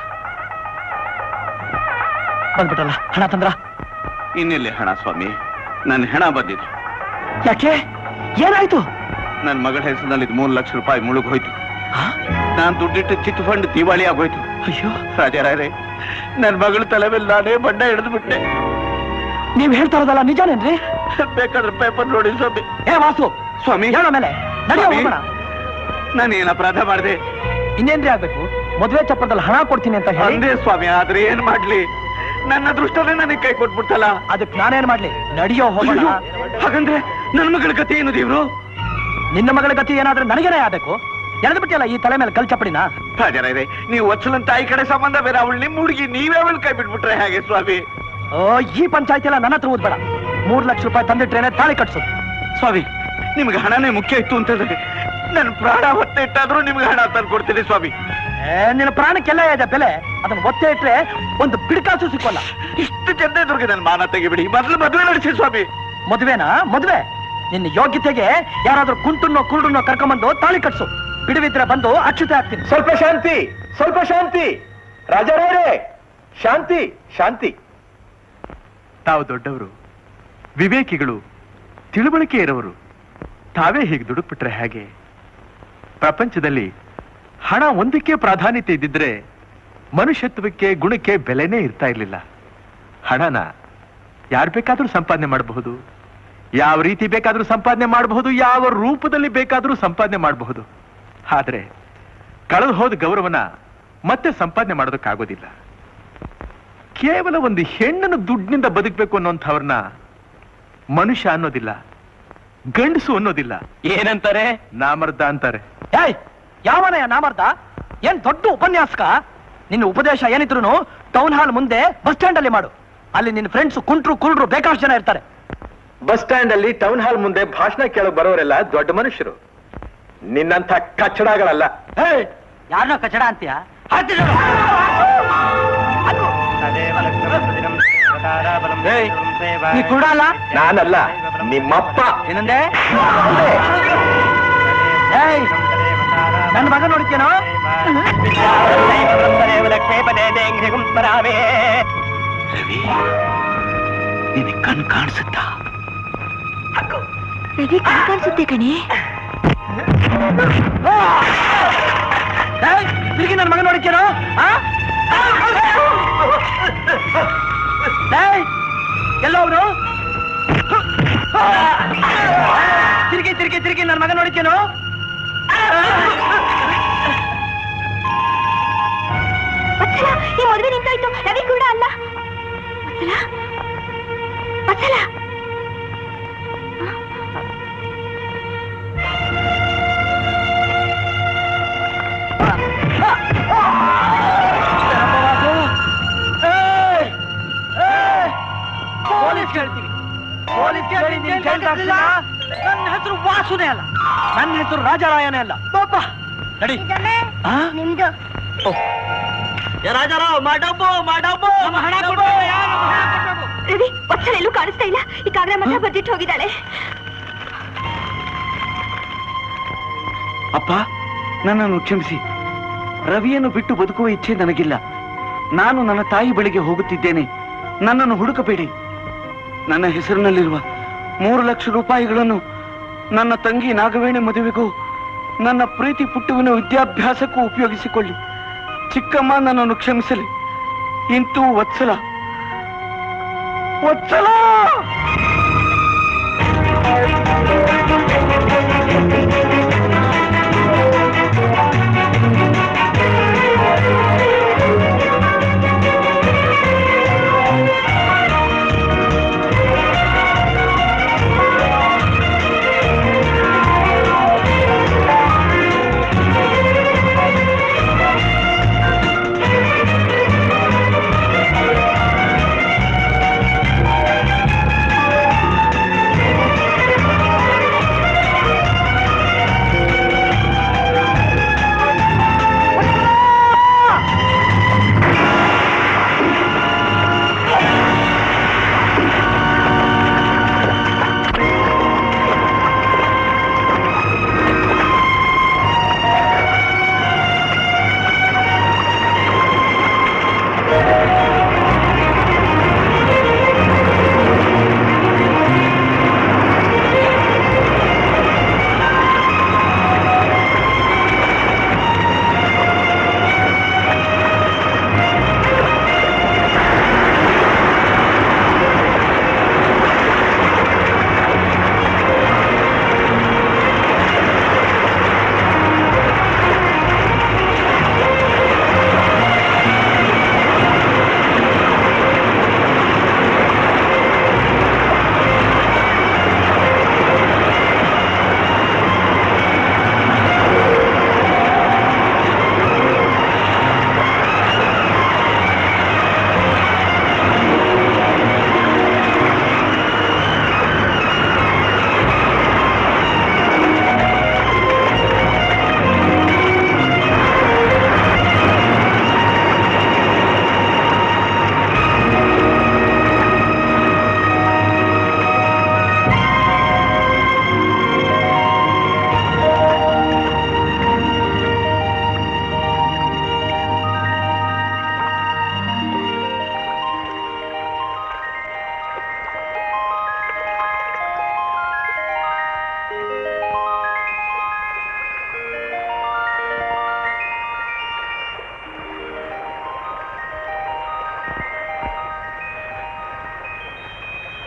ಬಂದ್ಬಿಟ್ರಲ್ಲ. ಹಣ ತಂದ್ರ? ಇನ್ನೆಲ್ಲಿ ಹಣ ಸ್ವಾಮಿ? ನನ್ನ ಹೆಣ ಬಂದಿದೆ. ಯಾಕೆ? ಏನಾಯ್ತು? ನನ್ನ ಮಗಳ ಹೆಸರಿನಲ್ಲಿ 3 ಲಕ್ಷ ರೂಪಾಯಿ ಮುಳುಗ್ ಹೋಯ್ತು. ನಾನ್ ದುಡ್ಡಿಟ್ಟು ಚಿಟ್ ಫಂಡ್ ದಿವಾಳಿ ಆಗೋಯ್ತು. ಅಯ್ಯೋ ರಾಜಾರಾಯರೇ, ನನ್ನ ಮಗಳ ತಲೆ ಮೇಲೆ ನಾನೇ ಬಣ್ಣ ಹಿಡಿದು ಬಿಟ್ಟೆ. ನೀವ್ ಹೇಳ್ತಾ ಇರೋದಲ್ಲ ನಿಜಾನೇನ್ರಿ? ಬೇಕಾದ್ರೆ ಪೇಪರ್ ನೋಡಿ ಸ್ವಾಮಿ. ಏ ವಾಸು, ಸ್ವಾಮಿ ಹೇಳೋ ಮೇಲೆ ನಾನು ಏನ್ ಅಪರಾಧ ಮಾಡಿದೆ? ಇನ್ನೇನ್ರಿ ಆಗ್ಬೇಕು? ಮದುವೆ ಚಪ್ಪರದಲ್ಲಿ ಹಣ ಕೊಡ್ತೀನಿ ಅಂತ ಅಂದೇ ಸ್ವಾಮಿ, ಆದ್ರೆ ಏನ್ ಮಾಡ್ಲಿ? ನನ್ನ ಅದೃಷ್ಟನೇ ನನಗೆ ಕೈ ಕೊಟ್ಬಿಡ್ತಲ್ಲ. ಅದಕ್ಕೆ ನಾನೇನ್ ಮಾಡ್ಲಿ? ನಡಿಯೋ ಹೋಗೋಣ. ಹಾಗಂದ್ರೆ ನನ್ನ ಮಗಳ ಗತಿ ಏನು ದೇವ್ರು? ನಿನ್ನ ಮಗಳ ಗತಿ ಏನಾದ್ರೆ ನನಗೇನೇ ಆಗ್ಬೇಕು? ಎಳೆದು ಬಿಟ್ಟಿಯಲ್ಲ ಈ ತಲೆ ಮೇಲೆ ಕಲ್ ಚಪ್ಪಡಿನ. ರಾಜಾರಾಯರೇ, ನೀವು ವತ್ಸಲನ್ ತಾಯಿ ಕಡೆ ಸಂಬಂಧ ಬೇರೆ, ಅವಳು ನಿಮ್ಮ ಹುಡುಗಿ, ನೀವೇ ಅವಳು ಕೈ ಬಿಟ್ಬಿಟ್ರೆ ಹೇಗೆ ಸ್ವಾಮಿ? ಓ, ಈ ಪಂಚಾಯತಿ ಎಲ್ಲ ನನ್ನ ಹತ್ರ ಓದ್ಬೇಡ. 3 ಲಕ್ಷ ರೂಪಾಯಿ ತಂದಿಟ್ರೇನೆ ತಾಳಿ ಕಟ್ಸೋದು. ಸ್ವಾಮಿ, ನಿಮ್ಗೆ ಹಣನೇ ಮುಖ್ಯ ಇತ್ತು ಅಂತಂದ್ರೆ ನನ್ನ ಪ್ರಾಣ ಒತ್ತೆ ಇಟ್ಟಾದ್ರೂ ನಿಮ್ಗೆ ಹಣ ತಂದು ಕೊಡ್ತೀನಿ ಸ್ವಾಮಿ. ನಿನ್ನ ಪ್ರಾಣಕ್ಕೆಲ್ಲ ಇದೆ ಬೆಲೆ. ಅದನ್ನ ಒತ್ತೆ ಇಟ್ರೆ ಒಂದು ಬಿಡ್ಕಾಸು ಸಿಕ್ಕೋಲ್ಲ. ಇಷ್ಟು ಜನ ಎದುರಿಗೆ ನನ್ನ ಮಾನ ತೆಗಿಬಿಡಿ. ಮೊದಲು ಮದುವೆ ನಡೆಸಿ ಸ್ವಾಮಿ. ಮದುವೆನಾ? ಮದುವೆ ನಿನ್ನ ಯೋಗ್ಯತೆಗೆ ಯಾರಾದ್ರೂ ಕುಂಟುನ್ನೋ ಕುರುಡನ್ನೋ ಕರ್ಕೊಂಬಂದು ತಾಳಿ ಕಟ್ಸು. ಬಿಡುವಿದ್ರೆ ಬಂದು ಅಕ್ಷತೆ ಹಾಕ್ತೀನಿ. ಸ್ವಲ್ಪ ಶಾಂತಿ, ಸ್ವಲ್ಪ ಶಾಂತಿ. ರಾಜಾರಾಯರೇ, ಶಾಂತಿ ಶಾಂತಿ. ತಾವು ದೊಡ್ಡವರು, ವಿವೇಕಿಗಳು, ತಿಳುವಳಿಕೆ ಇರೋರು. ತಾವೇ ಹೀಗೆ ದುಡುಕ್ಬಿಟ್ರೆ ಹೇಗೆ? ಪ್ರಪಂಚದಲ್ಲಿ ಹಣ ಒಂದಕ್ಕೆ ಪ್ರಾಧಾನ್ಯತೆ ಇದ್ದಿದ್ರೆ ಮನುಷ್ಯತ್ವಕ್ಕೆ, ಗುಣಕ್ಕೆ ಬೆಲೆನೇ ಇರ್ತಾ ಇರ್ಲಿಲ್ಲ. ಹಣನ ಯಾರು ಬೇಕಾದ್ರೂ ಸಂಪಾದನೆ ಮಾಡಬಹುದು, ಯಾವ ರೀತಿ ಬೇಕಾದ್ರೂ ಸಂಪಾದನೆ ಮಾಡಬಹುದು, ಯಾವ ರೂಪದಲ್ಲಿ ಬೇಕಾದ್ರೂ ಸಂಪಾದನೆ ಮಾಡಬಹುದು. ಆದ್ರೆ ಕಳೆದು ಹೋದ ಗೌರವನ ಮತ್ತೆ ಸಂಪಾದನೆ ಮಾಡೋದಕ್ಕಾಗೋದಿಲ್ಲ. ಕೇವಲ ಒಂದು ಹೆಣ್ಣನ್ನು ದುಡ್ಡಿನಿಂದ ಬದುಕಬೇಕು ಅನ್ನೋಂಥವ್ರನ್ನ ಮನುಷ್ಯ ಅನ್ನೋದಿಲ್ಲ, ಗಂಡಸು ಅನ್ನೋದಿಲ್ಲ. ಏನಂತಾರೆ? ನಾಮರ್ದ ಅಂತಾರೆ. ಏಯ್, ಯಾವನಯ್ಯ ನಾಮರ್ದ? ಏನ್ ದೊಡ್ಡ ಉಪನ್ಯಾಸಕ? ನಿನ್ನ ಉಪದೇಶ ಏನಿದ್ರು ಟೌನ್ ಹಾಲ್ ಮುಂದೆ ಬಸ್ ಸ್ಟ್ಯಾಂಡ್ ಅಲ್ಲಿ ಮಾಡು. ಅಲ್ಲಿ ನಿನ್ನ ಫ್ರೆಂಡ್ಸ್ ಕುಂಟ್ರು ಕುರುಡ್ರು ಬೇಕಾಷ್ಟು ಜನ ಇರ್ತಾರೆ. ಬಸ್ ಸ್ಟ್ಯಾಂಡ್ ಅಲ್ಲಿ, ಟೌನ್ ಹಾಲ್ ಮುಂದೆ ಭಾಷಣ ಕೇಳಕ್ ಬರೋರೆಲ್ಲ ದೊಡ್ಡ ಮನುಷ್ಯರು, ನಿನ್ನಂಥ ಕಚ್ಚಡಗಳಲ್ಲ. ಯಾರನ್ನ ಕಚಡ ಅಂತೀಯ? ನೀ ಕೂಡ ಅಲ್ಲ? ನಾನಲ್ಲ, ನಿಮ್ಮಪ್ಪ. ಏನಂದೆ? ನನ್ನ ಮಗ ನೋಡ್ತೇನೋ? ರವಿ, ನಿನಗೆ ಕಣ್ ಕಾಣಿಸುತ್ತಾ? ರವಿ ಕಣ್ ಕಾಣಿಸುತ್ತೆ ಕಣಿ. ತಿರುಗಿ ನನ್ನ ಮಗ ನೋಡಿಕೇನೋ? ಎಲ್ಲೋ ಅವನು? ತಿರುಗಿ ತಿರುಗಿ ತಿರುಗಿ ನನ್ನ ಮಗ ನೋಡಿಕೇನೋ? ಈ ಮದುವೆ ನಿಂತಾಯ್ತು. ರವಿ ಕೂಡ ಅಲ್ಲ. ವತ್ಸಲ, ಪೊಲೀಸ್ ಹೇಳ್ತೀವಿ. ಪೊಲೀಸ್ ನನ್ನ ಹೆಸರು ವಾಸುನೇ ಅಲ್ಲ, ನನ್ನ ಹೆಸರು ರಾಜಾರಾಯನೇ ಅಲ್ಲ. ಪಾಪ ನಡಿ. ನಿಮ್ದು ರಾಜಾರಾವ್ ಮಾಡಬ್ಬು ಮಾಡಬ್ಬು ಹಣ ಕೊಡು. ರವಿ, ವತ್ಸಲ ಎಲ್ಲೂ ಕಾಣಿಸ್ತಾ ಇಲ್ಲ. ಈ ಕಾಗದ ಮಾತ್ರ ಬರ್ದಿಟ್ಟು ಹೋಗಿದ್ದಾಳೆ. ಅಪ್ಪ, ನನ್ನನ್ನು ಕ್ಷಮಿಸಿ. ರವಿಯನ್ನು ಬಿಟ್ಟು ಬದುಕುವ ಇಚ್ಛೆ ನನಗಿಲ್ಲ. ನಾನು ನನ್ನ ತಾಯಿ ಬಳಿಗೆ ಹೋಗುತ್ತಿದ್ದೇನೆ. ನನ್ನನ್ನು ಹುಡುಕಬೇಡಿ. ನನ್ನ ಹೆಸರಿನಲ್ಲಿರುವ 3 ಲಕ್ಷ ರೂಪಾಯಿಗಳನ್ನು ನನ್ನ ತಂಗಿ ನಾಗವೇಣಿ ಮದುವೆಗೂ ನನ್ನ ಪ್ರೀತಿ ಪುಟ್ಟುವಿನ ವಿದ್ಯಾಭ್ಯಾಸಕ್ಕೂ ಉಪಯೋಗಿಸಿಕೊಳ್ಳಿ. ಚಿಕ್ಕಮ್ಮ ನನ್ನನ್ನು ಕ್ಷಮಿಸಲಿ. ಇಂತೂ ವತ್ಸಲ, ವತ್ಸಲ.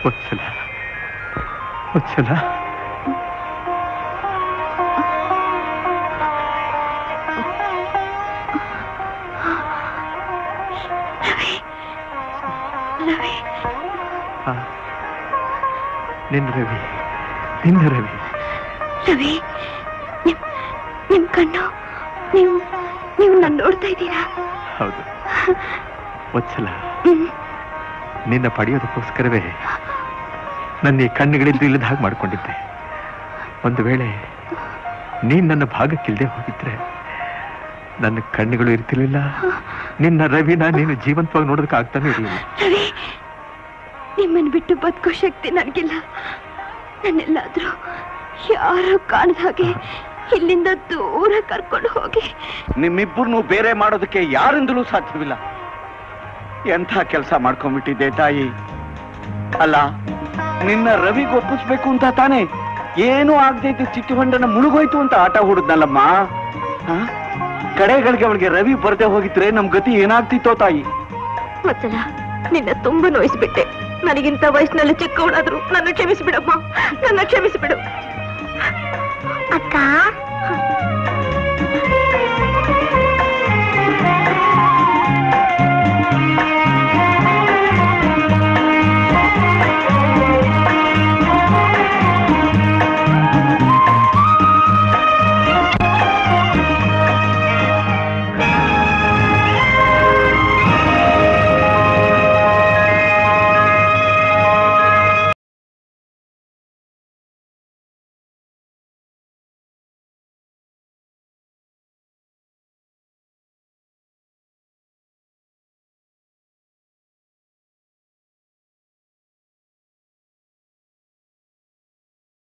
ವತ್ಸಲ ವತ್ಸಲ ನಿನ್ನ ರವಿ ನಿನ್ನ ರವಿ ರವಿ ನಿಮ್ ಕಣ್ಣು ನೀವು ನನ್ನ ನೋಡ್ತಾ ಇದ್ದೀರಾ? ಹೌದು ವತ್ಸಲ, ನಿನ್ನ ಪಡೆಯೋದಕ್ಕೋಸ್ಕರವೇ ನನ್ನ ಈ ಕಣ್ಣುಗಳಿದ್ದು ಇಲ್ಲದ ಹಾಗೆ ಮಾಡ್ಕೊಂಡಿದ್ದೆ. ಒಂದು ವೇಳೆ ನೀನ್ ನನ್ನ ಭಾಗಕ್ಕಿಲ್ದೆ ಹೋಗಿದ್ರೆ ನನ್ನ ಕಣ್ಣುಗಳು ಇರ್ತಿರ್ಲಿಲ್ಲ, ನಿನ್ನ ರವಿನ ನೀನು ಜೀವಂತವಾಗಿ ನೋಡೋದಕ್ಕೆ ಆಗ್ತಾನೆ ಇರಲಿಲ್ಲ. ರವಿ, ನಿಮ್ಮನ್ನು ಬಿಟ್ಟು ಬದುಕೋ ಶಕ್ತಿ ನನಗಿಲ್ಲ. ನನ್ನೆಲ್ಲಾದ್ರೂ ಯಾರು ಕಾಣದ ಹಾಗೆ ಇಲ್ಲಿಂದ ದೂರ ಕರ್ಕೊಂಡು ಹೋಗಿ. ನಿಮ್ಮಿಬ್ಬರನ್ನು ಬೇರೆ ಮಾಡೋದಕ್ಕೆ ಯಾರಿಂದಲೂ ಸಾಧ್ಯವಿಲ್ಲ. ಎಂಥ ಕೆಲಸ ಮಾಡ್ಕೊಂಡ್ಬಿಟ್ಟಿದ್ದೆ ತಾಯಿ. ಅಲ್ಲ, ನಿನ್ನ ರವಿಗೆ ಒಪ್ಪಿಸ್ಬೇಕು ಅಂತ ತಾನೇ ಏನೂ ಆಗದೆ ಇದ್ದು ಚಿಕ್ಕ ಹೊಂಡನ ಮುಳುಗೋಯ್ತು ಅಂತ ಆಟ ಹೂಡಿದ್ನಲ್ಲಮ್ಮ. ಕಡೆಗಳಿಗೆ ಅವಳಿಗೆ ರವಿ ಬರ್ದೆ ಹೋಗಿದ್ರೆ ನಮ್ ಗತಿ ಏನಾಗ್ತಿತ್ತೋ ತಾಯಿ. ವತ್ಸಲ, ನಿನ್ನ ತುಂಬಾ ನೋಯಿಸ್ಬಿಟ್ಟೆ. ನನಗಿಂತ ವಯಸ್ಸಿನಲ್ಲಿ ಚಿಕ್ಕವಳಾದ್ರು ನನ್ನ ಕ್ಷಮಿಸಿಬಿಡಮ್ಮ, ನನ್ನ ಕ್ಷಮಿಸಿಬಿಡು. ಅಕ್ಕ